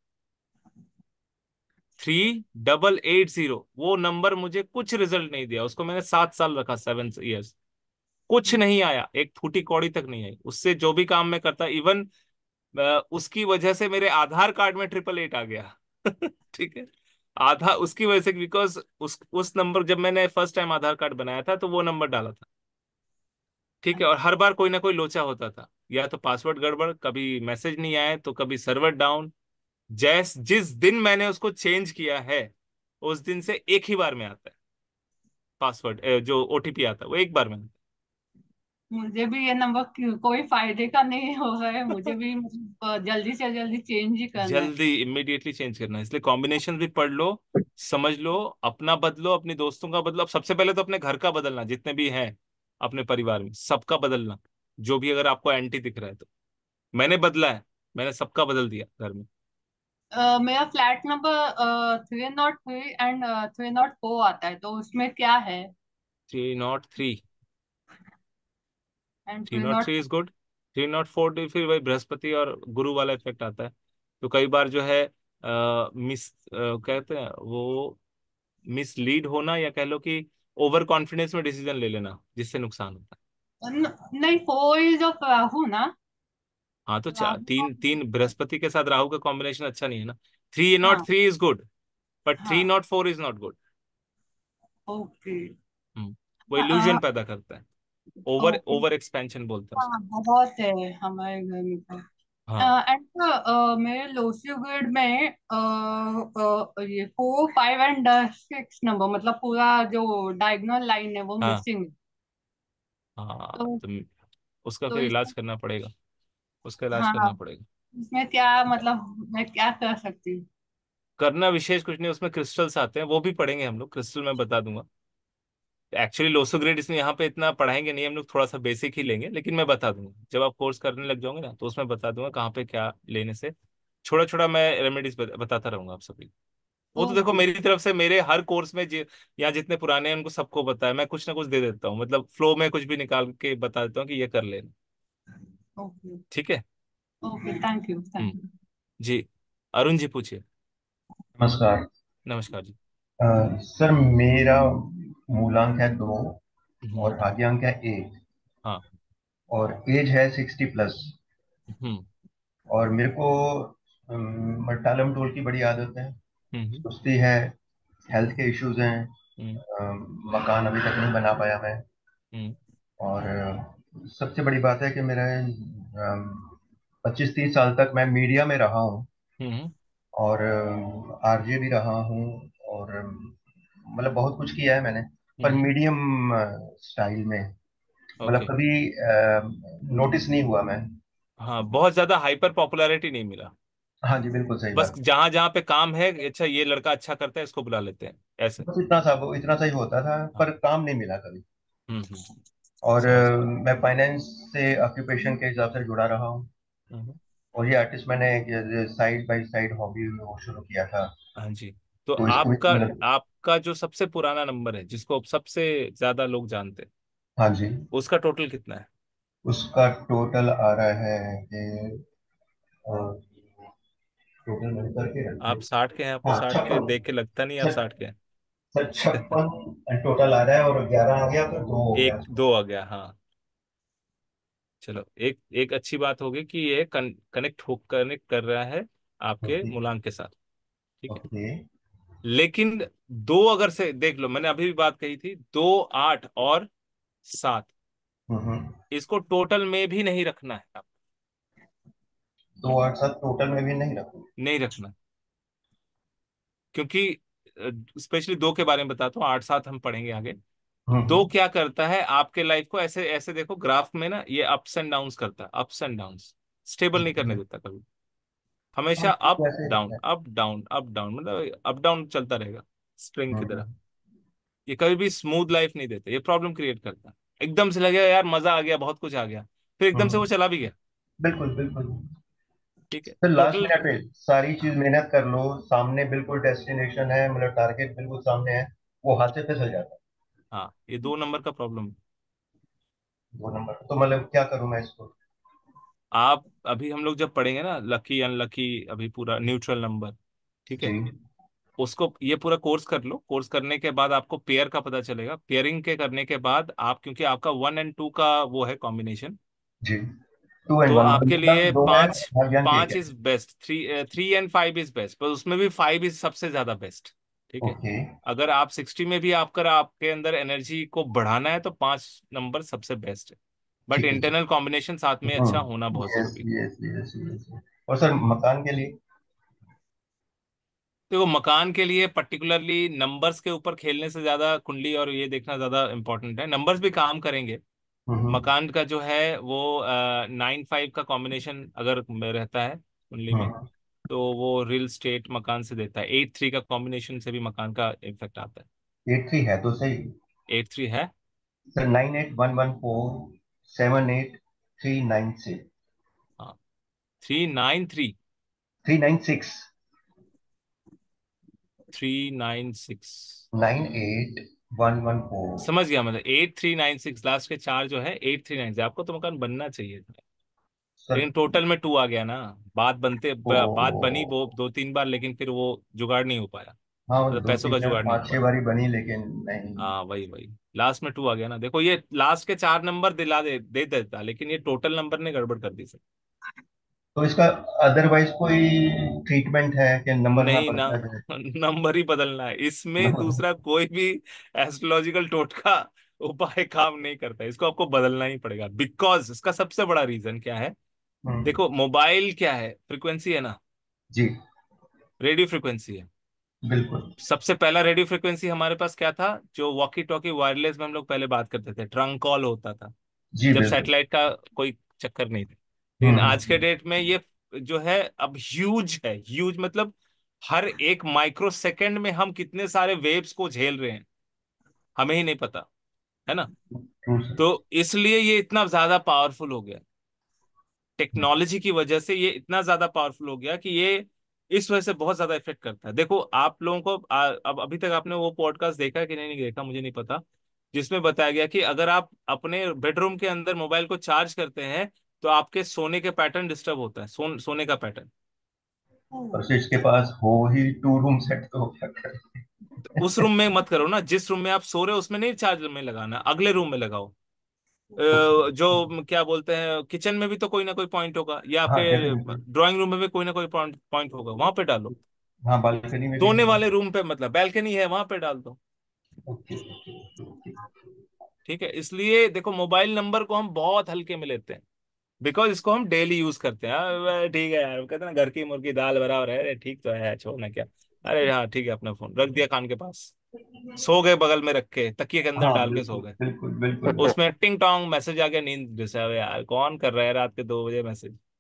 Three double eight zero, वो नंबर मुझे कुछ रिजल्ट नहीं दिया, उसको मैंने सात साल रखा, सेवन ईयर्स, कुछ नहीं आया, एक फूटी कौड़ी तक नहीं आई उससे। जो भी काम मैं करता, इवन उसकी वजह से मेरे आधार कार्ड में ट्रिपल एट आ गया। ठीक है, आधा उसकी वजह से, बिकॉज उस उस नंबर, जब मैंने फर्स्ट टाइम आधार कार्ड बनाया था तो वो नंबर डाला था। ठीक है, और हर बार कोई ना कोई लोचा होता था, या तो पासवर्ड गड़बड़, कभी मैसेज नहीं आए, तो कभी सर्वर डाउन। जैस जिस दिन मैंने उसको चेंज किया है, उस दिन से एक ही बार में आता है पासवर्ड, जो ओटीपी आता है वो एक बार में आता मुझे भी ये नंबर कोई फायदे का नहीं हो रहा है, मुझे भी मतलब अ, जल्दी से जल्दी चेंज ही है। करना है। जल्दी इमिडिएटली चेंज करना है, इसलिए कॉम्बिनेशन भी पढ़ लो, समझ लो, अपना बदलो, अपने दोस्तों का बदलो। अब सबसे पहले तो अपने घर का बदलना, जितने भी हैं अपने परिवार में सबका बदलना, जो भी अगर आपको एंटी दिख रहा है तो। मैंने बदला है, मैंने सबका बदल दिया घर में। अ, मेरा flat number three not three and three not four आता है, तो उसमें क्या है? Three not three, and three three not not three is good. Three not four फिर वही बृहस्पति और गुरु वाला इफेक्ट आता है। तो कई बार जो है मिस कहते हैं वो, मिसलीड होना, या कह लो कि ओवर कॉन्फिडेंस में डिसीजन ले लेना, जिससे नुकसान होता है। नहीं, फोर इज ऑफ राहु ना। हाँ, तो चा, राहु तीन तीन बृहस्पति के साथ राहु का कॉम्बिनेशन अच्छा नहीं है ना। थ्री नॉट हाँ three is good, but three हाँ। Not four is not good. Okay. हम्म, वो हाँ इल्यूजन पैदा करता है, ओवर ओके। ओवर एक्सपेंशन बोलते हैं उसको। हाँ बहुत है हमारे घर में तो। हाँ एंड मेरे लोसी ग्रिड में अ, अ, ये four five and six number, मतलब पूरा जो डायगोनल लाइन है वो हाँ मिसिंग। हाँ, तो तो उसका तो फिर इस इलाज करना पड़ेगा, उसका इलाज हाँ, करना पड़ेगा। इसमें क्या मतलब मैं क्या कर सकती हूँ? करना विशेष कुछ नहीं, उसमें क्रिस्टल्स आते हैं, वो भी पढ़ेंगे हम लोग, क्रिस्टल मैं बता दूंगा। एक्चुअली लोसोग्रेड इसमें यहाँ पे इतना पढ़ाएंगे नहीं हम लोग, थोड़ा सा बेसिक ही लेंगे, लेकिन मैं बता दूंगा जब आप कोर्स करने लग जाओगे ना, तो उसमें बता दूंगा कहाँ पे क्या लेने से। छोटा छोटा मैं रेमेडीज बताता रहूंगा आप सभी। वो तो देखो ओके मेरी तरफ से, मेरे हर कोर्स में जि, यहाँ जितने पुराने हैं उनको सबको बताया, मैं कुछ ना कुछ दे देता हूँ, मतलब फ्लो में कुछ भी निकाल के बता देता हूँ कि ये कर लेना। ओके ठीक है। ओके, थैंक यू थैंक हम्म। यू। जी, अरुण जी पूछिए। नमस्कार। नमस्कार जी। अ, सर मेरा मूलांक है दो हम्म। और भाग्यांक है एक हाँ। और एज है सिक्सटी प्लस। हम्म। और मेरे को अम, टालम टोल की बड़ी आदत है, हम्म। सुस्ती है, हेल्थ के इश्यूज हैं। हम्म। अम, मकान अभी तक नहीं बना पाया मैं। हम्म। और अ, सबसे बड़ी बात है कि मेरा पच्चीस तीस साल तक मैं मीडिया में रहा हूँ हम्म। और आरजे भी रहा हूँ और अम, मतलब बहुत कुछ किया है मैंने, पर हम्म। मीडियम स्टाइल में। मतलब ओके। कभी नोटिस नहीं हुआ मैं। हाँ, बहुत ज्यादा हाइपर पॉपुलैरिटी नहीं मिला। हाँ जी, बिल्कुल सही बस बात। जहां जहां पे काम है, अच्छा ये लड़का अच्छा करता है, इसको बुला लेते हैं, ऐसे। बस इतना सा वो इतना सा ही होता था, पर हाँ। काम नहीं मिला कभी। हम्म हम्म। और समझ अ, गया। मैं फाइनेंस से ऑक्यूपेशन के हिसाब से जुड़ा रहा हूँ। हम्म। और ये आर्टिस्ट मैंने साइड बाय साइड हॉबी वो शुरू किया था। हाँ जी। तो तो इसको भी आपका मतलब। आपका जो सबसे पुराना नंबर है, जिसको सबसे ज्यादा लोग जानते हैं, हाँ जी। उसका टोटल कितना है? उसका टोटल आ रहा है कि टोटल मैंने करके रखे। आप साठ के हैं, आपको हाँ, साठ के छप्पन। देख के लगता नहीं आप साठ के सर हैं। छप्पन टोटल आ रहा है, और ग्यारह आ गया तो दो हो गया एक उसमें। दो आ गया, हाँ। चलो, एक एक अच्छी बात होगी कि ये कन, कनेक्ट हो कनेक्ट कर रहा है आपके ओके। मूलांक के साथ। ठीक है। ओके। लेकिन दो अगर से देख लो, मैंने अभी भी बात कही थी, दो, आठ और सात, हम्म। इसको टोटल में भी नहीं रखना है आप। दो आठ सात टोटल में भी नहीं रखूँ? नहीं रखना, क्योंकि स्पेशली दो के बारे में बताता हूँ, आठ सात हम पढ़ेंगे आगे। हम्म दो हम्म। क्या करता है आपके लाइफ को, ऐसे ऐसे देखो ग्राफ में ना, ये अप्स एंड डाउन्स करता है, अप्स एंड डाउन्स, स्टेबल नहीं ठीक करने है। देता कभी। हमेशा हाँ, ठीक अप है, ऐसे ही डाउन रहता है। अप डाउन अप डाउन, मतलब अप डाउन चलता रहेगा, स्प्रिंग की तरह। हम्म ये कभी भी स्मूथ लाइफ नहीं देते, ये प्रॉब्लम क्रिएट करता है। एकदम से लगेगा यार मजा आ गया, बहुत कुछ आ गया, फिर एकदम से वो हम्म। चला भी गया। बिल्कुल बिल्कुल। ठीक है, फिर तो लास्ट टोटल। मिनट पे सारी चीज हाँ मेहनत कर लो, सामने बिल्कुल डेस्टिनेशन है, मतलब टारगेट बिल्कुल सामने है, वो हाथ से फिसल जाता है। हाँ, ये दो नंबर का प्रॉब्लम है। दो नंबर तो मतलब क्या करूं मैं इसको? आप अभी हम लोग जब पढ़ेंगे ना, लकी अनलकी, अभी पूरा न्यूट्रल नंबर, ठीक जी। है, उसको ये पूरा कोर्स कर लो। कोर्स करने के बाद आपको पेयर का पता चलेगा, पेयरिंग के करने के बाद आप, क्योंकि आपका वन एंड टू का वो है कॉम्बिनेशन, जी। टू एंड तो वन आपके मतलब लिए दो है, पाँच, भाग्यांक एक पाँच है। Is best, three three and five is best, पर उसमें भी फाइव इज सबसे ज्यादा बेस्ट। ठीक है। ओके। अगर आप सिक्सटी में भी आपका आपके अंदर एनर्जी को बढ़ाना है, तो पांच नंबर सबसे बेस्ट है। बट ठीक है जी। इंटरनल कॉम्बिनेशन साथ में अच्छा होना हम्म। बहुत यस जरूरी है। Yes yes yes. और सर मकान के लिए? देखो, मकान के लिए पर्टिकुलरली नंबर्स के ऊपर खेलने से ज्यादा कुंडली और ये देखना ज्यादा इंपॉर्टेंट है। नंबर्स भी काम करेंगे। हम्म मकान का जो है वो नाइन फाइव का कॉम्बिनेशन अगर में रहता है कुंडली में, हम्म। तो वो रियल स्टेट मकान से देता है। एट थ्री का कॉम्बिनेशन से भी मकान का इफेक्ट आता है। एट थ्री है तो सही। एट थ्री है। Sir nine eight one one four seven eight three nine six. हाँ, three nine three. Three nine six. Three nine six. Nine eight one one four. समझ गया, मतलब eight three nine six, last के चार जो है eight three nine से, आपको तो मकान बनना चाहिए था। सर। लेकिन टोटल में टू आ गया ना। बात बनते ओ। ब, बात बनी वो दो तीन बार, लेकिन फिर वो जुगाड़ नहीं हो पाया, हाँ, वो मतलब दो पैसों तीन का चार जुगाड़ नहीं हो पाँच छह पाया। बारी बनी लेकिन नहीं। हाँ, वही वही, लास्ट में टू आ गया ना। देखो, ये लास्ट के चार नंबर दिला दे दे देता, लेकिन ये टोटल नंबर ने गड़बड़ कर दी सर। तो इसका अदरवाइज कोई ट्रीटमेंट है कि नंबर ना नहीं ना, बदला जाए? नंबर ही बदलना है इसमें, दूसरा कोई भी एस्ट्रोलॉजिकल टोटका उपाय काम नहीं करता है। इसको आपको बदलना ही पड़ेगा, बिकॉज इसका सबसे बड़ा रीजन क्या है। हम्म। देखो, मोबाइल क्या है, फ्रिक्वेंसी है ना, जी। रेडियो फ्रिक्वेंसी है। बिल्कुल। सबसे पहला रेडियो फ्रिक्वेंसी हमारे पास क्या था, जो वॉकी टॉकी वायरलेस में हम लोग पहले बात करते थे, ट्रंक कॉल होता था, जी जब बिल्कुल। सैटेलाइट का कोई चक्कर नहीं था। हम्म लेकिन आज के हम्म। डेट में ये जो है अब ह्यूज है, ह्यूज मतलब हर एक माइक्रो सेकंड में हम कितने सारे वेव्स को झेल रहे हैं, हमें ही नहीं पता, है ना। True sir. तो इसलिए ये इतना ज्यादा पावरफुल हो गया, टेक्नोलॉजी की वजह से ये इतना ज्यादा पावरफुल हो गया कि ये इस वजह से बहुत ज्यादा इफेक्ट करता है। देखो, आप लोगों को आ, अब अभी तक आपने वो पॉडकास्ट देखा है कि नहीं, नहीं देखा, मुझे नहीं पता, जिसमें बताया गया कि अगर आप अपने बेडरूम के अंदर मोबाइल को चार्ज करते हैं, तो आपके सोने के पैटर्न डिस्टर्ब होता है, सो, सोने का पैटर्न। और फिर इसके पास हो ही टू रूम सेट तो क्या करें? उस रूम में मत करो ना, जिस रूम में आप सो रहे हो उसमें नहीं चार्ज में लगाना, अगले रूम में लगाओ। ओके। अ, जो क्या बोलते हैं, किचन में भी तो कोई ना कोई पॉइंट होगा, या हाँ आपके डेफिनेटली। ड्राइंग रूम में भी कोई ना कोई पॉइंट पॉइंट होगा, वहां पे डालो। हाँ, बालकनी में भी सोने है। वाले रूम पे, मतलब बैल्कनी है, वहां पे डाल दो। Okay okay okay okay. ठीक है, इसलिए देखो, मोबाइल नंबर को हम बहुत हल्के में लेते हैं, बिकॉज इसको हम डेली यूज करते हैं। हाँ, वह ठीक है यार, कहते हैं ना, घर की मुर्गी दाल बराबर है, अरे ठीक तो है, छोड़ना क्या। अरे हाँ ठीक है, अपना फोन रख दिया कान के पास, सो गए बगल में रख के, तकिए के अंदर हाँ डाल के सो बिल्कुल गए। बिल्कुल बिल्कुल। उसमें टिंग टोंग मैसेज आ गया, नींद डिस्टर्ब है यार, कौन कर रहा है रात के दो बजे मैसेज।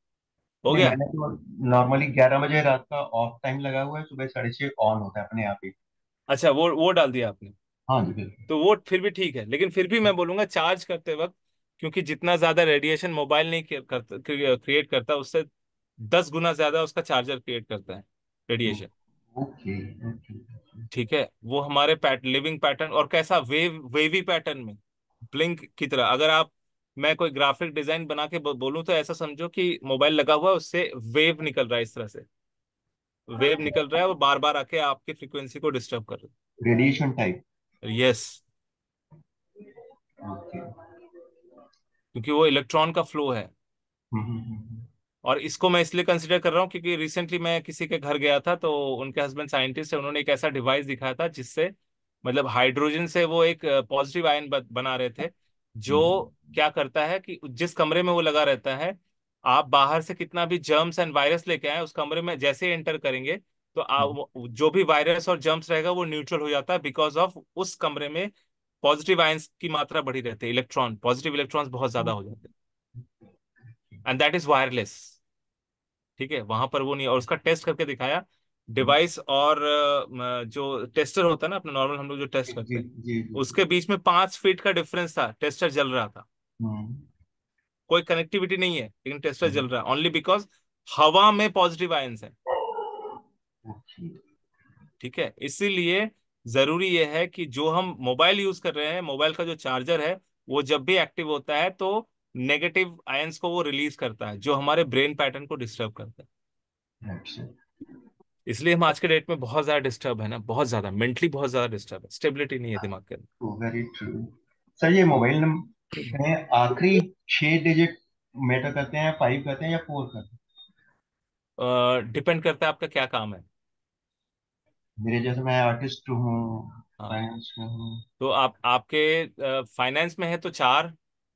हो नहीं, गया। मैंने तो नॉर्मली ग्यारह बजे रात का ऑफ टाइम लगा हुआ है, सुबह साढ़े छः ऑन होता है अपने आप ही। अच्छा, वो वो डाल दिया आपने। हाँ जी बिल्कुल। तो वो फिर भी ठीक है, लेकिन फिर भी मैं बोलूंगा चार्ज करते वक्त, क्योंकि जितना ज्यादा रेडिएशन मोबाइल नहीं क्रिएट करता, उससे दस गुना ज्यादा उसका चार्जर क्रिएट करता है रेडिएशन। Okay okay. ठीक है, वो हमारे पैट लिविंग पैटर्न, और कैसा वेव वेवी पैटर्न में, ब्लिंक की तरह। अगर आप, मैं कोई ग्राफिक डिजाइन बना के बो- बोलूं तो ऐसा समझो कि मोबाइल लगा हुआ है, उससे वेव निकल रहा है, इस तरह से वेव निकल रहा है, वो बार बार आके आपकी फ्रीक्वेंसी को डिस्टर्ब कर रहा रेडिएशन टाइप। है। Yes, okay. क्योंकि वो इलेक्ट्रॉन का फ्लो है। हम्म हम्म, हम्म, और इसको मैं इसलिए कंसिडर कर रहा हूँ क्योंकि रिसेंटली मैं किसी के घर गया था, तो उनके हस्बैंड साइंटिस्ट है, उन्होंने एक ऐसा डिवाइस दिखाया था जिससे, मतलब हाइड्रोजन से वो एक पॉजिटिव आयन बना रहे थे, जो क्या करता है कि जिस कमरे में वो लगा रहता है, आप बाहर से कितना भी जर्म्स एंड वायरस लेके आए उस कमरे में, जैसे एंटर करेंगे तो आ, वो- जो भी वायरस और जर्म्स रहेगा वो न्यूट्रल हो जाता है, बिकॉज ऑफ उस कमरे में पॉजिटिव आयंस की मात्रा बढ़ी रहती है, इलेक्ट्रॉन पॉजिटिव इलेक्ट्रॉन्स बहुत ज्यादा हो जाते हैं, एंड दैट इज वायरलेस। ठीक है, वहां पर वो नहीं, और उसका टेस्ट करके दिखाया डिवाइस और अ, म, जो टेस्टर होता है ना अपना नॉर्मल हम लोग जो टेस्ट जी करते हैं, जी जी। उसके बीच में पांच फीट का डिफरेंस था, टेस्टर जल रहा था। हम्म कोई कनेक्टिविटी नहीं है, लेकिन टेस्टर हम्म, जल रहा है, ओनली बिकॉज हवा में पॉजिटिव आयंस है। ओके। ठीक है, इसीलिए जरूरी यह है कि जो हम मोबाइल यूज कर रहे हैं, मोबाइल का जो चार्जर है, वो जब भी एक्टिव होता है तो नेगेटिव आयंस को वो रिलीज करता है, जो हमारे ब्रेन पैटर्न को डिस्टर्ब करता है। अच्छा। इसलिए हम आज के डेट में बहुत ज्यादा डिस्टर्ब है ना, बहुत ज्यादा मेंटली बहुत ज्यादा डिस्टर्ब है, स्टेबिलिटी नहीं है दिमाग के वेरी ट्रू। सर ये मोबाइल नंबर में आखिरी छह डिजिट मैटर करते हैं, फाइव करते हैं या फोर करते अंदर। डिपेंड करता है आपका क्या काम है। हैं? मेरे जैसे मैं आर्टिस्ट हूँ, हाँ, फाइनेंस में हूँ। तो आप आपके फाइनेंस में है तो चार,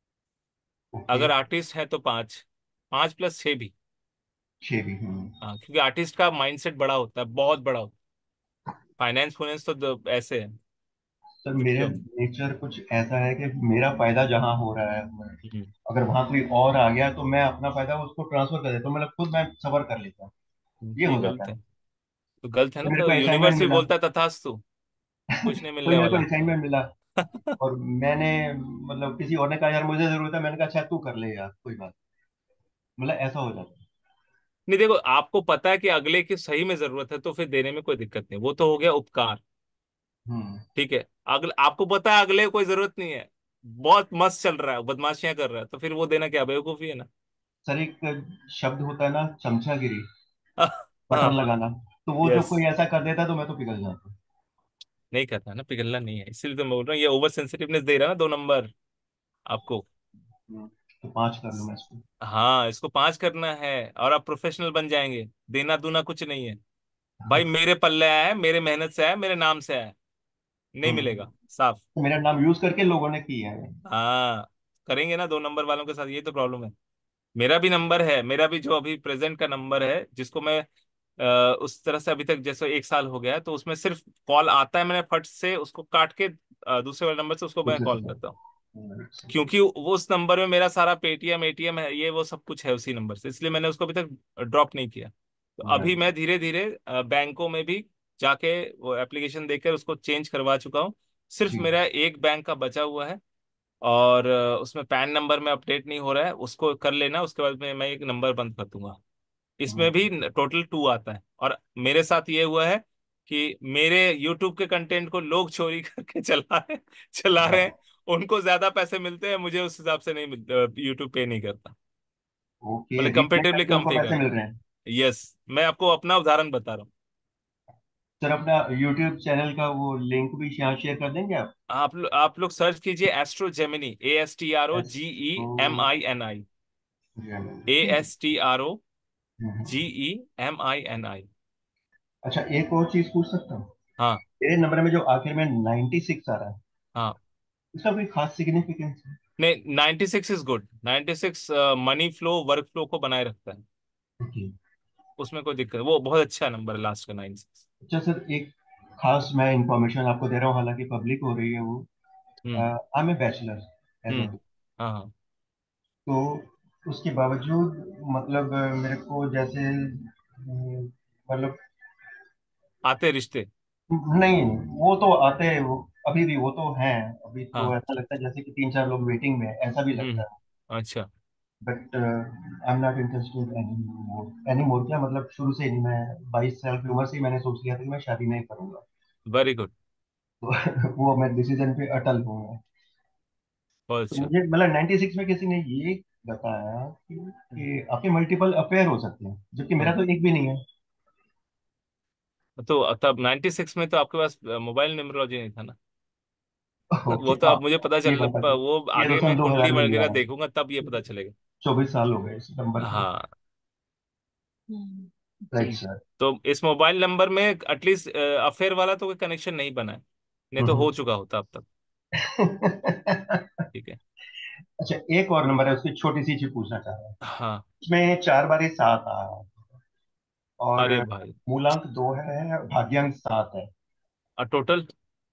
ओके। अगर आर्टिस्ट है तो पाँच, पाँच प्लस छः भी। छह भी हूँ। हाँ, क्योंकि आर्टिस्ट का माइंडसेट बड़ा होता है, बहुत बड़ा होता है। फाइनेंस फाइनेंस तो दो- ऐसे है, सर चुटकी मेरे हो। नेचर कुछ ऐसा है कि मेरा फायदा जहाँ हो रहा है, हम्म, अगर वहां कोई और आ गया तो मैं अपना फायदा उसको ट्रांसफर कर देता हूँ, मतलब खुद मैं सबर कर लेता हूँ। ये ये हो जाता गलत है। है। तो गलत है तो ना, मेरे तो को असाइनमेंट यूनिवर्स भी मिला। बोलता है तथास्तु, कुछ नहीं कोई मिलने मेरे को वाला। असाइनमेंट मिला और मैंने, मतलब किसी और ने कहा यार मुझे जरूरत है, मैंने कहा अच्छा तू कर ले यार कोई बात, मतलब ऐसा हो जाता है। नहीं, देखो आपको पता है कि अगले की सही में जरूरत है, तो फिर देने में कोई दिक्कत नहीं, वो तो हो गया उपकार। हम्म। ठीक है, अगले आपको पता है अगले को कोई जरूरत नहीं है, बहुत मस्त चल रहा है, बदमाशियां कर रहा है, तो फिर वो देना क्या बेवकूफी है ना। सर एक शब्द होता है ना, चमचागिरी, बटन हाँ, लगाना, तो वो जो यस, कोई ऐसा कर देता तो मैं तो पिघल जाता। नहीं करता है ना, पिघलना नहीं है, इसीलिए तो मैं बोल रहा हूँ, ये ओवर सेंसिटिवनेस दे रहा है ना दो नंबर आपको। हम्म, तो पांच कर लूँ मैं इसको। हाँ, इसको पांच करना है, और आप प्रोफेशनल बन जाएंगे, देना दूना कुछ नहीं है। भाई हाँ। मेरे पल्ले आया है, मेरे मेहनत से आया है, मेरे नाम से आया है, नहीं हम्म, मिलेगा साफ। तो मेरा नाम यूज करके लोगों ने किया है। हाँ, करेंगे ना दो नंबर वालों के साथ, ये तो प्रॉब्लम है। मेरा भी नंबर है, मेरा भी जो अभी प्रेजेंट का नंबर है, जिसको मैं अ, उस तरह से अभी तक, जैसे एक साल हो गया है, तो उसमें सिर्फ कॉल आता है, मैंने फट से उसको काट के अ, दूसरे वाले नंबर से उसको मैं दूसरे से कॉल कर। करता हूँ, हम्म, क्योंकि वो उस नंबर में मेरा सारा पेटीएम एटीएम है, ये वो सब कुछ है उसी नंबर से, इसलिए मैंने उसको अभी तक ड्रॉप नहीं किया। तो अभी मैं धीरे धीरे बैंकों में भी जाके वो एप्लीकेशन देकर उसको चेंज करवा चुका हूँ। सिर्फ जी मेरा एक बैंक का बचा हुआ है, और अ, उसमें पैन नंबर में अपडेट नहीं हो रहा है, उसको कर लेना, उसके बाद में मैं एक नंबर बंद कर दूंगा। इसमें भी टोटल टू आता है, और मेरे साथ ये हुआ है कि मेरे यूट्यूब के कंटेंट को लोग चोरी करके चला रहे चला रहे हैं, उनको ज्यादा पैसे मिलते हैं, मुझे उस हिसाब से नहीं मिलते, यूट्यूब पे नहीं करता, ओके, मतलब रीप्ले कंपेरेटिवली करके कम उनको पे पैसे मिल करता रहे है। हैं। यस, मैं आपको अपना उदाहरण बता रहा हूँ। सर अपना यूट्यूब चैनल का वो लिंक भी यहाँ शेयर कर देंगे आप? आप लो, आप लोग सर्च कीजिए Astro Gemini, A S T R O S G E M I I N आई, ए ठीक है। S T R O G हम्म। E M I N I. अच्छा एक और चीज पूछ सकता हूँ? हाँ, मेरे नंबर में जो आखिर में नाइन्टी सिक्स आ रहा है, हाँ, इसका कोई खास सिग्निफिकेंस है? नहीं, ninety six is good, ninety six money flow work flow को बनाए रखता है, ओके। उसमें कोई दिक्कत, वो बहुत अच्छा नंबर है लास्ट का नाइन सिक्स। अच्छा सर एक खास मैं इंफॉर्मेशन आपको दे रहा हूँ, हालांकि पब्लिक हो रही है वो। हम्म, I am a bachelor as हम्म, ऑफ, हाँ, हाँ, तो उसके बावजूद मतलब अ, मेरे को जैसे अम, मतलब आते रिश्ते। नहीं, वो तो आते हैं, वो अभी भी वो तो हैं। अभी तो हाँ। ऐसा लगता है जैसे कि तीन चार लोग वेटिंग में हैं, ऐसा भी लगता हम्म। है। अच्छा। But I am not interested any more any more क्या मतलब शुरू से ही नहीं, मैं बाईस साल की उम्र से ही मैंने सोच लिया था कि मैं शादी नहीं करूंगा। Very good. तो वो मैं डिसीजन पे अटल हूँ मैं। बहुत तो अच्छा। मुझे मतलब नाइन्टी सिक्स में किसी ने ये बताया कि, कि आपके मल्टीपल अफेयर हो सकते हैं, जबकि मेरा हाँ, तो एक भी नहीं है। तो तब नाइन्टी सिक्स में तो आपके पास मोबाइल न्यूमरोलॉजी नहीं था ना। ओके, वो तो हाँ, अब मुझे पता ये चल, बात है। वो ये तो आगे मैं सन कुंडली दो हज़ार में लिया वगैरह है। देखूंगा तब ये पता चलेगा। चौबीस साल हो गए इस नंबर को। हाँ। हम्म, राइट जी। सर। तो इस मोबाइल नंबर में एटलीस्ट अफेयर वाला तो कोई कनेक्शन नहीं बना है, नहीं तो हो चुका होता अब तक। ठीक है। अच्छा, एक और नंबर है, उसकी छोटी सी चीज पूछना चाह रहा हूँ। हाँ। इसमें चार बारी सात आ रहा है और अरे भाई। मूलांक दो है, भाग्यांक सात है। Total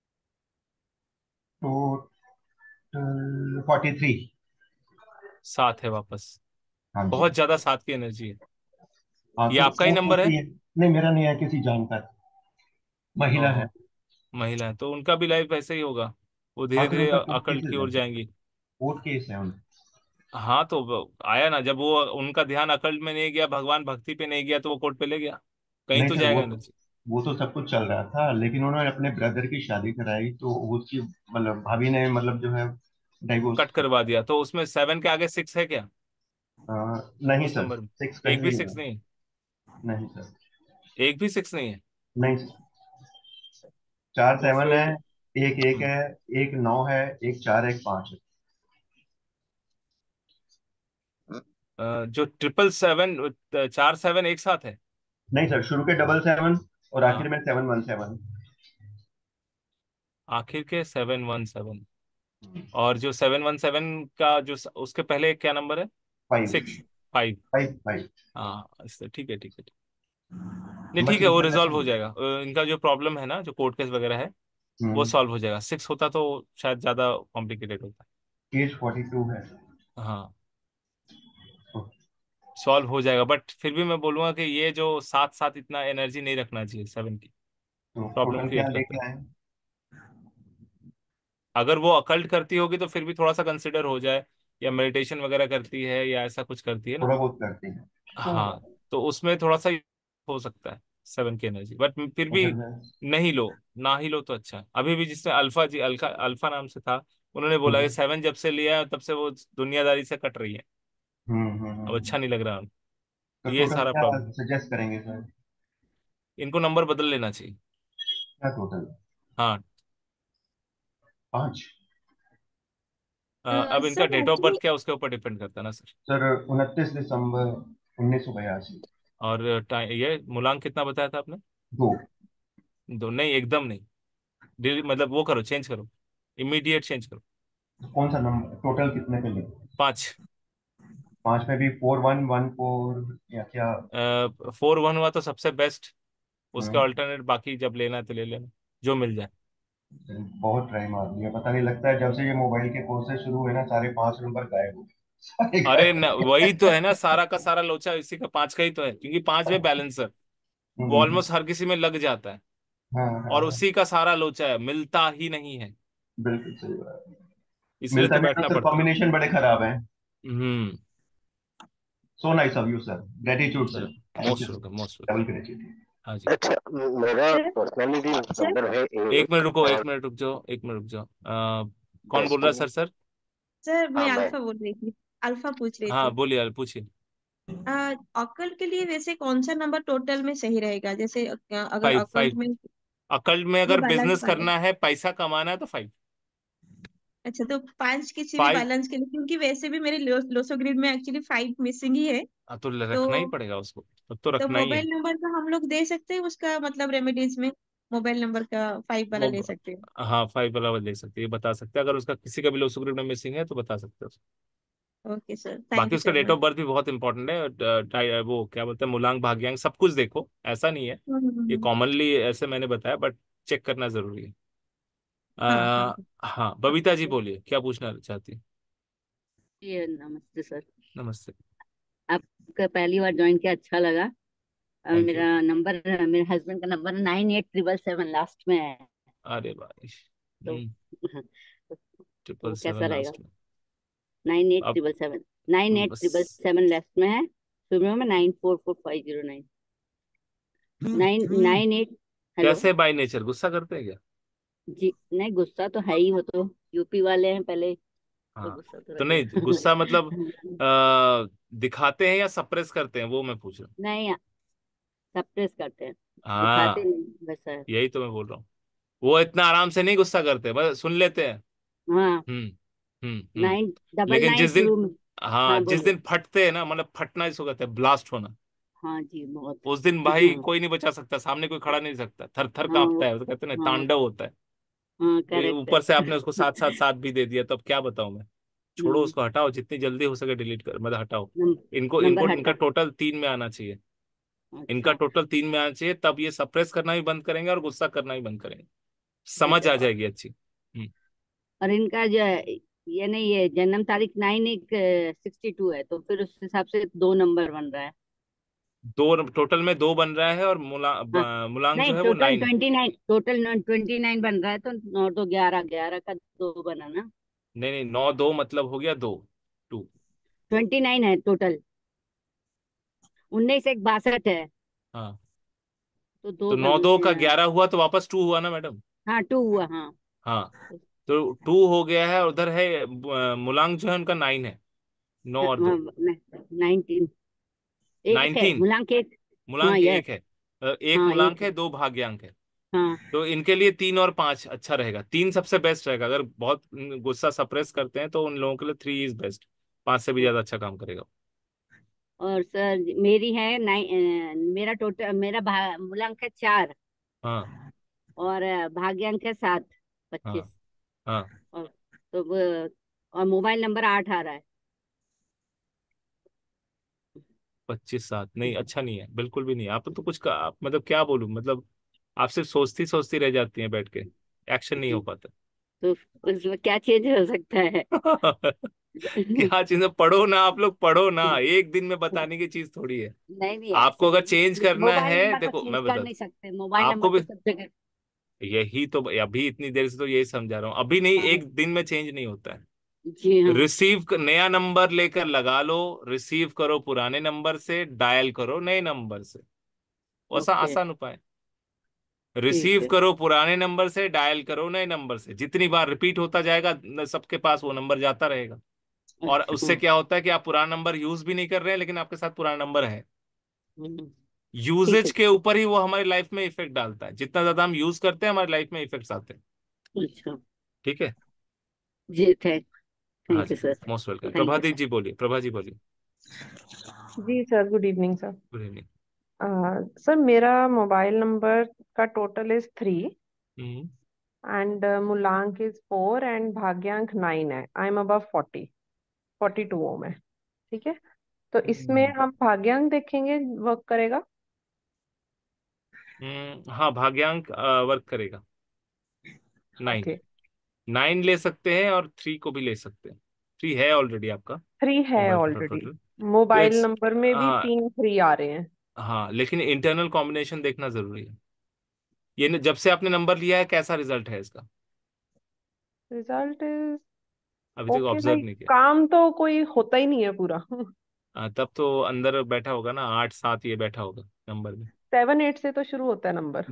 total forty three. सात है वापस। हाँ जी। बहुत ज्यादा सात की एनर्जी है। हाँ ये तो आपका ही वो नंबर है? पूछती है। नहीं, मेरा नहीं है, किसी जानकार, महिला है। ओहो। महिला है तो उनका भी लाइफ ऐसे ही होगा, वो हाँ धीरे फिर धीरे उनका कोर्ट अकल्ट की केसेस है। ओर जाएंगी। कोर्ट केस है उन। हाँ तो वो आया ना, जब वो उनका ध्यान अकल्ट में नहीं गया, भगवान भक्ति पे नहीं गया, तो वो कोर्ट पे ले गया, कहीं नहीं तो सर, वो जाएगा एनर्जी। वो तो सब कुछ चल रहा था, लेकिन उन्होंने अपने ब्रदर की शादी कराई तो उसकी मतलब भाभी ने मतलब जो है डाइवोर्स। कट करवा दिया, तो उसमें सेवन के आगे सिक्स है क्या नहीं उस सर, नंबर में? सिक्स एक कहीं भी भी नहीं सिक्स है। नहीं है? नहीं सर। एक भी सिक्स नहीं है? नहीं सर, चार तो सेवन है, फिर एक एक है, एक नौ है, एक चार है, एक पाँच है। अ, जो ट्रिपल सेवन, चार सेवन एक साथ है? नहीं सर, शुरू के डबल सेवन और आखिर हाँ, में सेवन वन सेवन। आखिर के सेवन वन सेवन। और जो सेवन वन सेवन का जो स- उसके पहले क्या नंबर है? Five six. Five. Five five. हाँ इससे ठीक है, ठीक है, ठीक। नहीं बस ठीक है, ये वो करना रिजॉल्व हो चाहिए। जाएगा। अ, इनका जो प्रॉब्लम है ना, जो कोर्ट केस वगैरह है, वो हम्म। सॉल्व हो जाएगा। सिक्स होता तो शायद ज्यादा कॉम्प्लिकेटेड होता। एज फोर्टी टू है। हाँ, सॉल्व हो जाएगा, बट फिर भी मैं बोलूंगा कि ये जो साथ साथ इतना एनर्जी नहीं रखना चाहिए, सेवन की तो प्रॉब्लम टोटल क्या क्रिएट करता है। लेके आए? अगर वो अकल्ट करती होगी तो फिर भी थोड़ा सा कंसिडर हो जाए, या मेडिटेशन वगैरह करती है या ऐसा कुछ करती है ना। थोड़ा बहुत करते हैं। हाँ, तो उसमें थोड़ा सा हो सकता है सेवन की एनर्जी, बट फिर भी अगर मैं नहीं लो, ना ही लो तो अच्छा है। अभी भी जिसने अल्फा जी, अल्फा अल्फा नाम से था, उन्होंने बोला कि हम्म सेवन जब से लिया है तब से वो दुनियादारी से कट रही है, हम्म हम्म अब हम्म। अच्छा नहीं लग रहा उनको। तो ये टोटल सारा क्या प्रॉब्लम, सजेस्ट करेंगे सर? इनको नंबर बदल लेना चाहिए। क्या टोटल? हाँ। पाँच। अ, अब इनका sir date of actually birth क्या है, उसके ऊपर डिपेंड करता है ना सर। सर उनतीस दिसंबर उन्नीस सौ बयासी। और टाइम, ये मूलांक कितना बताया था आपने? दो। दो नहीं, एकदम नहीं। डिलीट मतलब वो करो, चेंज करो, इमीडिएट चेंज करो। कौन सा नंबर टोटल कितने पे लिखे? पाँच। पांच में भी फोर वन वन फोर या क्या? फोर वन हुआ तो सबसे बेस्ट, उसके हम्म। ऑल्टरनेट बाकी जब लेना है तो ले लेना, जो मिल जाए। बहुत ट्राई मार दिया, पता नहीं लगता है जब से ये मोबाइल के कोर्सेज शुरू हुए ना, सारे पांच नंबर गायब हो गए। सारे अरे गायब न, हो गए। वही तो है ना, सारा का सारा लोचा इसी का पांच का ही तो है, क्योंकि पांच में बैलेंसर वो हम्म, हम्म, ऑलमोस्ट हर किसी में लग जाता है, हाँ हाँ और हाँ। उसी का सारा लोचा है, मिलता ही नहीं है, बिल्कुल सही बात है। इसलिए मिलता तो भी तो बैठना सर, पड़ता है। कॉम्बिनेशन बड़े खराब हैं। हम्म। So nice of you sir, gratitude चलो, sir, thank you most sir, welcome, most welcome. Double gratitude. हाँ जी। अच्छा, मेरा सर पर्सनली सर नंबर है एक मिनट एक रुको, एक और मिनट रुक जाओ, एक मिनट रुक जाओ। अ, कौन बोल रहा है, डेस्टिनी। Sir sir? सर मैं हाँ, मैं। अल्फा बोल रही थी। अल्फा पूछ रही हाँ थी। बोलिए, पूछिए। अकल्ट के लिए वैसे कौन सा नंबर टोटल में सही रहेगा? जैसे अ, अगर फाइव, अकल्ट फाइव। में अकल्ट में ये अगर बैलेंस बिजनेस वाले। करना है, पैसा कमाना है तो फाइव। अच्छा, तो पांच किसी भी फाइव। बैलेंस के लिए, क्योंकि वैसे भी मेरे लो, लोसो ग्रिड में एक्चुअली फाइव मिसिंग ही है। हाँ, तो तो रखना ही पड़ेगा उसको, तब तो तो रखना ही है। मोबाइल नंबर का हम लोग दे सकते हैं उसका मतलब रेमेडीज में? मोबाइल नंबर का फाइव वाला ले मोब सकते हैं? हाँ, फाइव वाला ले सकते हैं, बता सकते हैं, अगर उसका किसी का भी लोग में मिसिंग है तो बता सकते हैं उसको। ओके सर, थैंक बाकी यू उसका so date much. Of birth भी बहुत इंपॉर्टेंट है। ड- टाइ- वो क्या बोलते हैं, मूलांक भाग्यांक सब कुछ देखो, ऐसा नहीं है, ये हम्म। कॉमनली ऐसे मैंने बताया, बट चेक करना जरूरी है। हाँ हाँ आ, हाँ, बबीता जी बोलिए, क्या पूछना चाहती हैं? जी नमस्ते सर। नमस्ते। आपका पहली बार ज्वाइन किया, अच्छा लगा। अ, थैंक यू। मेरा नंबर, मेरे हस्बैंड का number nine eight triple seven last में है। अरे भाई। तो हम्म। ट्रिपल तो कैसा सेवन रहेगा? लास्ट में। नाइन एट अब triple seven nine eight triple बस सेवन लास्ट में है। शुरू में nine four four five zero nine. Nine nine eight. Hello. कैसे बाय नेचर गुस्सा करते हैं क्या? जी नहीं, गुस्सा तो है ही, वो तो यूपी वाले हैं पहले, तो हाँ। गुस्सा तो तो नहीं, रहेगा। गुस्सा मतलब आ, दिखाते हैं या सप्रेस करते हैं, वो मैं पूछ रहा हूँ। नहीं, सप्रेस करते हैं, दिखाते हाँ, नहीं वैसा है। यही तो मैं बोल रहा हूँ। वो इतना आराम से नहीं गुस्सा करते, बस सुन लेते हैं। हाँ। हम्म। हम्म। हम्म। नाइन डबल लेकिन नाइन जिस दिन, शुरू में। हाँ, हाँ जिस बोलिए। दिन फटते हैं ना, मतलब फटना इसको कहते हैं, ब्लास्ट होना। हाँ जी, बहुत। उस दिन भाई हाँ। कोई नहीं बचा सकता, सामने कोई खड़ा नहीं सकता, थर थर हाँ कांपता वो- है, तो कहते हैं ना, हाँ। तांडव होता है। हाँ ये करेक्ट है। ऊपर से आपने उसको साथ साथ साथ भी दे दिया, तब क्या बताऊं मैं। छोड़ो हम्म। उसको, हटाओ, जितनी जल्दी हो सके डिलीट कर, मतलब हटाओ। नम, इनको इनको नंबर इनका हटा। टोटल तीन में आना चाहिए। इनका अच्छा। टोटल तीन में आना चाहिए, तब ये सप्रेस करना भी बंद करेंगे और गुस्सा करना भी बंद करेंगे। समझ आ अच्छा। जाएगी अच्छी। हम्म। और इनका जो है, ये नहीं, ये जन्म तारीख नाइन एक सिक्सटी टू है, तो फिर उस हिसाब से दो नंबर बन रहा है। दो टोटल में दो बन रहा है, और मुला, हाँ। ब- मुलांक नहीं, जो है वो टोटल नाइन है। Twenty nine, total twenty nine बन रहा है, तो नौ तो ग्यारह, ग्यारह का दो बना ना। नहीं नहीं, नौ दो मतलब हो गया दो, टू। ट्वेंटी नाइन है टोटल। उन्नीस एक बासठ है, हाँ, तो दो तो नौ बन दो का गया। ग्यारह हुआ, तो वापस टू हुआ ना मैडम। हाँ, टू हुआ, हाँ। हाँ, तो टू हो गया है, उधर है अ, मुलांक जो है उनका नाइन है। नौ और दो, नाइनटीन। एक है नाइनटीन। मूलांक एक। हाँ, मुलांक यस। एक है। अ, एक हाँ, मुलांक एक है, है। दो भाग्यांक है। हाँ। तो इनके लिए तीन और पांच अच्छा रहेगा, तीन सबसे बेस्ट रहेगा, अगर बहुत गुस्सा सप्रेस करते हैं तो उन लोगों के लिए थ्री इज बेस्ट। पांच से भी ज्यादा अच्छा काम करेगा। और सर मेरी है नाइन, मेरा टोटल, मेरा भा- मूलांक है चार। हाँ। और अ, भाग्यांक है सात, हाँ। पच्चीस। हाँ। और तो वो- और मोबाइल नंबर आठ आ रहा है। पच्चीस सात नहीं, अच्छा नहीं है, बिल्कुल भी नहीं। आप तो कुछ का, आप मतलब क्या बोलूं, मतलब आप सिर्फ सोचती सोचती रह जाती हैं बैठ के, एक्शन नहीं हो पाता। तो उसमें क्या चेंज हो सकता है? क्या चीजें, पढ़ो ना आप लोग, पढ़ो ना, एक दिन में बताने की चीज थोड़ी है। नहीं नहीं, आपको ऐसे अगर चेंज नहीं, करना मोबाइल है, नंबर तो देखो चेंज मैं कर बता, नहीं सकते, मोबाइल आपको नंबर भी तो सब जगह। यही तो, अभी इतनी देर से तो यही समझा रहा हूँ, अभी नहीं, हाँ, एक दिन में चेंज नहीं होता है। जी हाँ। रिसीव, नया नंबर लेकर लगा लो, रिसीव करो पुराने नंबर से, डायल करो नए नंबर से। ऐसा ओके। आसान उपाय। ठीक रिसीव है। करो पुराने नंबर से, डायल करो नए नंबर से, जितनी बार रिपीट होता जाएगा न- सबके पास वो नंबर जाता रहेगा। और अच्छा। उससे क्या होता है कि आप पुराना नंबर यूज भी नहीं कर रहे हैं, लेकिन आपके साथ पुराना नंबर है। हम्म, ठीक यूजेज है। के ऊपर ही वो हमारी लाइफ में इफेक्ट डालता है, जितना ज्यादा हम यूज करते हैं हमारी लाइफ में इफेक्ट्स आते हैं। अच्छा। ठीक है। जी, थैंक हाँ थैंक यू जी, sir. Most welcome. Thank you Prabhadeep sir. जी बोलिए, प्रभा जी बोलिए। जी sir, good evening sir. Good evening. Sir मेरा मोबाइल नंबर का total is three hmm. And मूलांक इज फोर एंड भाग्यांक नाइन है। I am above forty, forty two हूँ मैं। ठीक है, तो इसमें हम्म। हम भाग्यांक देखेंगे, वर्क करेगा? हम्म, हाँ, भाग्यांक वर्क करेगा। नाइन। ओके। नाइन ले सकते हैं और थ्री को भी ले सकते हैं। थ्री है ऑलरेडी आपका थ्री है मोबाइल टोटल ऑलरेडी, टोटल। तो मोबाइल एक्स, नंबर में भी हाँ। तीन थ्री आ रहे हैं। हाँ, लेकिन इंटरनल कॉम्बिनेशन देखना जरूरी है। ये न, जब से आपने नंबर लिया है, कैसा रिजल्ट है इसका? रिजल्ट इज अभी तक ओके ऑब्जर्व भाई, नहीं किया? काम तो कोई होता ही नहीं है पूरा। हाँ, तब तो अंदर बैठा होगा ना, आठ सात ये बैठा होगा नंबर में। सेवन एट से तो शुरू होता है नंबर।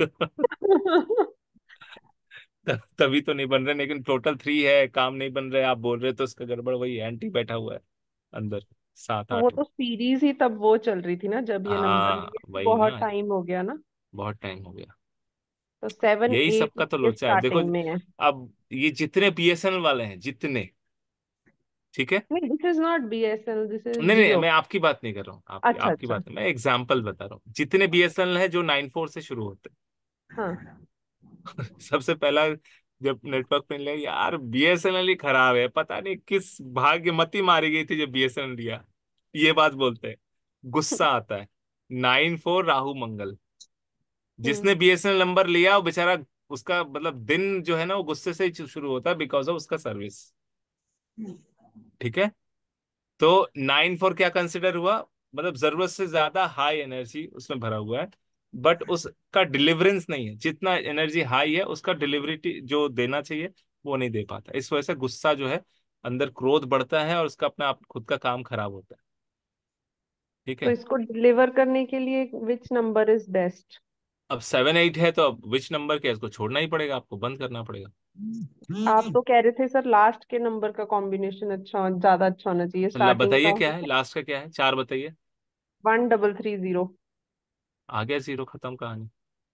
त- तभी तो नहीं बन रहे, लेकिन टोटल थ्री है, काम नहीं बन रहे आप बोल रहे, तो उसका गड़बड़ वही है, एंटी बैठा हुआ है अंदर, सात तो वो आठ में। तो सीरीज ही तब वो चल रही थी ना जब ये नंबर हाँ, लिए, वही बहुत ना, टाइम हो गया ना। बहुत टाइम हो गया। तो सेवन यही एट सबका तो इसके लोचा है, देखो। स्टार्टिंग में है। अब ये जितने बीएसएनएल वाले हैं, जितने, ठीक है। नहीं, this is not B S N L, this is नहीं नहीं, जियो। मैं आपकी बात नहीं कर रहा हूँ, आपकी अच्छा आपकी अच्छा। बात नहीं, मैं एग्जाम्पल बता रहा हूँ, जितने बीएसएनएल है जो नाइन फोर से शुरू होते हाँ। हैं। सबसे पहला, जब नेटवर्क पे लिया, यार बीएसएनएल ही खराब है, पता नहीं किस भाग्यमती मारी गई थी जब बीएसएनएल लिया, ये बात बोलते हैं, गुस्सा आता है। नाइन फोर राहु मंगल, हम्म। जिसने बीएसएनएल नंबर लिया वो बेचारा, उसका मतलब दिन जो है ना वो गुस्से से ही शुरू होता है, बिकॉज ऑफ उसका सर्विस। ठीक है। तो नाइन फोर क्या कंसिडर हुआ, मतलब जरूरत से ज्यादा हाई एनर्जी उसमें भरा हुआ है, बट उसका डिलीवरेंस नहीं है, जितना एनर्जी हाई है उसका डिलीवरी जो देना चाहिए वो नहीं दे पाता। इस वजह से गुस्सा जो है, अंदर क्रोध बढ़ता है और उसका अपना आप खुद का काम खराब होता है। ठीक तो है। इसको डिलीवर करने के लिए विच नंबर इज बेस्ट? अब सेवन एट है तो अब विच नंबर क्या है, इसको छोड़ना ही पड़ेगा, आपको बंद करना पड़ेगा। आप तो कह रहे थे सर लास्ट के नंबर का कॉम्बिनेशन अच्छा ज्यादा अच्छा होना चाहिए, मतलब स्टार्टिंग बताइए का। क्या है लास्ट का, क्या है, चार बताइए। One double three zero. आ गया जीरो, खत्म कहानी।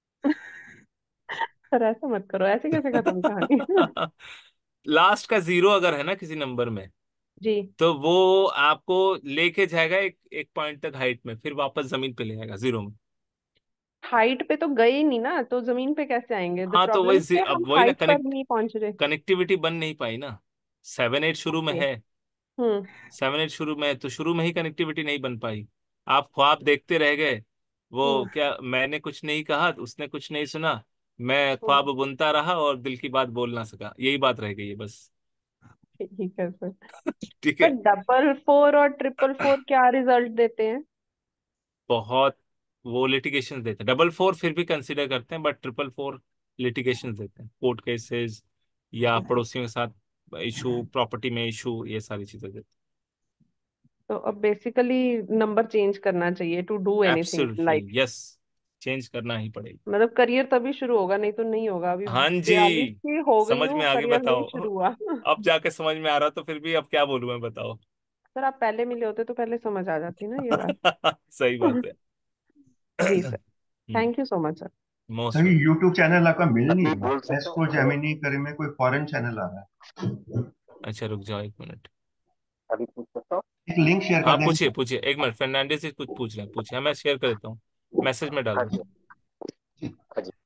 सर ऐसा मत करो, ऐसे कैसे खत्म कहानी? लास्ट का जीरो अगर है ना किसी नंबर में, जी। तो वो आपको लेके जाएगा एक एक पॉइंट तक हाइट में, फिर वापस जमीन पे ले आएगा जीरो में। हाइट पे तो गए ही नहीं ना, तो जमीन पे कैसे आएंगे? द हाँ तो प्रॉब्लम वही इज जी- कि अब हम वही ना, हाइट पर कनेक्ट नहीं पहुंच रहे। कनेक्टिविटी बन नहीं पाई ना। सेवन एट शुरू में ओके। है, हम्म। सेवन एट शुरू में है, तो शुरू में ही कनेक्टिविटी नहीं बन पाई। आप ख्वाब देखते रह गए, वो हम्म। क्या, मैंने कुछ नहीं कहा उसने कुछ नहीं सुना, मैं हम्म। ख्वाब बुनता रहा और दिल की बात बोल ना सका, यही बात रह गई है बस। ठीक है सर। ठीक सर है। डबल फोर और ट्रिपल फोर क्या रिजल्ट देते हैं? बहुत, वो लिटिगेशन देते हैं, डबल फोर फिर भी कंसिडर करते हैं, बट ट्रिपल फोर लिटिगेशन देते हैं, कोर्ट केसेस या पड़ोसियों के साथ इशू, प्रॉपर्टी में इशू, ये सारी चीजें देते तो अब बेसिकली नंबर चेंज करना चाहिए टू डू हैं। Anything absolutely life. Yes, change करना ही पड़ेगी। मतलब करियर तभी शुरू होगा, नहीं तो नहीं होगा। अभी हाँ जी, बयालीस की हो गई समझ हूँ, में आ गई, करियर नहीं बताओ। शुरू हुआ। अब जाके समझ में आ रहा, तो फिर भी अब क्या बोलूं मैं, बताओ। सर आप पहले मिले होते तो पहले समझ आ जाती ना ये बात। सही बात है। जी sir. Thank you so much sir. Most sir ये वेलकम। यूट्यूब चैनल आपका मिल नहीं अभी रहा, बोल सकता एस्ट्रो हूँ? जेमिनी करे में कोई फॉरेन चैनल आ रहा है। अच्छा रुक जाओ एक मिनट। अभी पूछ सकता हूँ? एक लिंक शेयर हाँ कर देंगे पूछिए सर? पूछिए, एक मिनट, फर्नांडिस से कुछ पूछ रहे हैं, पूछिए, हाँ, मैं शेयर कर देता हूँ, मैसेज में डाल हाँ देता जी, हूँ। हाँ जी।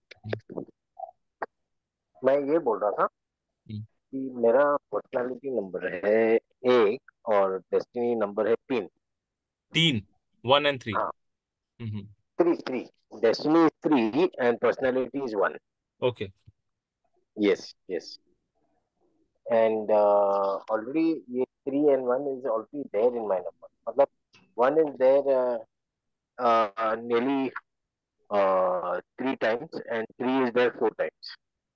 मैं ये बोल रहा था हम्म, कि मेरा पर्सनालिटी नंबर है एक और डेस्टिनी नंबर है तीन। तीन, वन एंड थ्री। हाँ, हम्म। Three three. Destiny is three and personality is one. Okay. Yes yes. And already ये three and one is already there in my number, मतलब one is there nearly uh, three times and three is there four times.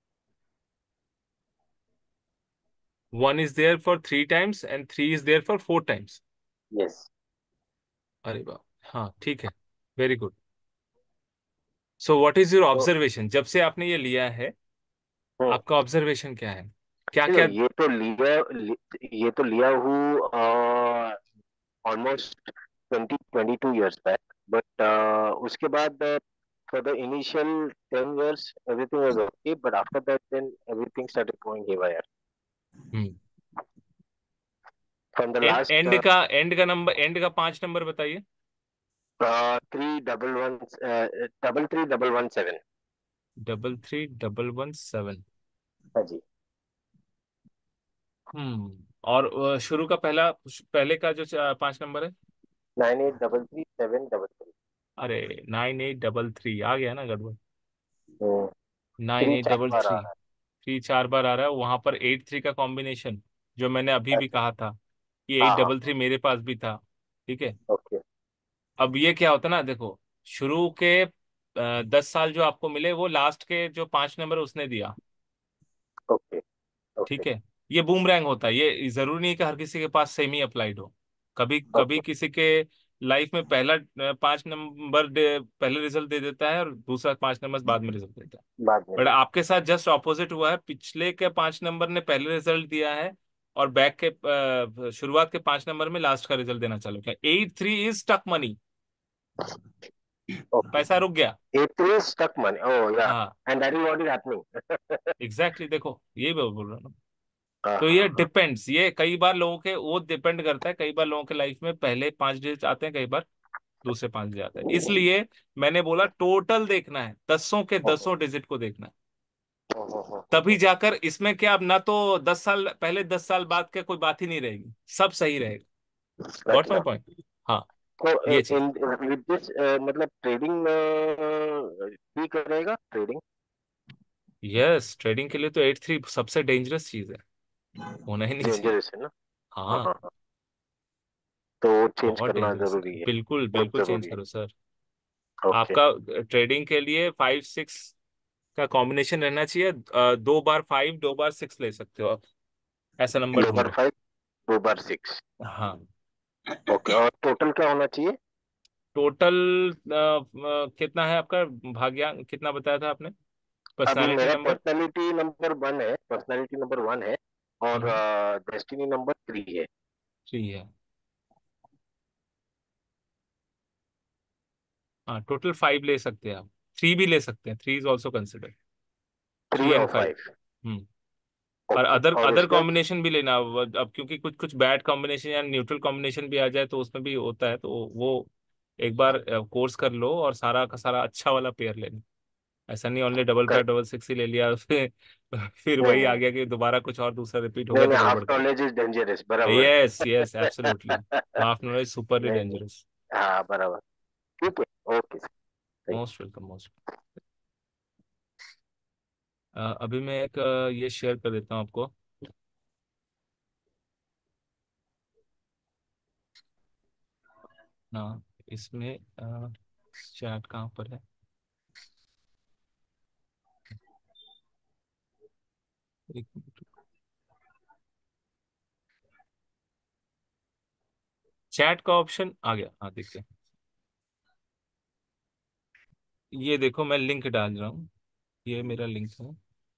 One is there for three times and three is there for four times. Yes. अरे वाह, हाँ ठीक है, very good. So what is your तो observation, जब से आपने ये लिया है, हम्म, आपका ऑब्जर्वेशन क्या है, क्या देखो क्या। ये तो लिया लि, ये तो लिया हूँ almost twenty twenty two years back, but उसके बाद for the initial ten years everything was okay, but after that then everything started going haywire hmm. From the end last end का एंड का नंबर, एंड का पांच number बताइए। Three double one double three double one seven. Double three double one seven. हाँ जी। हम्म। और अ, शुरू का पहला, पहले का जो च- पांच नंबर है। Nine eight double three seven double three. अरे नाइन एट डबल थ्री आ गया ना गड़बड़। नाइन थ्री एट चार डबल बार आ थ्री रहा थ्री चार बार आ रहा है, वहां पर एट थ्री का कॉम्बिनेशन, जो मैंने अभी है। भी कहा था कि हाँ एट हाँ। डबल थ्री मेरे पास भी था। ठीक है। ओके अब ये क्या होता है ना, देखो, शुरू के अ, दस साल जो आपको मिले, वो लास्ट के जो पांच नंबर उसने दिया। ओके ओके ठीक है। ये बूमरैंग होता है, ये जरूरी नहीं कि हर किसी के पास सेम ही अप्लाइड हो। कभी कभी ओके। किसी के लाइफ में पहला अ, पांच नंबर दे, पहले रिजल्ट दे देता है, और दूसरा पांच नंबर बाद में रिजल्ट देता है। बाद में बट भी। आपके साथ जस्ट ऑपोजिट हुआ है, पिछले के पांच नंबर ने पहले रिजल्ट दिया है, और बैक के अ, शुरुआत के पांच नंबर में लास्ट का रिजल्ट देना चालू किया। Eight three is stuck money, okay. पैसा रुक गया। Eight three stuck money, oh yeah, हाँ and that is what is happening. Exactly exactly, देखो ये मैं बोल रहा हूँ ना। हाँ तो ये हाँ हाँ। डिपेंड्स, ये कई बार लोगों के वो डिपेंड करता है, कई बार लोगों के लाइफ में पहले पांच डिजिट आते हैं, कई बार दूसरे पांच डिजिट आते हैं, इसलिए मैंने बोला टोटल देखना है, दसों के दसों डिजिट को देखना है। तभी जाकर इसमें क्या, अब ना तो दस साल पहले दस साल बाद के कोई बात ही नहीं रहेगी, सब सही रहेगा। गॉट माई अच्छा, पॉइंट। हाँ, तो ये चीज। इन विद दिस मतलब ट्रेडिंग ठीक रहेगा ट्रेडिंग? यस, ट्रेडिंग के लिए तो एट थ्री सबसे डेंजरस चीज है, होना ही नहीं चाहिए। डेंजरस है ना? हाँ हाँ। हाँ हाँ। तो वो चेंज बहुत करना डेंजरस है, जरूरी है, बिल्कुल बहुत बिल्कुल चेंज जरूरी है। करो सर। ओके। आपका ट्रेडिंग के लिए फाइव सिक्स का कॉम्बिनेशन रहना चाहिए। अ, दो बार फाइव, दो बार सिक्स ले सकते हो आप, ऐसा नंबर दो बार ढूंढो। फाइव, दो बार सिक्स। हाँ। ओके, और टोटल क्या होना चाहिए? टोटल कितना है आपका? भाग्या कितना बताया था आपने? अभी पर्सनालिटी मेरा नंबर? पर्सनालिटी नंबर वन है, पर्सनालिटी नंबर वन है, और हम्म। डेस्टिनी नंबर थ्री है। थ्री है। हाँ, टोटल फाइव ले सकते हैं आप। थ्री भी ले सकते हैं, three is also consider. Three three and और फाइव। फाइव। हम्म। और ओके, अदर और अदर उसमें कॉम्बिनेशन भी लेना अब अब क्योंकि कुछ कुछ बैड कॉम्बिनेशन या न्यूट्रल कॉम्बिनेशन भी आ जाए तो उसमें भी होता है, तो वो एक बार कोर्स कर लो और सारा का सारा अच्छा वाला पेयर लेना। ऐसा नहीं ओनली डबल कर, फाइव डबल सिक्स ही ले लिया फिर फिर नहीं वही आ नहीं गया कि दोबारा कुछ और दूसरा रिपीट हो नहीं गया तो नहीं, गड़बड़ हाफ कर। नॉलेज इज डेंजरस, बराबर। Yes yes absolutely. Half knowledge superly नहीं नहीं, डेंजरस। हाँ बराबर। ठीक है, okay sir. Most welcome, most. अभी मैं एक अ, ये शेयर कर देता हूँ आपको ना। इसमें चैट कहाँ पर है? एक मिनट। चैट का ऑप्शन आ गया, हाँ देखते हैं। ये देखो मैं लिंक डाल रहा हूँ, ये मेरा लिंक है।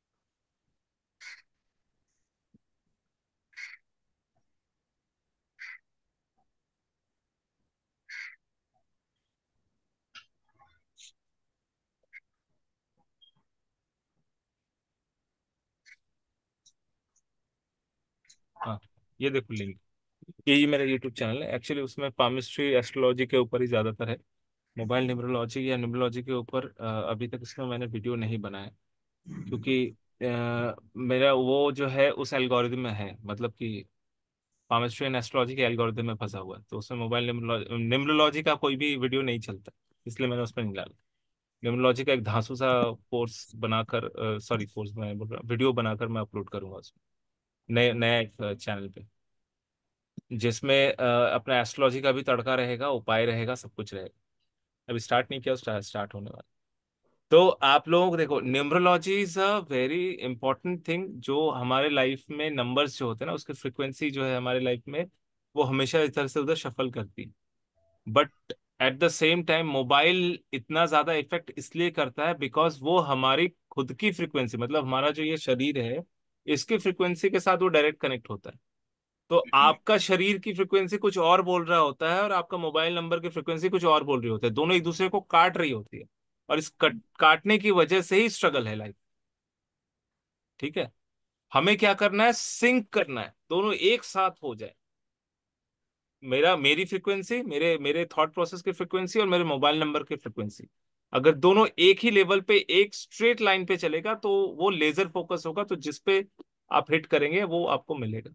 हाँ, ये देखो लिंक। यही मेरा यूट्यूब चैनल है एक्चुअली, उसमें पामिस्ट्री एस्ट्रोलॉजी के ऊपर ही ज़्यादातर है। मोबाइल न्यूमरोलॉजी या न्यूमरोलॉजी के ऊपर अ, अभी तक इसमें मैंने वीडियो नहीं बनाया, क्योंकि अ, मेरा वो जो है उस एल्गोरिदम में है, मतलब कि पामिस्ट्री एंड एस्ट्रोलॉजी के एल्गोरिदम में फंसा हुआ है, तो उसमें मोबाइल न्यूमरोलॉजी न्यूमरोलॉजी का कोई भी वीडियो नहीं चलता, इसलिए मैंने उसमें नहीं डाला। न्यूमरोलॉजी का एक धांसू सा कोर्स बनाकर, सॉरी कोर्स मैं बोल रहा हूँ, वीडियो बनाकर मैं अपलोड करूंगा उसमें, नए नया एक चैनल पे, जिसमें अ, अपना एस्ट्रोलॉजी का भी तड़का रहेगा, उपाय रहेगा, सब कुछ रहेगा। अभी स्टार्ट नहीं किया, स्टार्ट स्टार्ट होने वाला। तो आप लोगों को देखो, numerology is a very important thing, जो हमारे लाइफ में नंबर्स जो होते हैं ना, उसकी फ्रिक्वेंसी जो है हमारे लाइफ में, वो हमेशा इधर से उधर शफल करती है। But at the same time mobile इतना ज्यादा इफेक्ट इसलिए करता है बिकॉज वो हमारी खुद की फ्रिक्वेंसी, मतलब हमारा जो ये शरीर है, इसकी फ्रिक्वेंसी के साथ वो डायरेक्ट कनेक्ट होता है। तो आपका शरीर की फ्रिक्वेंसी कुछ और बोल रहा होता है और आपका मोबाइल नंबर की फ्रिक्वेंसी कुछ और बोल रही होती है, दोनों एक दूसरे को काट रही होती है, और इस कट, काटने की वजह से ही स्ट्रगल है लाइफ। ठीक है, हमें क्या करना है, सिंक करना है, दोनों एक साथ हो जाए। मेरा मेरी फ्रिक्वेंसी, मेरे मेरे थॉट प्रोसेस की फ्रिक्वेंसी और मेरे मोबाइल नंबर की फ्रिक्वेंसी, अगर दोनों एक ही लेवल पे एक स्ट्रेट लाइन पे चलेगा तो वो लेजर फोकस होगा, तो जिस पे आप हिट करेंगे वो आपको मिलेगा।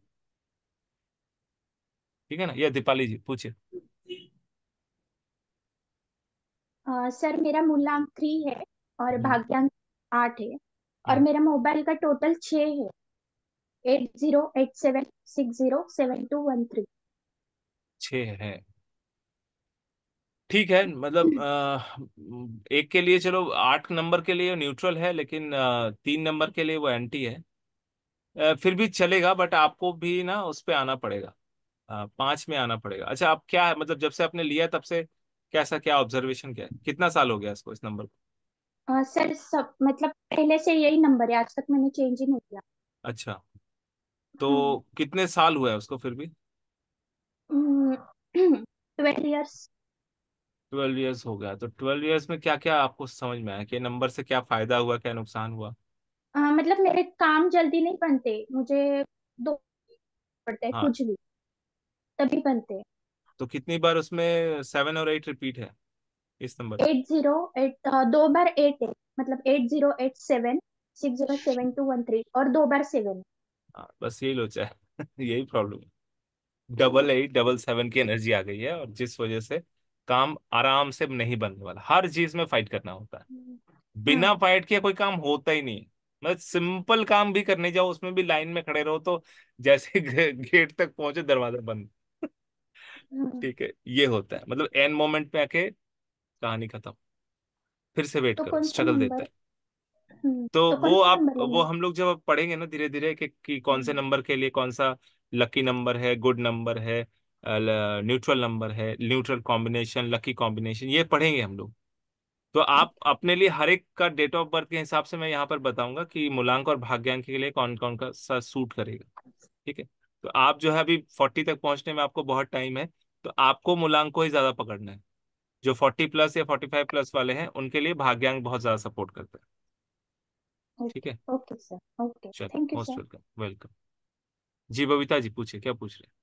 ठीक है ना? ये दीपाली जी पूछिए। अ, सर मेरा मूलांक थ्री है और हम्म। भाग्यांक आठ है, और हम्म। मेरा मोबाइल का टोटल छः है। Eight zero eight seven six zero seven two one three. छः है। ठीक है, मतलब अ, एक के लिए चलो, आठ नंबर के लिए न्यूट्रल है, लेकिन अ, तीन नंबर के लिए वो एंटी है। अ, फिर भी चलेगा, बट आपको भी ना उस पे आना पड़ेगा, अ, पाँच में आना पड़ेगा। अच्छा, आप क्या है, मतलब जब से आपने लिया तब से कैसा, क्या ऑब्जर्वेशन क्या है, कितना साल हो गया इसको, इस नंबर को? अ, सर सब मतलब पहले से यही नंबर है, आज तक मैंने चेंज ही नहीं किया। अच्छा, तो हाँ। कितने साल हुआ है उसको फिर भी? Twelve years. ट्वेल्व इयर्स हो गया, तो ट्वेल्व इयर्स में क्या क्या आपको समझ में आया कि नंबर से क्या फायदा हुआ, क्या नुकसान हुआ? मतलब मेरे काम जल्दी नहीं बनते, मुझे दो पड़ते हैं हाँ, कुछ भी, तभी बनते हैं। तो कितनी बार उसमें सेवन और एट रिपीट है इस नंबर में? एट जीरो एट, दो बार एट है, मतलब eight zero eight seven six zero seven two one three, और दो बार सेवन। हाँ, बस यही लोचा है यही प्रॉब्लम है। डबल एट डबल सेवन की एनर्जी आ गई है, और जिस वजह से काम आराम से नहीं बनने वाला, हर चीज में फाइट करना होता है। बिना हाँ। फाइट किए कोई काम होता ही नहीं है। मतलब सिंपल काम भी करने जाओ, उसमें भी लाइन में खड़े रहो, तो जैसे गेट तक पहुंचे दरवाजा बंद हम्म, ठीक है, ये होता है, मतलब एन मोमेंट पे आके कहानी खत्म, फिर से वेट तो करो, कौन सा स्ट्रगल देता नंबर? है। हम्म, तो तो कौन वो सा आप नंबर लेना वो है? हम लोग जब अब पढ़ेंगे ना धीरे धीरे कि, कि कौन से नंबर के लिए कौन सा लकी नंबर है, गुड नंबर है, न्यूट्रल नंबर है, न्यूट्रल कॉम्बिनेशन, लकी कॉम्बिनेशन, ये पढ़ेंगे हम लोग। तो आप अपने लिए हर एक का डेट ऑफ बर्थ के हिसाब से मैं यहाँ पर बताऊंगा कि मूलांक और भाग्यांक के लिए कौन कौन का सा सूट करेगा। ठीक है, तो आप जो है अभी फोर्टी तक पहुंचने में आपको बहुत टाइम है, तो आपको मूलांक को ही ज्यादा पकड़ना है। जो फोर्टी प्लस या फोर्टी फाइव प्लस वाले हैं उनके लिए भाग्यांक बहुत ज्यादा सपोर्ट करता है। ठीक ओके है, ओके सर, ओके, चलो, thank you most sir. Welcome, welcome. जी बबीता जी पूछिए, क्या पूछ रहे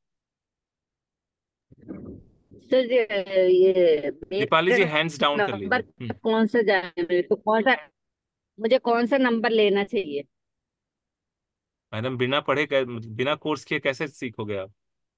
सर ये ये हैं? दीपाली मेरा जी हैंड्स डाउन कर लीजिए। नंबर हम्म। कौन सा जाए मेरे को, कौन सा मुझे कौन सा नंबर लेना चाहिए? मैडम बिना पढ़े कै- बिना कोर्स किए कैसे सीखोगे आप?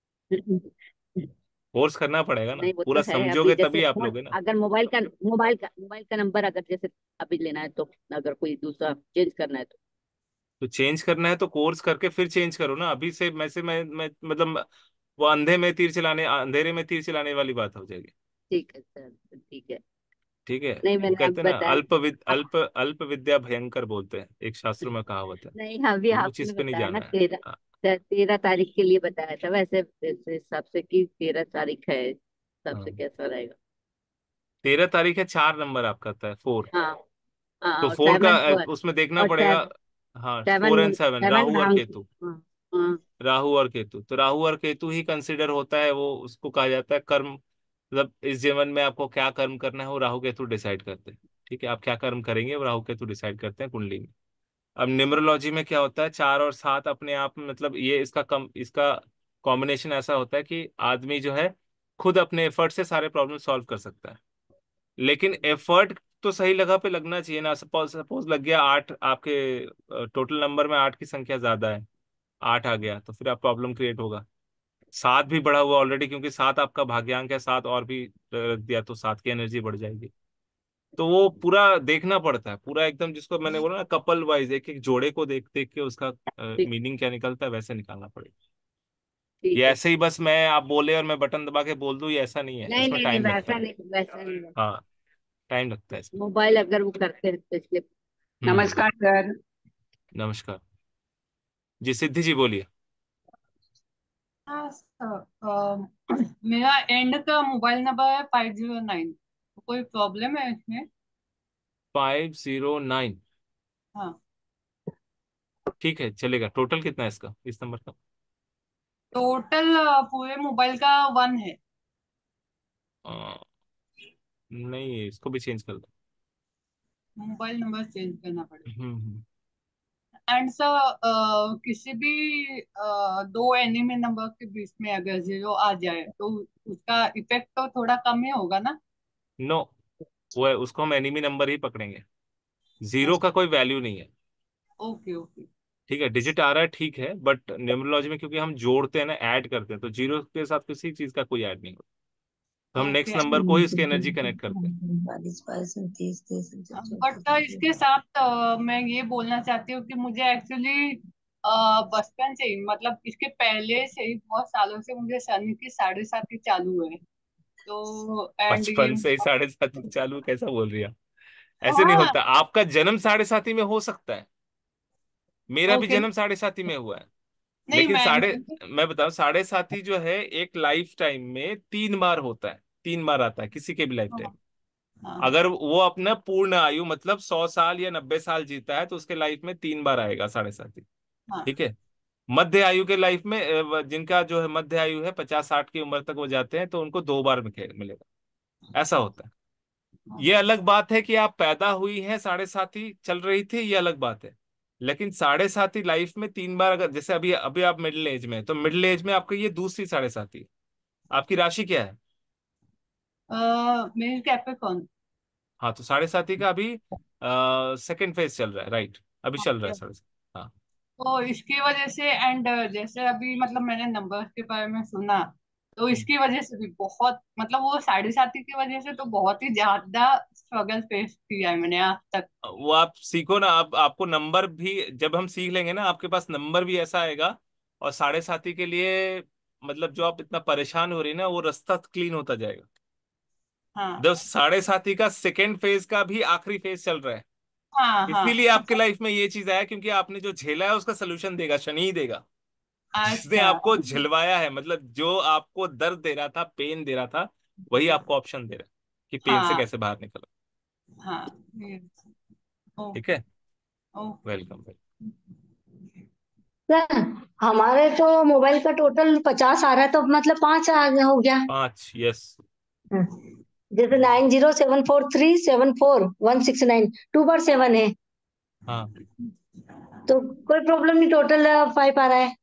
कोर्स करना पड़ेगा ना, नहीं वो तो पूरा है, अभी समझोगे जैसे तभी आप फोन लोगे ना। अगर मोबाइल का मोबाइल का मोबाइल का नंबर अगर जैसे अभी लेना है, तो अगर कोई दूसरा चेंज करना है तो? तो चेंज करना है तो कोर्स करके फिर चेंज करो ना, अभी से मैं से मैं, मैं मतलब वो अंधे में तीर चलाने, अंधेरे में तीर चलाने वाली बात हो जाएगी। ठीक है सर, ठीक है। ठीक है, नहीं वो मैंने अब कहते हैं ना बताया। अल्प विद अल्प अल्प विद्या भयंकर बोलते हैं, एक शास्त्र में कहावत है। नहीं अभी तो वो आपने चीज पे नहीं बताया ना जाना है। तेरह, हाँ, ते- तेरह तारीख के लिए बताया था, वैसे वैसे हिसाब से कि तेरह तारीख है, हिसाब से हाँ। कैसा रहेगा? तेरह तारीख है, चार नंबर आपका आता है, फोर। हाँ तो हाँ, फोर का सेवन अ, तो है। उसमें देखना और पड़ेगा। सेवन, हाँ, four seven and seven, seven Rahu और धाम। केतु। हाँ हाँ। राहु और केतु, तो राहु और केतु ही कंसिडर होता है, वो उसको कहा जाता है कर्म, मतलब इस जीवन में आपको क्या कर्म करना है वो राहु केतु डिसाइड करते हैं। ठीक है, आप क्या कर्म करेंगे वो राहु केतु डिसाइड करते हैं कुंडली में। अब न्यूमरोलॉजी में क्या होता है, चार और सात अपने आप में, मतलब ये इसका कम इसका कॉम्बिनेशन ऐसा होता है कि आदमी जो है खुद अपने एफर्ट से सारे प्रॉब्लम सॉल्व कर सकता है। लेकिन एफर्ट तो सही जगह पे लगना चाहिए ना। सपोज सपोज लग गया आठ, आपके टोटल नंबर में आठ की संख्या ज्यादा है, आठ आ गया तो फिर आप प्रॉब्लम क्रिएट होगा। सात भी बढ़ा हुआ ऑलरेडी, क्योंकि सात आपका भाग्यांक है, सात और भी रख दिया तो सात की एनर्जी बढ़ जाएगी। तो वो पूरा देखना पड़ता है, पूरा एकदम, जिसको मैंने बोला ना कपल वाइज, एक एक जोड़े को देख देख के उसका ठीक, मीनिंग क्या निकलता है वैसे निकालना पड़ेगा। ये ठीक है ऐसे ही सर। बस मैं आप बोले और मैं बटन दबा के बोल दूं, ये ऐसा नहीं है, नहीं इसमें नहीं नहीं, टाइम लगता वैसा है। नहीं, वैसा नहीं। हाँ, टाइम लगता है इसमें। मोबाइल अगर वो करते हैं तो इसलिए। हम्म। नमस्कार सर। नमस्कार जी, सिद्धि जी बोलिए। हाँ सर, अ, मेरा एंड का मोबाइल नंबर है फाइव जीरो नाइन। कोई प्रॉब्लम है इसमें? फाइव जीरो नाइन, हाँ। ठीक है चलेगा। टोटल कितना है इसका, इस नंबर का? टोटल पूरे मोबाइल का वन है। आ, नहीं, इसको भी चेंज कर दो। मोबाइल नंबर चेंज करना पड़ेगा। हम्म हम्म। एंड सर, किसी भी अ, दो एनिमी नंबर के बीच में अगर जीरो आ जाए तो उसका इफेक्ट तो थोड़ा कम ही होगा ना? नो, वो है, उसको हम एनिमी नंबर ही पकड़ेंगे, जीरो का कोई वैल्यू नहीं है। Okay okay. ठीक है, डिजिट आ रहा है ठीक है, बट न्यूमरोलॉजी में क्योंकि हम जोड़ते हैं ना, ऐड करते हैं, तो जीरो के साथ किसी चीज का कोई ऐड नहीं होता। तो हम ओके। नेक्स्ट नंबर को ही उसकी एनर्जी कनेक्ट करते हैं। बट इसके साथ अ, मैं ये बोलना चाहती हूँ कि मुझे एक्चुअली बचपन से ही, मतलब इसके पहले से ही बहुत सालों से मुझे शनि की साढ़े साथी चालू है। तो एंड ये बचपन से ही साढ़े सात चालू कैसा बोल रही है आप? ऐसे नहीं हाँ। होता, आपका जन्म साढ़े साथी में हो सकता है, मेरा भी ओके। जन्म साढ़े साथी में हुआ है। नहीं लेकिन मैं साढ़े, मैं मैं बताऊं, साढ़े साथी जो है एक लाइफ टाइम में तीन बार होता है, तीन बार आता है किसी के भी लाइफ टाइम। हाँ हाँ अगर वो अपना पूर्ण आयु मतलब सौ साल या नब्बे साल जीता है तो उसके लाइफ में तीन बार आएगा साढ़े साथी। हाँ। ठीक है, मध्य आयु के लाइफ में अ, व- जिनका जो है मध्य आयु है, पचास साठ की उम्र तक वो जाते हैं, तो उनको दो बार मिले- मिलेगा, ऐसा होता है। ये अलग बात है कि आप पैदा हुई हैं साढ़े साथी चल रही थी, ये अलग बात है। लेकिन साढ़े साथी लाइफ में तीन बार, अगर जैसे अभी अभी आप मिडिल एज में हैं, तो मिडिल एज में आपका ये दूसरी साढ़े साथी है। आपकी राशि क्या है? अ, मेरी कैप्रिकॉर्न। हाँ, तो साढ़े साथी का अभी सेकंड फेज चल रहा है, राइट, अभी चल रहा है साढ़े साथी। हाँ। तो इसकी वजह से एंड जैसे अभी मतलब मैंने नंबर के बारे में सुना, तो इसकी वजह से भी बहुत, मतलब वो साढ़े साथी की वजह से तो बहुत ही ज्यादा स्ट्रगल फेस किया है मैंने आज तक। वो आप सीखो ना, आप आपको नंबर भी जब हम सीख लेंगे ना, आपके पास नंबर भी ऐसा आएगा। और साढ़े साथी के लिए मतलब जो आप इतना परेशान हो रही है ना, वो रास्ता क्लीन होता जाएगा। हाँ दस साढ़े साथी का सेकेंड फेज का भी आखिरी फेज चल रहा है। हाँ हाँ। इसीलिए आपके लाइफ में ये चीज आया, क्योंकि आपने जो झेला है उसका सोल्यूशन देगा शनि ही देगा। जिसने अच्छा आपको झिलवाया है, मतलब जो आपको दर्द दे रहा था, पेन दे रहा था, वही आपको ऑप्शन दे रहा है कि पेन से हाँ कैसे बाहर निकलो। हाँ। ये- ठीक ओके है, ओके। Welcome welcome. सर हमारे तो मोबाइल का टोटल पचास आ रहा है, तो मतलब पांच आ गया हो गया। पांच, यस। हाँ। जैसे nine zero seven four three seven four one six nine, two बार सेवन है, हाँ, तो कोई प्रॉब्लम नहीं, टोटल फाइव आ रहा है।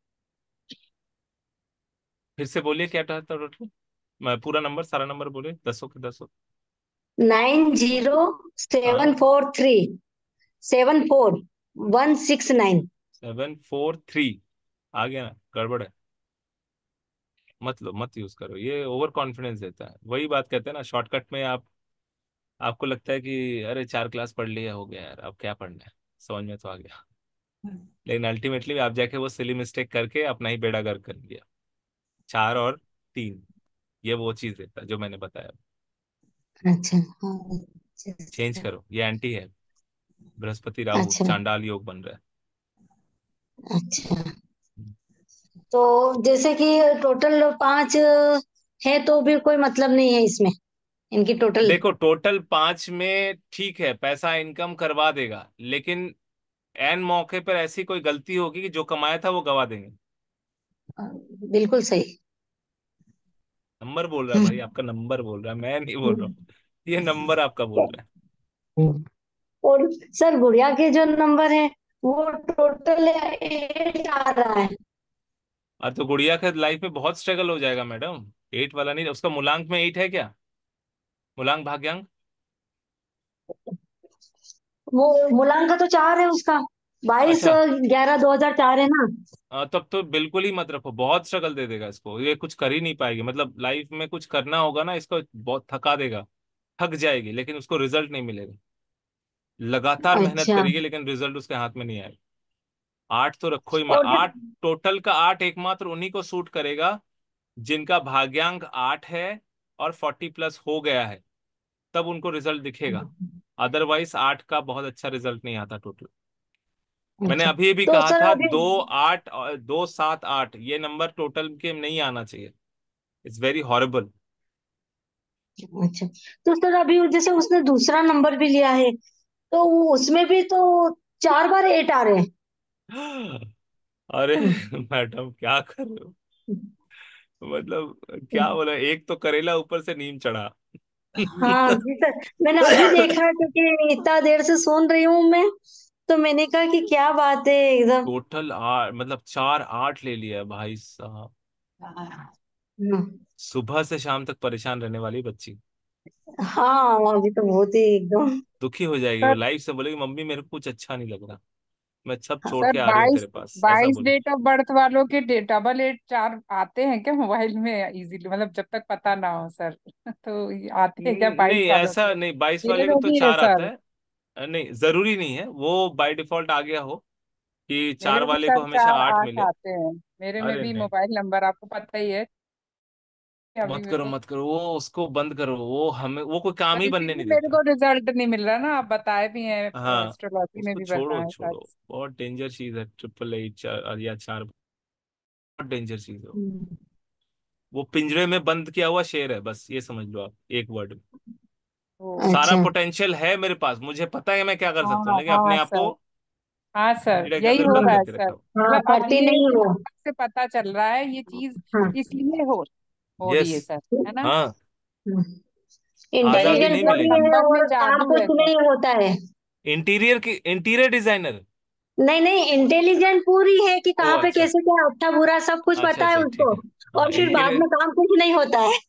फिर से बोलिए क्या था टोटल। मैं पूरा नंबर, सारा नंबर बोले, दसों के दसों। नाइन जीरो हाँ, seven four three seven four one six nine. Seven four three आ गया ना, गड़बड़ है। मत लो, मत यूज करो, ये ओवर कॉन्फिडेंस देता है। वही बात कहते हैं ना, शॉर्टकट में आप, आपको लगता है कि अरे चार क्लास पढ़ लिया, हो गया यार, अब क्या पढ़ना है, समझ में तो आ गया। लेकिन अल्टीमेटली आप जाके वो सिली मिस्टेक करके अपना ही बेड़ा गर्क कर लिया। चार और तीन, ये वो चीज देता है जो मैंने बताया। अच्छा हाँ। अच्छा चेंज अच्छा। करो, ये एंटी है। बृहस्पति राहु अच्छा चांडाल योग बन रहा अच्छा। है। तो जैसे कि टोटल पांच है, तो भी कोई मतलब नहीं है इसमें, इनकी टोटल। देखो, टोटल पांच में ठीक है, पैसा इनकम करवा देगा, लेकिन एन मौके पर ऐसी कोई गलती होगी कि जो कमाया था वो गवा देंगे। बिल्कुल सही। नंबर बोल रहा है भाई, आपका नंबर बोल रहा है, मैं नहीं बोल रहा हूँ। ये नंबर आपका बोल रहा है। और सर गुड़िया के जो नंबर है वो टोटल एट आ रहा है। और तो गुड़िया का लाइफ में बहुत स्ट्रगल हो जाएगा मैडम। एट वाला नहीं, उसका मूलांक में एट है क्या? मूलांक भाग्यांक। वो मूलांक का तो चार है उसका, बाईस अच्छा, ग्यारह दो हजार चार है ना। आ, तब तो बिल्कुल ही मत रखो, बहुत स्ट्रगल दे देगा इसको, ये कुछ कर ही नहीं पाएगी। मतलब लाइफ में कुछ करना होगा ना, इसको बहुत थका देगा, थक जाएगी, लेकिन उसको रिजल्ट नहीं मिलेगा। लगातार मेहनत अच्छा। करेगी लेकिन रिजल्ट उसके हाथ में नहीं आएगा। आठ तो रखो ही मत, और आठ। टोटल का आठ एकमात्र उन्हीं को सूट करेगा जिनका भाग्यांक आठ है और फोर्टी प्लस हो गया है, तब उनको रिजल्ट दिखेगा। अदरवाइज आठ का बहुत अच्छा रिजल्ट नहीं आता टोटल। मैंने अच्छा अभी भी तो कहा सर था, अभी, दो आठ और दो सात आठ, ये नंबर टोटल के नहीं आना चाहिए। It's very horrible. अच्छा तो सर अभी जैसे उसने दूसरा नंबर भी लिया है, तो वो उसमें भी तो चार बार एट आ रहे अरे हैं। मैडम क्या कर रहे हो, मतलब क्या बोला, एक तो करेला ऊपर से नीम चढ़ा। हाँ जी सर, मैंने अभी देखा क्योंकि इतना देर से सुन रही हूँ मैं, तो मैंने कहा कि क्या बात है एकदम। टोटल आठ, मतलब चार आठ ले लिया है भाई साहब। हम्म। सुबह से शाम तक परेशान रहने वाली बच्ची हाँ अभी तो बहुत ही एकदम। दुखी हो जाएगी, वो सर लाइफ से बोलेगी मम्मी मेरे को कुछ अच्छा नहीं लग रहा, मैं सब छोड़ सर के आ रही हूँ बाईस तेरे पास, ऐसा बाईस बोले। डेट ऑफ बर्थ वालों के डे, डबल एट चार आते हैं क्या मोबाइल में इजीली, मतलब जब तक पता ना हो सर? तो ये आते हैं क्या न- बाईस नहीं, वालों के? ऐसा नहीं, बाईस मेरे वाले में में तो भी है चार आता सर। है। अ, नहीं, जरूरी नहीं है वो बाय डिफॉल्ट आ गया हो कि मेरे चार में भी वाले सर को हमेशा चार आठ आठ मिले। आते हैं। मेरे में अरे भी नहीं, मोबाइल नंबर आपको पता ही है अभी मत मेरे करो को। मत करो, वो उसको बंद करो, वो हमें वो कोई काम सर ही बनने इसीलिए नहीं मेरे देता। को रिजल्ट नहीं मिल रहा ना, आप बताए भी हैं, हाँ, एस्ट्रोलॉजी में उसको भी छोड़ो बताया सर। छोड़ो, बहुत डेंजर चीज है ट्रिपल एट, चार या चार, बहुत डेंजर चीज है वो। हम्म। वो पिंजरे में बंद किया हुआ शेर है, बस ये समझ लो आप, एक वर्ड में। ओ। सारा अच्छा। पोटेंशियल है मेरे पास, मुझे पता है मैं क्या कर सकता हूँ, हाँ लेकिन अपने हाँ आप को सर। हाँ सर पिंजरे के यही अंदर हो बंद रहा है करके सर, रखा हूँ। हाँ मतलब अब करती ये नहीं वो। दिमाग से पता चल रहा है ये चीज हाँ। इसलिए हो हो रही यस। है सर, है ना? हाँ, आजादी इंटेलिजेंट नहीं मतलब पूरी मिलेगी। है नंबर में और काम जादू है कुछ सर। नहीं होता है। इंटीरियर की, इंटीरियर डिजाइनर। नहीं नहीं, इंटेलिजेंट पूरी है कि ओ कहाँ पे अच्छा, कैसे क्या अच्छा बुरा सब कुछ अच्छा पता है अच्छा, उसको, ठीक है। हाँ, और फिर बाद इंटीरियर। में काम कुछ नहीं होता है।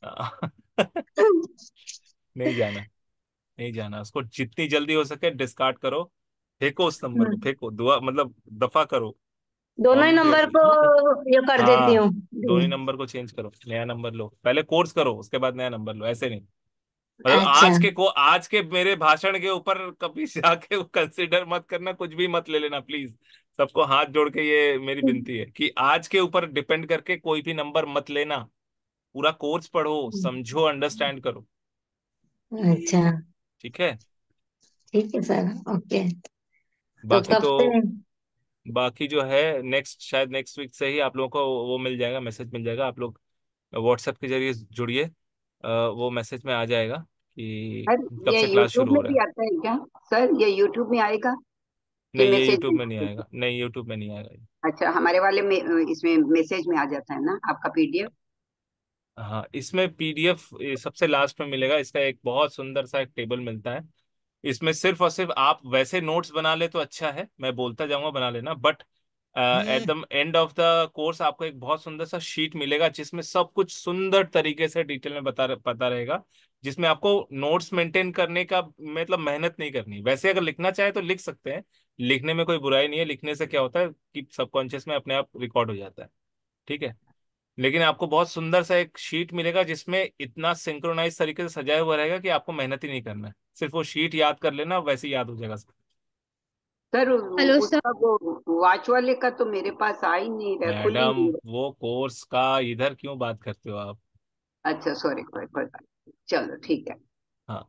नहीं जाना, नहीं जाना, उसको जितनी जल्दी हो सके डिस्कार्ड करो, फेंको उस नंबर को, फेंको, दुआ मतलब दफा करो। दोनों ही ऑन नंबर को द, ये कर देती हाँ, हूँ। दोनों ही नंबर को चेंज करो, नया नंबर लो, पहले कोर्स करो उसके बाद नया नंबर लो, ऐसे नहीं। मतलब अच्छा। आज के को आज के मेरे भाषण के ऊपर कभी जाके कंसिडर मत करना, कुछ भी मत ले लेना प्लीज। सबको हाथ जोड़ के ये मेरी विनती है कि आज के ऊपर डिपेंड करके कोई भी नंबर मत लेना। पूरा कोर्स पढ़ो, समझो, अंडरस्टैंड करो। अच्छा, ठीक है। ठीक है सर, ओके। तो बाकी कब तो से? बाकी जो है नेक्स्ट, शायद नेक्स्ट वीक से ही आप लोगों को वो मिल जाएगा, मैसेज मिल जाएगा। आप लोग व्हाट्सएप के जरिए जुड़िए, अ, वो मैसेज में आ जाएगा कि सर कब ये से क्लास यूट्यूब शुरू हो में रहा भी है। आता है क्या? सर ये यूट्यूब में आएगा कि नहीं, ये मैसेज यूट्यूब में? में नहीं आएगा, नहीं यूट्यूब में नहीं आएगा। अच्छा, हमारे वाले में इसमें मैसेज में आ जाता है ना आपका पीडीएफ? हाँ, इसमें पीडीएफ सबसे लास्ट में मिलेगा। इसका एक बहुत सुंदर सा एक टेबल मिलता है। इसमें सिर्फ और सिर्फ आप वैसे नोट्स बना ले तो अच्छा है, मैं बोलता जाऊंगा बना लेना, but at the end of the course आपको एक बहुत सुंदर सा शीट मिलेगा जिसमें सब कुछ सुंदर तरीके से डिटेल में बता पता रहेगा, जिसमें आपको नोट्स मेंटेन करने का मतलब मेहनत नहीं करनी। वैसे अगर लिखना चाहे तो लिख सकते हैं, लिखने में कोई बुराई नहीं है। लिखने से क्या होता है कि सबकॉन्शियस में अपने आप रिकॉर्ड हो जाता है। ठीक है। लेकिन आपको बहुत सुंदर सा एक शीट मिलेगा जिसमें इतना सिंक्रोनाइज तरीके से सजाया हुआ रहेगा कि आपको मेहनत ही नहीं करना है, सिर्फ वो शीट याद कर लेना, वैसे ही याद हो जाएगा सब। Sir hello sir. उसका वो वॉच वाले का तो मेरे पास आ ही नहीं रहा, खुल ही मैडम नहीं वो कोर्स का इधर क्यों बात करते हो आप? रहा। अच्छा सॉरी, कोई कोई बात नहीं। चलो ठीक है। हाँ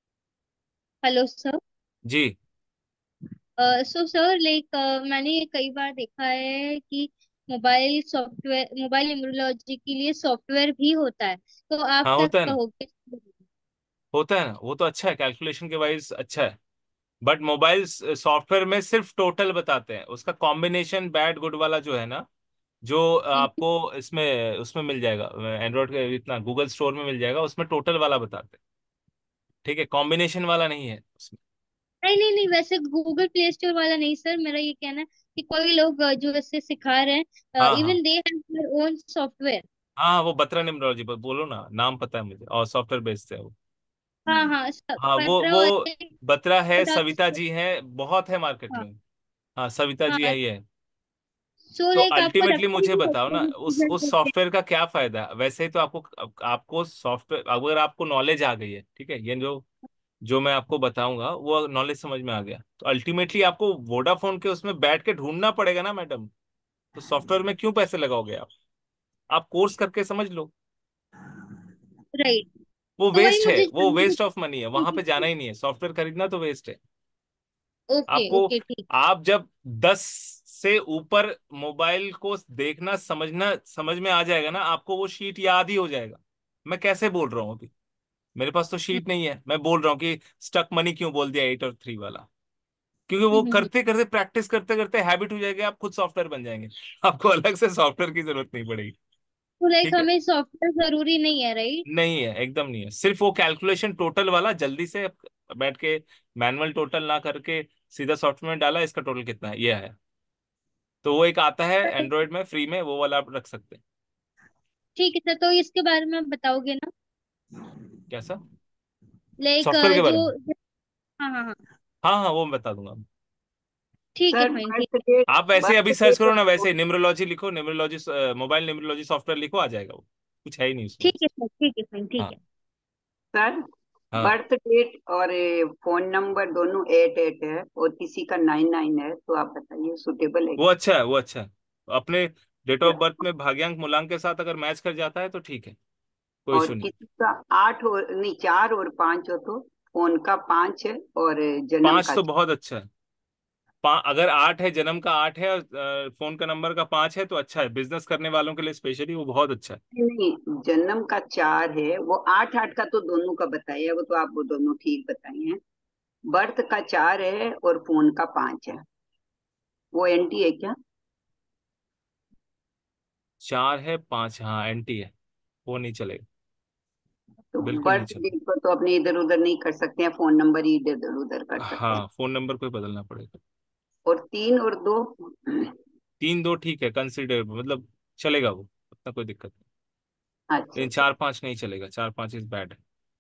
हेलो सर। जी। सो सर लाइक मैंने ये कई बार देखा है कि मोबाइल सॉफ्टवेयर, मोबाइल न्यूमरोलॉजी के लिए सॉफ्टवेयर भी होता है, तो आप हाँ क्या होता है ना, कहोगे? होता है ना, वो तो अच्छा है, कैलकुलेशन के वाइज अच्छा है। बट मोबाइल सॉफ्टवेयर में सिर्फ टोटल बताते हैं, उसका कॉम्बिनेशन बैड गुड वाला जो है ना, जो हम्म। आपको इसमें उसमें मिल जाएगा, एंड्रॉइड के इतना गूगल स्टोर में मिल जाएगा, उसमें टोटल वाला बताते हैं। ठीक है, कॉम्बिनेशन वाला नहीं है उसमें। नहीं नहीं नहीं, वैसे गूगल प्ले स्टोर वाला नहीं सर, मेरा ये कहना है कि कोई लोग अ, जो इससे सिखा रहे हैं, हाँ हाँ even they have their own software. हाँ, वो बत्रा निम्रोलॉजी बोलो ना, नाम पता है मुझे, और सॉफ्टवेयर बेस्ड है वो। हाँ हाँ सब हाँ वो बटरा वो वाले। बत्रा है, बट आप। सविता जी है, बहुत है मार्केट हाँ में। हाँ सविता जी हाँ। है, ये है। सो तो लाइक आपको अल्टीमेटली लगता मुझे है बताओ ना, उस कि उस सॉफ्टवेयर का क्या फायदा है? वैसे ही तो आपको आपको सॉफ्टवेयर, अगर आपको नॉलेज आ गई है, ठीक है, ये जो जो मैं आपको बताऊंगा वो नॉलेज समझ में आ गया, तो अल्टीमेटली आपको वोडाफोन के उसमें बैठ के ढूंढना पड़ेगा ना मैडम। तो सॉफ्टवेयर में क्यों पैसे लगाओगे आप? आप कोर्स करके समझ लो। राइट। वो तो वही वेस्ट है, मुझे वो जानना वेस्ट ऑफ मनी है, वहां पे जाना ही नहीं है, सॉफ्टवेयर खरीदना तो वेस्ट है। ओके आपको, ओके ठीक। आप जब दस से ऊपर मोबाइल को देखना समझना समझ में आ जाएगा ना, आपको वो शीट याद ही हो जाएगा। मैं कैसे बोल रहा हूँ अभी, मेरे पास तो शीट नहीं है, मैं बोल रहा हूँ कि स्टक मनी क्यों बोल दिया एट और थ्री वाला, क्योंकि वो करते करते प्रैक्टिस करते करते हैबिट हो जाएगी, आप खुद सॉफ्टवेयर बन जाएंगे। आपको अलग से सॉफ्टवेयर की जरूरत नहीं पड़ेगी। तो लाइक ठीक है, हमें सॉफ्टवेयर जरूरी नहीं है, राइट? नहीं है, एकदम नहीं है। सिर्फ वो कैलकुलेशन टोटल वाला जल्दी से बैठ के मैनुअल टोटल ना करके सीधा सॉफ्टवेयर में डाला, इसका टोटल कितना है ये है। तो वो एक आता है एंड्रॉयड में फ्री में, वो वाला आप रख सकते हैं। ठीक है सर, तो इसके बारे में आप बताओगे ना? कैसा? लाइक सॉफ्टवेयर के बारे जो। में? हाँ हाँ हाँ। हाँ हाँ, वो मैं बता दूंगा। ठीक है सर फाइन, ठीक बर्थ है। डेट, आप वैसे बर्थ अभी सर्च डेट करो ना, और वैसे निम्रोलॉजी लिखो, निम्रोलॉजी मोबाइल निम्रोलॉजी सॉफ्टवेयर लिखो, आ जाएगा वो, कुछ है ही नहीं उसमें। ठीक है सर, ठीक है फाइन, ठीक हाँ है। सर हाँ, बर्थ डेट और फोन नंबर दोनों एट एट है और किसी का नाइन नाइन है, तो आप बताइए सुटेबल है वो अच्छा है, वो अच्छा है। अपने डेट क्या? ऑफ बर्थ में भाग्यांक मूलांक के साथ अगर मैच कर जाता है तो ठीक है, कोई और इशू नहीं। किसी का आठ और नहीं, चार और पांच हो तो फोन का पांच है और जन्म पांच का तो चार। बहुत अच्छा है। पा, अगर आठ है, जन्म का आठ है, और अ, फोन का नंबर का पांच है तो अच्छा है, बिजनेस करने वालों के लिए स्पेशली वो बहुत अच्छा है। नहीं, जन्म का चार है, वो आठ आठ का तो दोनों का बताया, वो तो आप वो दोनों ठीक बताए हैं। बर्थ का चार है और फोन का पांच है, वो एंटी है क्या? चार है, पांच, हाँ एंटी है, वो नहीं चलेगा, तो बिल्कुल नहीं बर्थ चलेगा। डेट को तो अपने इधर उधर नहीं कर सकते हैं, फोन नंबर ही इधर उधर कर सकते हैं। हाँ, फोन नंबर को ही बदलना पड़ेगा। और तीन और दो? तीन दो ठीक है, कंसिडर मतलब चलेगा वो, उतना कोई दिक्कत नहीं। अच्छा लेकिन अच्छा। चार पांच नहीं चलेगा, चार पांच इज बैड।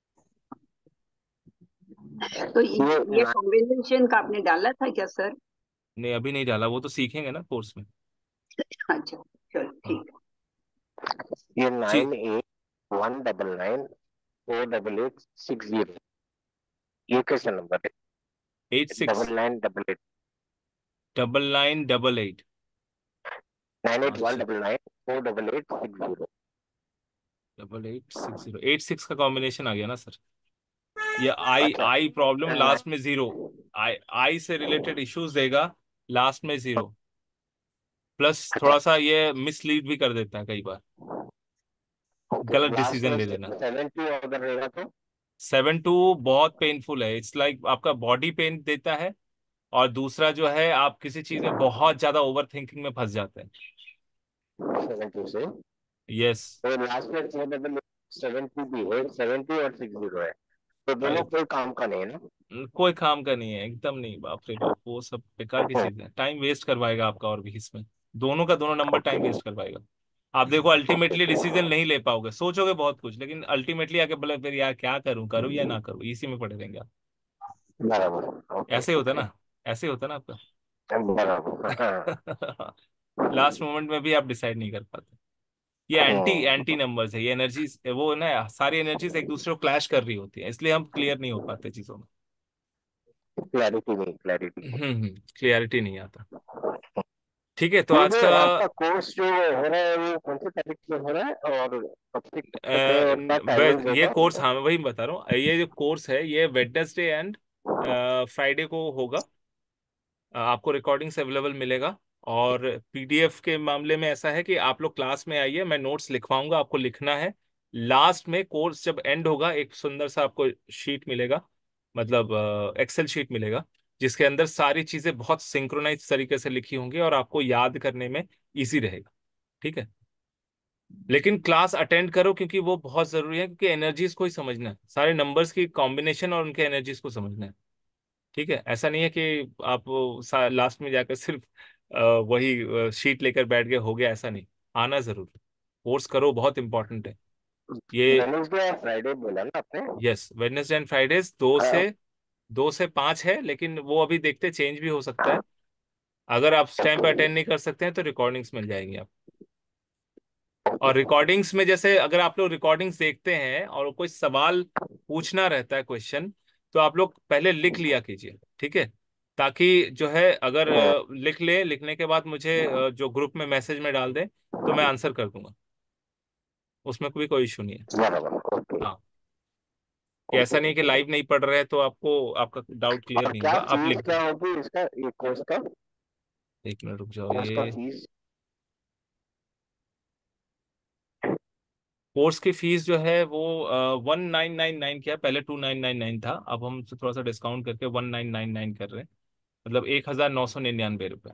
तो ये ये ये ना, कॉम्बिनेशन का आपने डाला था क्या सर? नहीं अभी नहीं डाला, वो तो सीखेंगे ना कोर्स में। अच्छा, चलो हाँ ठीक ये जी। Nine eight one double nine four double eight six zero, ये कैसा नंबर एट है? Six double nine double eight. Double nine double eight nine eight one अच्छा double nine four double eight six zero. Double eight six zero eight six का combination आ गया ना sir. ये eye अच्छा आई प्रॉब्लम नाइन लास्ट में zero, eye eye से related issues देगा लास्ट में जीरो, प्लस अच्छा थोड़ा सा ये मिसलीड भी कर देता है कई बार, ओके गलत लास्ट डिसीजन में ले लेना। सेवन टू अगर रहेगा तो। सेवन टू बहुत पेनफुल है, इट्स लाइक like आपका बॉडी पेन देता है, और दूसरा जो है आप किसी चीज में बहुत ज्यादा ओवर थिंकिंग में फंस जाते हैं। सेवन टू से यस। तो लास्ट में फोर डबल सेवन टू भी है, सेवन टू और सिक्स जीरो है, तो दोनों कोई काम का नहीं है ना। कोई काम का नहीं है, एकदम नहीं, बाप रे बाप, वो सब बेकार की चीज है, टाइम वेस्ट करवाएगा आपका और भी इसमें, दोनों का दोनों नंबर टाइम वेस्ट करवाएगा। आप देखो अल्टीमेटली डिसीजन नहीं ले पाओगे, सोचोगे बहुत कुछ, लेकिन अल्टीमेटली आके बोले फिर यार क्या करूं, करूं या ना करूं, इसी में पड़े रहेंगे आप। बराबर ओके ऐसे ही होता है ओके ना, ऐसे ही होता है ना बराबर हाँ आपका। लास्ट मोमेंट में भी आप डिसाइड नहीं कर पाते। ये एंटी एंटी नंबर्स है, ये एनर्जीज वो ना, सारी एनर्जीज एक दूसरे को क्लैश कर रही होती है, इसलिए हम क्लियर नहीं हो पाते चीजों में। क्लैरिटी नहीं क्लैरिटी। हम्म हम्म क्लियरिटी नहीं आता। ठीक है, तो ये आज जो का आपका कोर्स जो हो रहा है वो कौन से तारीख से हो रहा है और कब से कब अ, तक है और क्या वे- टाइमिंग ये होगा कोर्स, उनका। हाँ मैं वही बता रहा हूँ, ये जो कोर्स है ये वेडनेसडे एंड फ्राइडे को होगा। अ, आपको रिकॉर्डिंग्स अवेलेबल मिलेगा, और पीडीएफ के मामले में ऐसा है कि आप लोग क्लास में आइए, मैं नोट्स लिखवाऊंगा, आपको लिखना है। लास्ट में कोर्स जब एंड होगा एक सुंदर सा आपको शीट मिलेगा, मतलब एक्सेल शीट मिलेगा, जिसके अंदर सारी चीजें बहुत सिंक्रोनाइज तरीके से लिखी होंगी और आपको याद करने में इजी रहेगा। ठीक है, लेकिन क्लास अटेंड करो क्योंकि वो बहुत जरूरी है, क्योंकि एनर्जीज को ही समझना है, सारे नंबर्स की कॉम्बिनेशन और उनके एनर्जीज को समझना है। ठीक है, ऐसा नहीं है कि आप लास्ट में जाकर सिर्फ अ, वही शीट लेकर बैठ गए, हो गया, ऐसा नहीं, आना जरूर, कोर्स करो, बहुत इंपॉर्टेंट है ये। वेडनेसडे और फ्राइडे बोला ना आपने। यस, वेडनेसडे एंड फ्राइडेज दो हाँ, से दो से पाँच है, लेकिन वो अभी देखते चेंज भी हो सकता है। अगर आप उस टाइम पे ओके अटेंड नहीं कर सकते हैं तो रिकॉर्डिंग्स मिल जाएंगी आप। और रिकॉर्डिंग्स में जैसे अगर आप लोग रिकॉर्डिंग्स देखते हैं और कोई सवाल पूछना रहता है, क्वेश्चन, तो आप लोग पहले लिख लिया कीजिए, ठीक है, ताकि जो है अगर हाँ अ, लिख ले, लिखने के बाद मुझे अ, जो ग्रुप में मैसेज में डाल दें तो मैं आंसर कर दूंगा, उसमें कोई कोई इशू नहीं है। बराबर ओके हाँ, कि ऐसा ओके नहीं है कि ओके। लाइव नहीं पढ़ रहे तो आपको आपका डाउट क्लियर और नहीं क्या होगा, आप फीस लिख दें। क्या होगी इसका, ये कोर्स का, एक मिनट रुक जाओ, कोर्स का ये फीस। कोर्स की फीस जो है वो वन नाइन नाइन नाइन क्या, पहले टू नाइन नाइन नाइन था, अब हम थोड़ा सा डिस्काउंट करके वन नाइन नाइन नाइन कर रहे हैं, मतलब एक हजार नौ सौ निन्यानवे रुपये।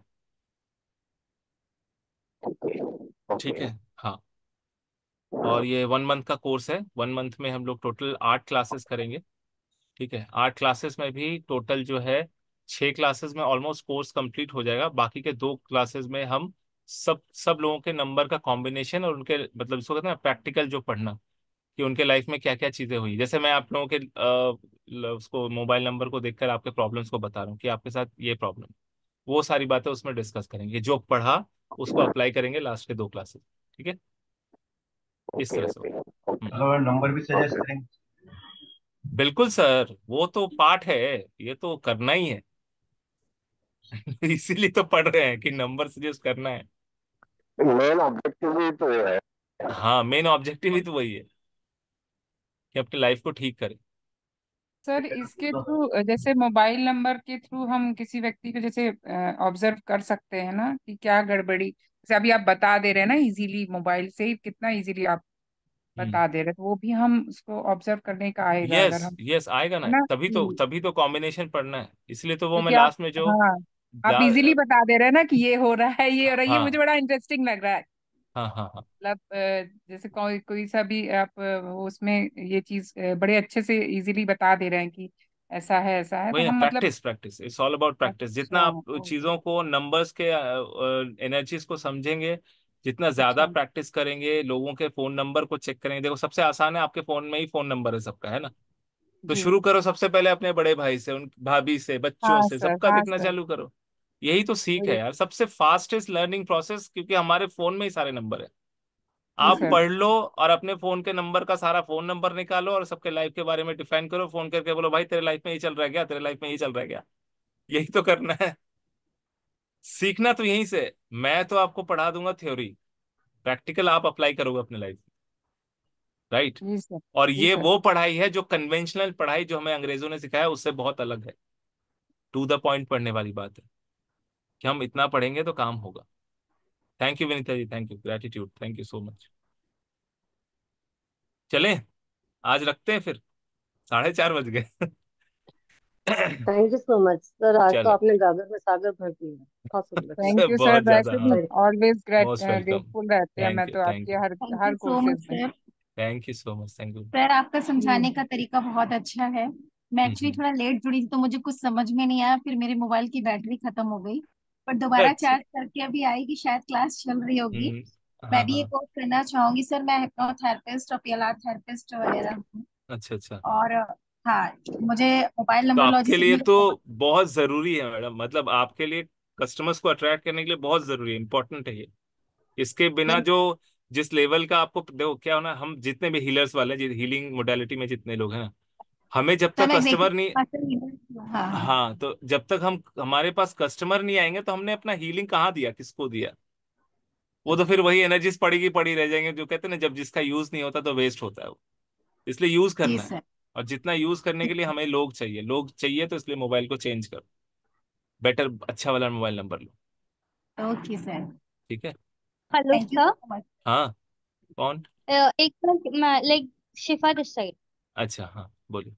ओके ठीक ओके है, हाँ, और ये वन मंथ का कोर्स है, वन मंथ में हम लोग टोटल आठ क्लासेस करेंगे। ठीक है, आठ क्लासेस में भी टोटल जो है छह क्लासेस में ऑलमोस्ट कोर्स कंप्लीट हो जाएगा, बाकी के दो क्लासेस में हम सब सब लोगों के नंबर का कॉम्बिनेशन और उनके मतलब इसको कहते हैं ना प्रैक्टिकल जो पढ़ना, कि उनके लाइफ में क्या क्या चीजें हुई, जैसे मैं आप लोगों के अ, ल- उसको मोबाइल नंबर को देखकर आपके प्रॉब्लम्स को बता रहा हूँ कि आपके साथ ये प्रॉब्लम, वो सारी बातें उसमें डिस्कस करेंगे, जो पढ़ा उसको अप्लाई करेंगे लास्ट के दो क्लासेस। ठीक है, इस ओके तरह से ओके होगा। हम्म, और नंबर भी सजेस्ट ओके करेंगे। बिल्कुल सर, वो तो पार्ट है, ये तो करना ही है। इसीलिए तो पढ़ रहे हैं कि नंबर सजेस्ट करना है। मेन ऑब्जेक्टिव ही तो है। हाँ, मेन ऑब्जेक्टिव ही तो वही है कि अपनी लाइफ को ठीक करें। सर इसके थ्रू जैसे मोबाइल नंबर के थ्रू हम किसी व्यक्ति को जैसे ऑब्जर्व कर सकते हैं ना कि क्या गड़बड़ी, जैसे अभी आप बता दे रहे हैं ना, इजीली मोबाइल से ही कितना इजीली आप हम्म, बता दे रहे हैं, तो वो भी हम उसको ऑब्जर्व करने का आएगा अगर यस हम, यस आएगा है ना, ना तभी तो कि तभी तो कॉम्बिनेशन पढ़ना है, इसलिए तो वो मैं क्योंकि आप, लास्ट में जो हाँ, आप ला, इजीली बता दे रहे हैं ना कि ये हो रहा है, ये हो रहा है, ये मुझे हाँ बड़ा इंटरेस्टिंग लग रहा है। हाँ हाँ हाँ, मतलब अ, जैसे कोई कोई सा भी आप अ, उसमें ये चीज अ, बड़े अच्छे से इजीली बता दे रहे हैं कि ऐसा है ऐसा है, तो वही ना, हम मतलब, practice practice, it's all about practice, जितना अच्छा, आप ओके, चीजों को नंबर्स के एनर्जीज को समझेंगे, जितना ज्यादा अच्छा, प्रैक्टिस करेंगे, लोगों के फोन नंबर को चेक करेंगे, देखो सबसे आसान है, आपके फोन में ही फोन नंबर है सबका, है ना, तो जी, शुरू करो सबसे पहले अपने बड़े भाई से, उन भाभी से, बच्चों हाँ से, सर, सबका हाँ दिखना सर, चालू करो। यही तो सीख है वही, यार, सबसे फास्टेस्ट लर्निंग प्रोसेस, क्योंकि हमारे फोन में ही सारे नंबर है। जी आप सर, पढ़ लो और अपने फोन के नंबर का सारा फोन नंबर निकालो और सबके लाइफ के बारे में डिफाइन करो, फोन करके बोलो भाई तेरे लाइफ में ये चल रहा है क्या, तेरे लाइफ में ये चल रहा है क्या, यही तो करना है। सीखना तो यहीं से है। मैं तो आपको पढ़ा दूंगा थ्योरी, प्रैक्टिकल आप अप्लाई करोगे अपने लाइफ, राइट। जी सर। और जी ये सर। वो पढ़ाई है जो कन्वेंशनल पढ़ाई जो हमें अंग्रेजों ने सिखाया उससे बहुत अलग है। टू द पॉइंट पढ़ने वाली बात है कि हम इतना पढ़ेंगे तो काम होगा। Thank you Vinita ji, thank you, gratitude, thank you so much. चलें, आज रखते हैं फिर, साढ़े चार बज गए। Thank you so much sir, आज तो चलो, आपने गागर में सागर भर दिया, बहुत सुंदर थैंक यू सर, बहुत ज्यादा, वैसे भी हाँ, ऑलवेज मोस्ट वेलकम। ग्रेटफुल रहते हैं थैंक मैं यू, तो थैंक आपके यू, हर थैंक यू हर सो मच कोर्सेज में। Sir. Thank you so much, thank you. Sir आपका समझाने हम्म। का तरीका बहुत अच्छा है। मैं एक्चुअली हम्म, थोड़ा लेट जुड़ी थी तो मुझे कुछ समझ में नहीं आया, फिर मेरे मोबाइल की बैटरी खत्म हो गई, पर दोबारा अच्छा। चार्ज करके अभी आएगी, शायद क्लास चल रही होगी। हम्म, मैं हाँ भी ये हाँ, कोर्स करना चाहूंगी सर। मैं हिप्नोथेरेपिस्ट और पीएलआर थेरेपिस्ट वगैरह हूँ। अच्छा अच्छा। और हाँ, मुझे मोबाइल तो नंबरोलॉजी आपके लिए सीखने तो का बहुत। बहुत जरूरी है मैडम, मतलब आपके लिए कस्टमर्स को अट्रैक्ट करने के लिए बहुत जरूरी है, इंपॉर्टेंट है ये। इसके बिना यस जो जिस लेवल का आपको देखो क्या होना, हम जितने भी हीलर्स वाले, हीलिंग मोडालिटी में जितने लोग हैं ना, हमें जब सर, तक मैं कस्टमर एग्जैक्टली नहीं, हाँ हाँ। हाँ, तो जब तक हम हमारे पास कस्टमर नहीं आएंगे तो हमने अपना हीलिंग कहाँ दिया, किसको दिया? वो तो फिर वही एनर्जीज पड़ी की पड़ी रह जाएंगे, जो कहते हैं ना, जब जिसका यूज नहीं होता तो वेस्ट होता है वो। इसलिए यूज जी करना है, सर। और जितना यूज करने के लिए हमें लोग चाहिए, लोग चाहिए, तो इसलिए मोबाइल को चेंज करो, बेटर अच्छा वाला मोबाइल नंबर लो। Okay sir. ठीक है। Hello thank you sir. So much. हाँ, कौन? एक लाइक शिफा दिस साइड। अच्छा, हाँ, बोलिए।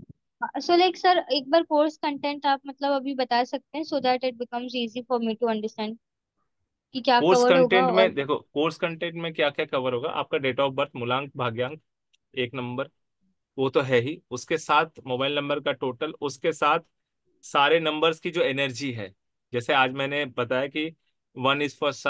सो लाइक सर, एक बार कोर्स कंटेंट आप मतलब अभी बता सकते हैं so that it becomes easy for me to understand कि क्या कोर्स कवर्ड होगा कंटेंट और। में देखो, कोर्स कंटेंट में क्या क्या कवर होगा, आपका डेट ऑफ बर्थ, मूलांक, भाग्यांक, एक नंबर, वो तो है ही, उसके साथ मोबाइल नंबर का टोटल, उसके साथ सारे नंबर्स की जो एनर्जी है। जैसे आज मैंने बताया कि वन इज फॉर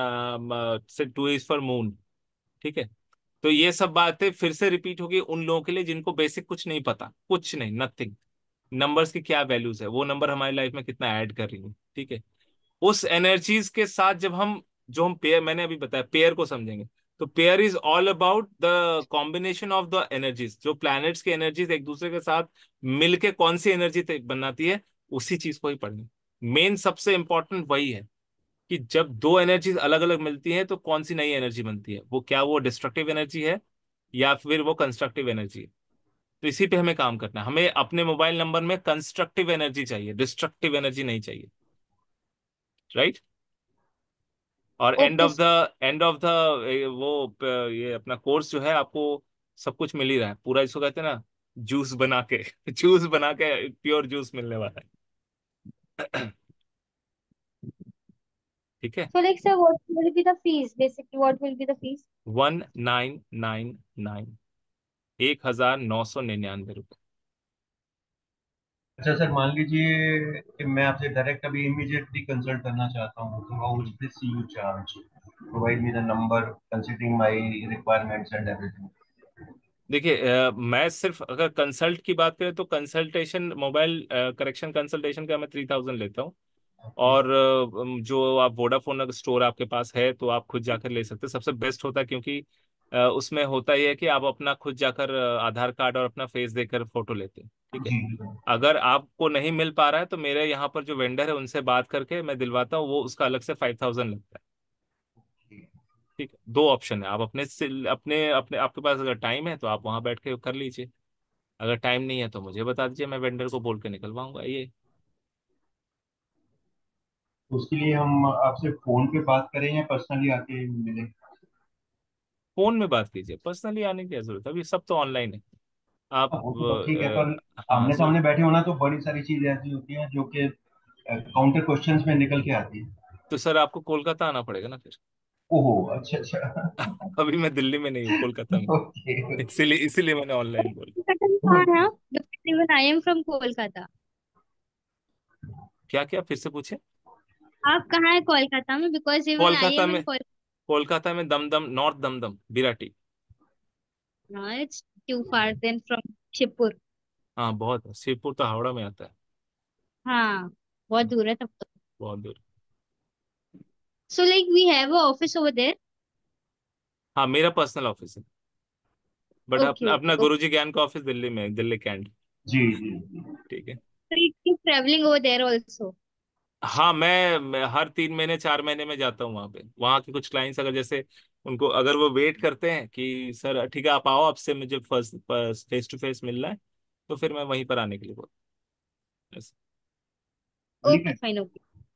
सन से टू इज फॉर मून, ठीक है। तो ये सब बातें फिर से रिपीट होगी उन लोगों के लिए जिनको बेसिक कुछ नहीं पता, कुछ नहीं, नथिंग, नंबर्स की क्या वैल्यूज है, वो नंबर हमारी लाइफ में कितना ऐड कर रही है, ठीक है। उस एनर्जीज के साथ जब हम, जो हम पेयर, मैंने अभी बताया, पेयर को समझेंगे, तो pair is all about the combination of the energies, जो प्लैनेट्स की एनर्जीज एक दूसरे के साथ मिलके कौन सी एनर्जी बनाती है, उसी चीज को ही पढ़नी। मेन सबसे इंपॉर्टेंट वही है कि जब दो एनर्जीज अलग अलग मिलती हैं तो कौन सी नई एनर्जी बनती है, वो क्या वो डिस्ट्रक्टिव एनर्जी है या फिर वो कंस्ट्रक्टिव एनर्जी है। तो इसी पे हमें काम करना है, हमें अपने मोबाइल नंबर में कंस्ट्रक्टिव एनर्जी चाहिए, डिस्ट्रक्टिव एनर्जी नहीं चाहिए, राइट। और and okay of the sir. And of the वो प- ये अपना कोर्स जो है, आपको सब कुछ मिल ही रहा है पूरा, इसको कहते हैं ना, जूस बना के जूस बना के प्योर जूस मिलने वाला है। ठीक है। So like sir, what will be the fees, basically what will be the fees? One nine nine nine, एक हजार नौ सौ निन्यानवे रुपये। अच्छा सर, मान लीजिए कि मैं आपसे डायरेक्ट अभी इमीडिएटली कंसल्ट करना चाहता हूँ, तो how is this you charge? Provide me the number considering my requirements and everything. देखिए, अ, मैं सिर्फ अगर कंसल्ट की बात करें तो कंसल्टेशन, मोबाइल करेक्शन कंसल्टेशन का मैं थ्री थाउजेंड लेता हूँ। और अ, जो आप वोडाफोन स्टोर आपके पास है तो आप खुद जाकर ले सकते हैं, सबसे बेस्ट होता है, क्योंकि अ, उसमें होता ही है कि आप अपना खुद जाकर अ, आधार कार्ड और अपना फेस देकर फोटो लेते हैं, ठीक है। जी। अगर आपको नहीं मिल पा रहा है तो मेरे यहाँ पर जो वेंडर है उनसे बात करके मैं दिलवाता हूँ, वो उसका अलग से फाइव थाउजेंड लगता है। ठीक है, दो ऑप्शन है, आप अपने से अपने अपने आपके पास अगर टाइम है तो आप वहां बैठ के कर लीजिए, अगर टाइम नहीं है तो मुझे बता दीजिए, मैं वेंडर को बोल के निकलवाऊंगा ये। उसके लिए हम आपसे फोन पे बात करें या पर्सनली आके मिलें? फोन में बात कीजिए, पर्सनली आने की क्या जरूरत है, अभी सब तो ऑनलाइन है। आप हाँ, वो तो ठीक है, पर अ, हाँ, आमने सो सामने बैठे होना तो बड़ी सारी चीजें ऐसी होती हैं जो कि काउंटर क्वेश्चंस में निकल के आती है। तो सर आपको कोलकाता आना पड़ेगा ना फिर। ओहो, अच्छा अच्छा। अभी मैं दिल्ली में नहीं हूँ, कोलकाता में, ओके ओके। इसीलिए इसीलिए मैंने ऑनलाइन बोला। कोलकाता में कहाँ है आप? Because even I am from Kolkata. क्या क्या फिर से पूछे? आप कहाँ है कोलकाता में? Because even I Kolkata am in में, कोलकाता में Dum Dum, north Dum Dum, Birati. Kolkata. It's too far then from Shibpur. हाँ, बहुत है, शिवपुर तो हावड़ा में आता है, हाँ, बहुत दूर है तब तो। बहुत दूर। So like we have a office over there. हाँ, मेरा पर्सनल ऑफिस है, बट ओके अपना ओके अपना ओके। गुरुजी ज्ञान का ऑफिस दिल्ली में है, दिल्ली कैंट। जी जी जी। ठीक है। So you keep traveling over there also. हाँ, मैं, मैं हर तीन महीने चार महीने में जाता हूँ वहाँ पे। वहाँ के कुछ क्लाइंट्स अगर जैसे उनको, अगर वो वेट करते हैं कि सर ठीक है आप आओ, आपसे मुझे फर्स्ट फेस टू फेस मिलना है, तो फिर मैं वहीं पर आने के लिए बोलता हूँ ऐसे। Okay fine, okay.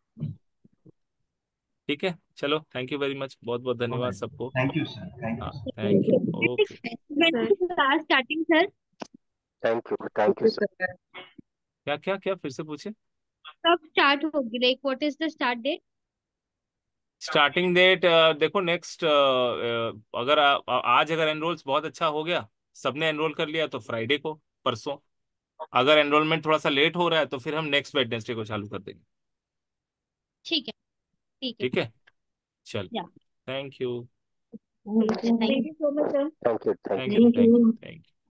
ठीक है, चलो, थैंक यू वेरी मच, बहुत बहुत धन्यवाद Okay. सबको। Thank you, sir. Thank you, हाँ, sir. Thank you, okay. When is the class starting, sir? Thank you, thank you sir. क्या क्या क्या फिर से पूछे? कब स्टार्ट होगी, like what is the start date? Starting date देखो, नेक्स्ट अगर आ, आ- आज अगर एनरोल्स बहुत अच्छा हो गया, सबने एनरोल कर लिया, तो फ्राइडे को, परसों। अगर एनरोलमेंट थोड़ा सा लेट हो रहा है तो फिर हम नेक्स्ट वेडनेसडे को चालू कर देंगे। ठीक है, ठीक है, ठीक है, चल, या thank you, thank you so much, sir. Thank you, thank thank you. You, thank you, thank you.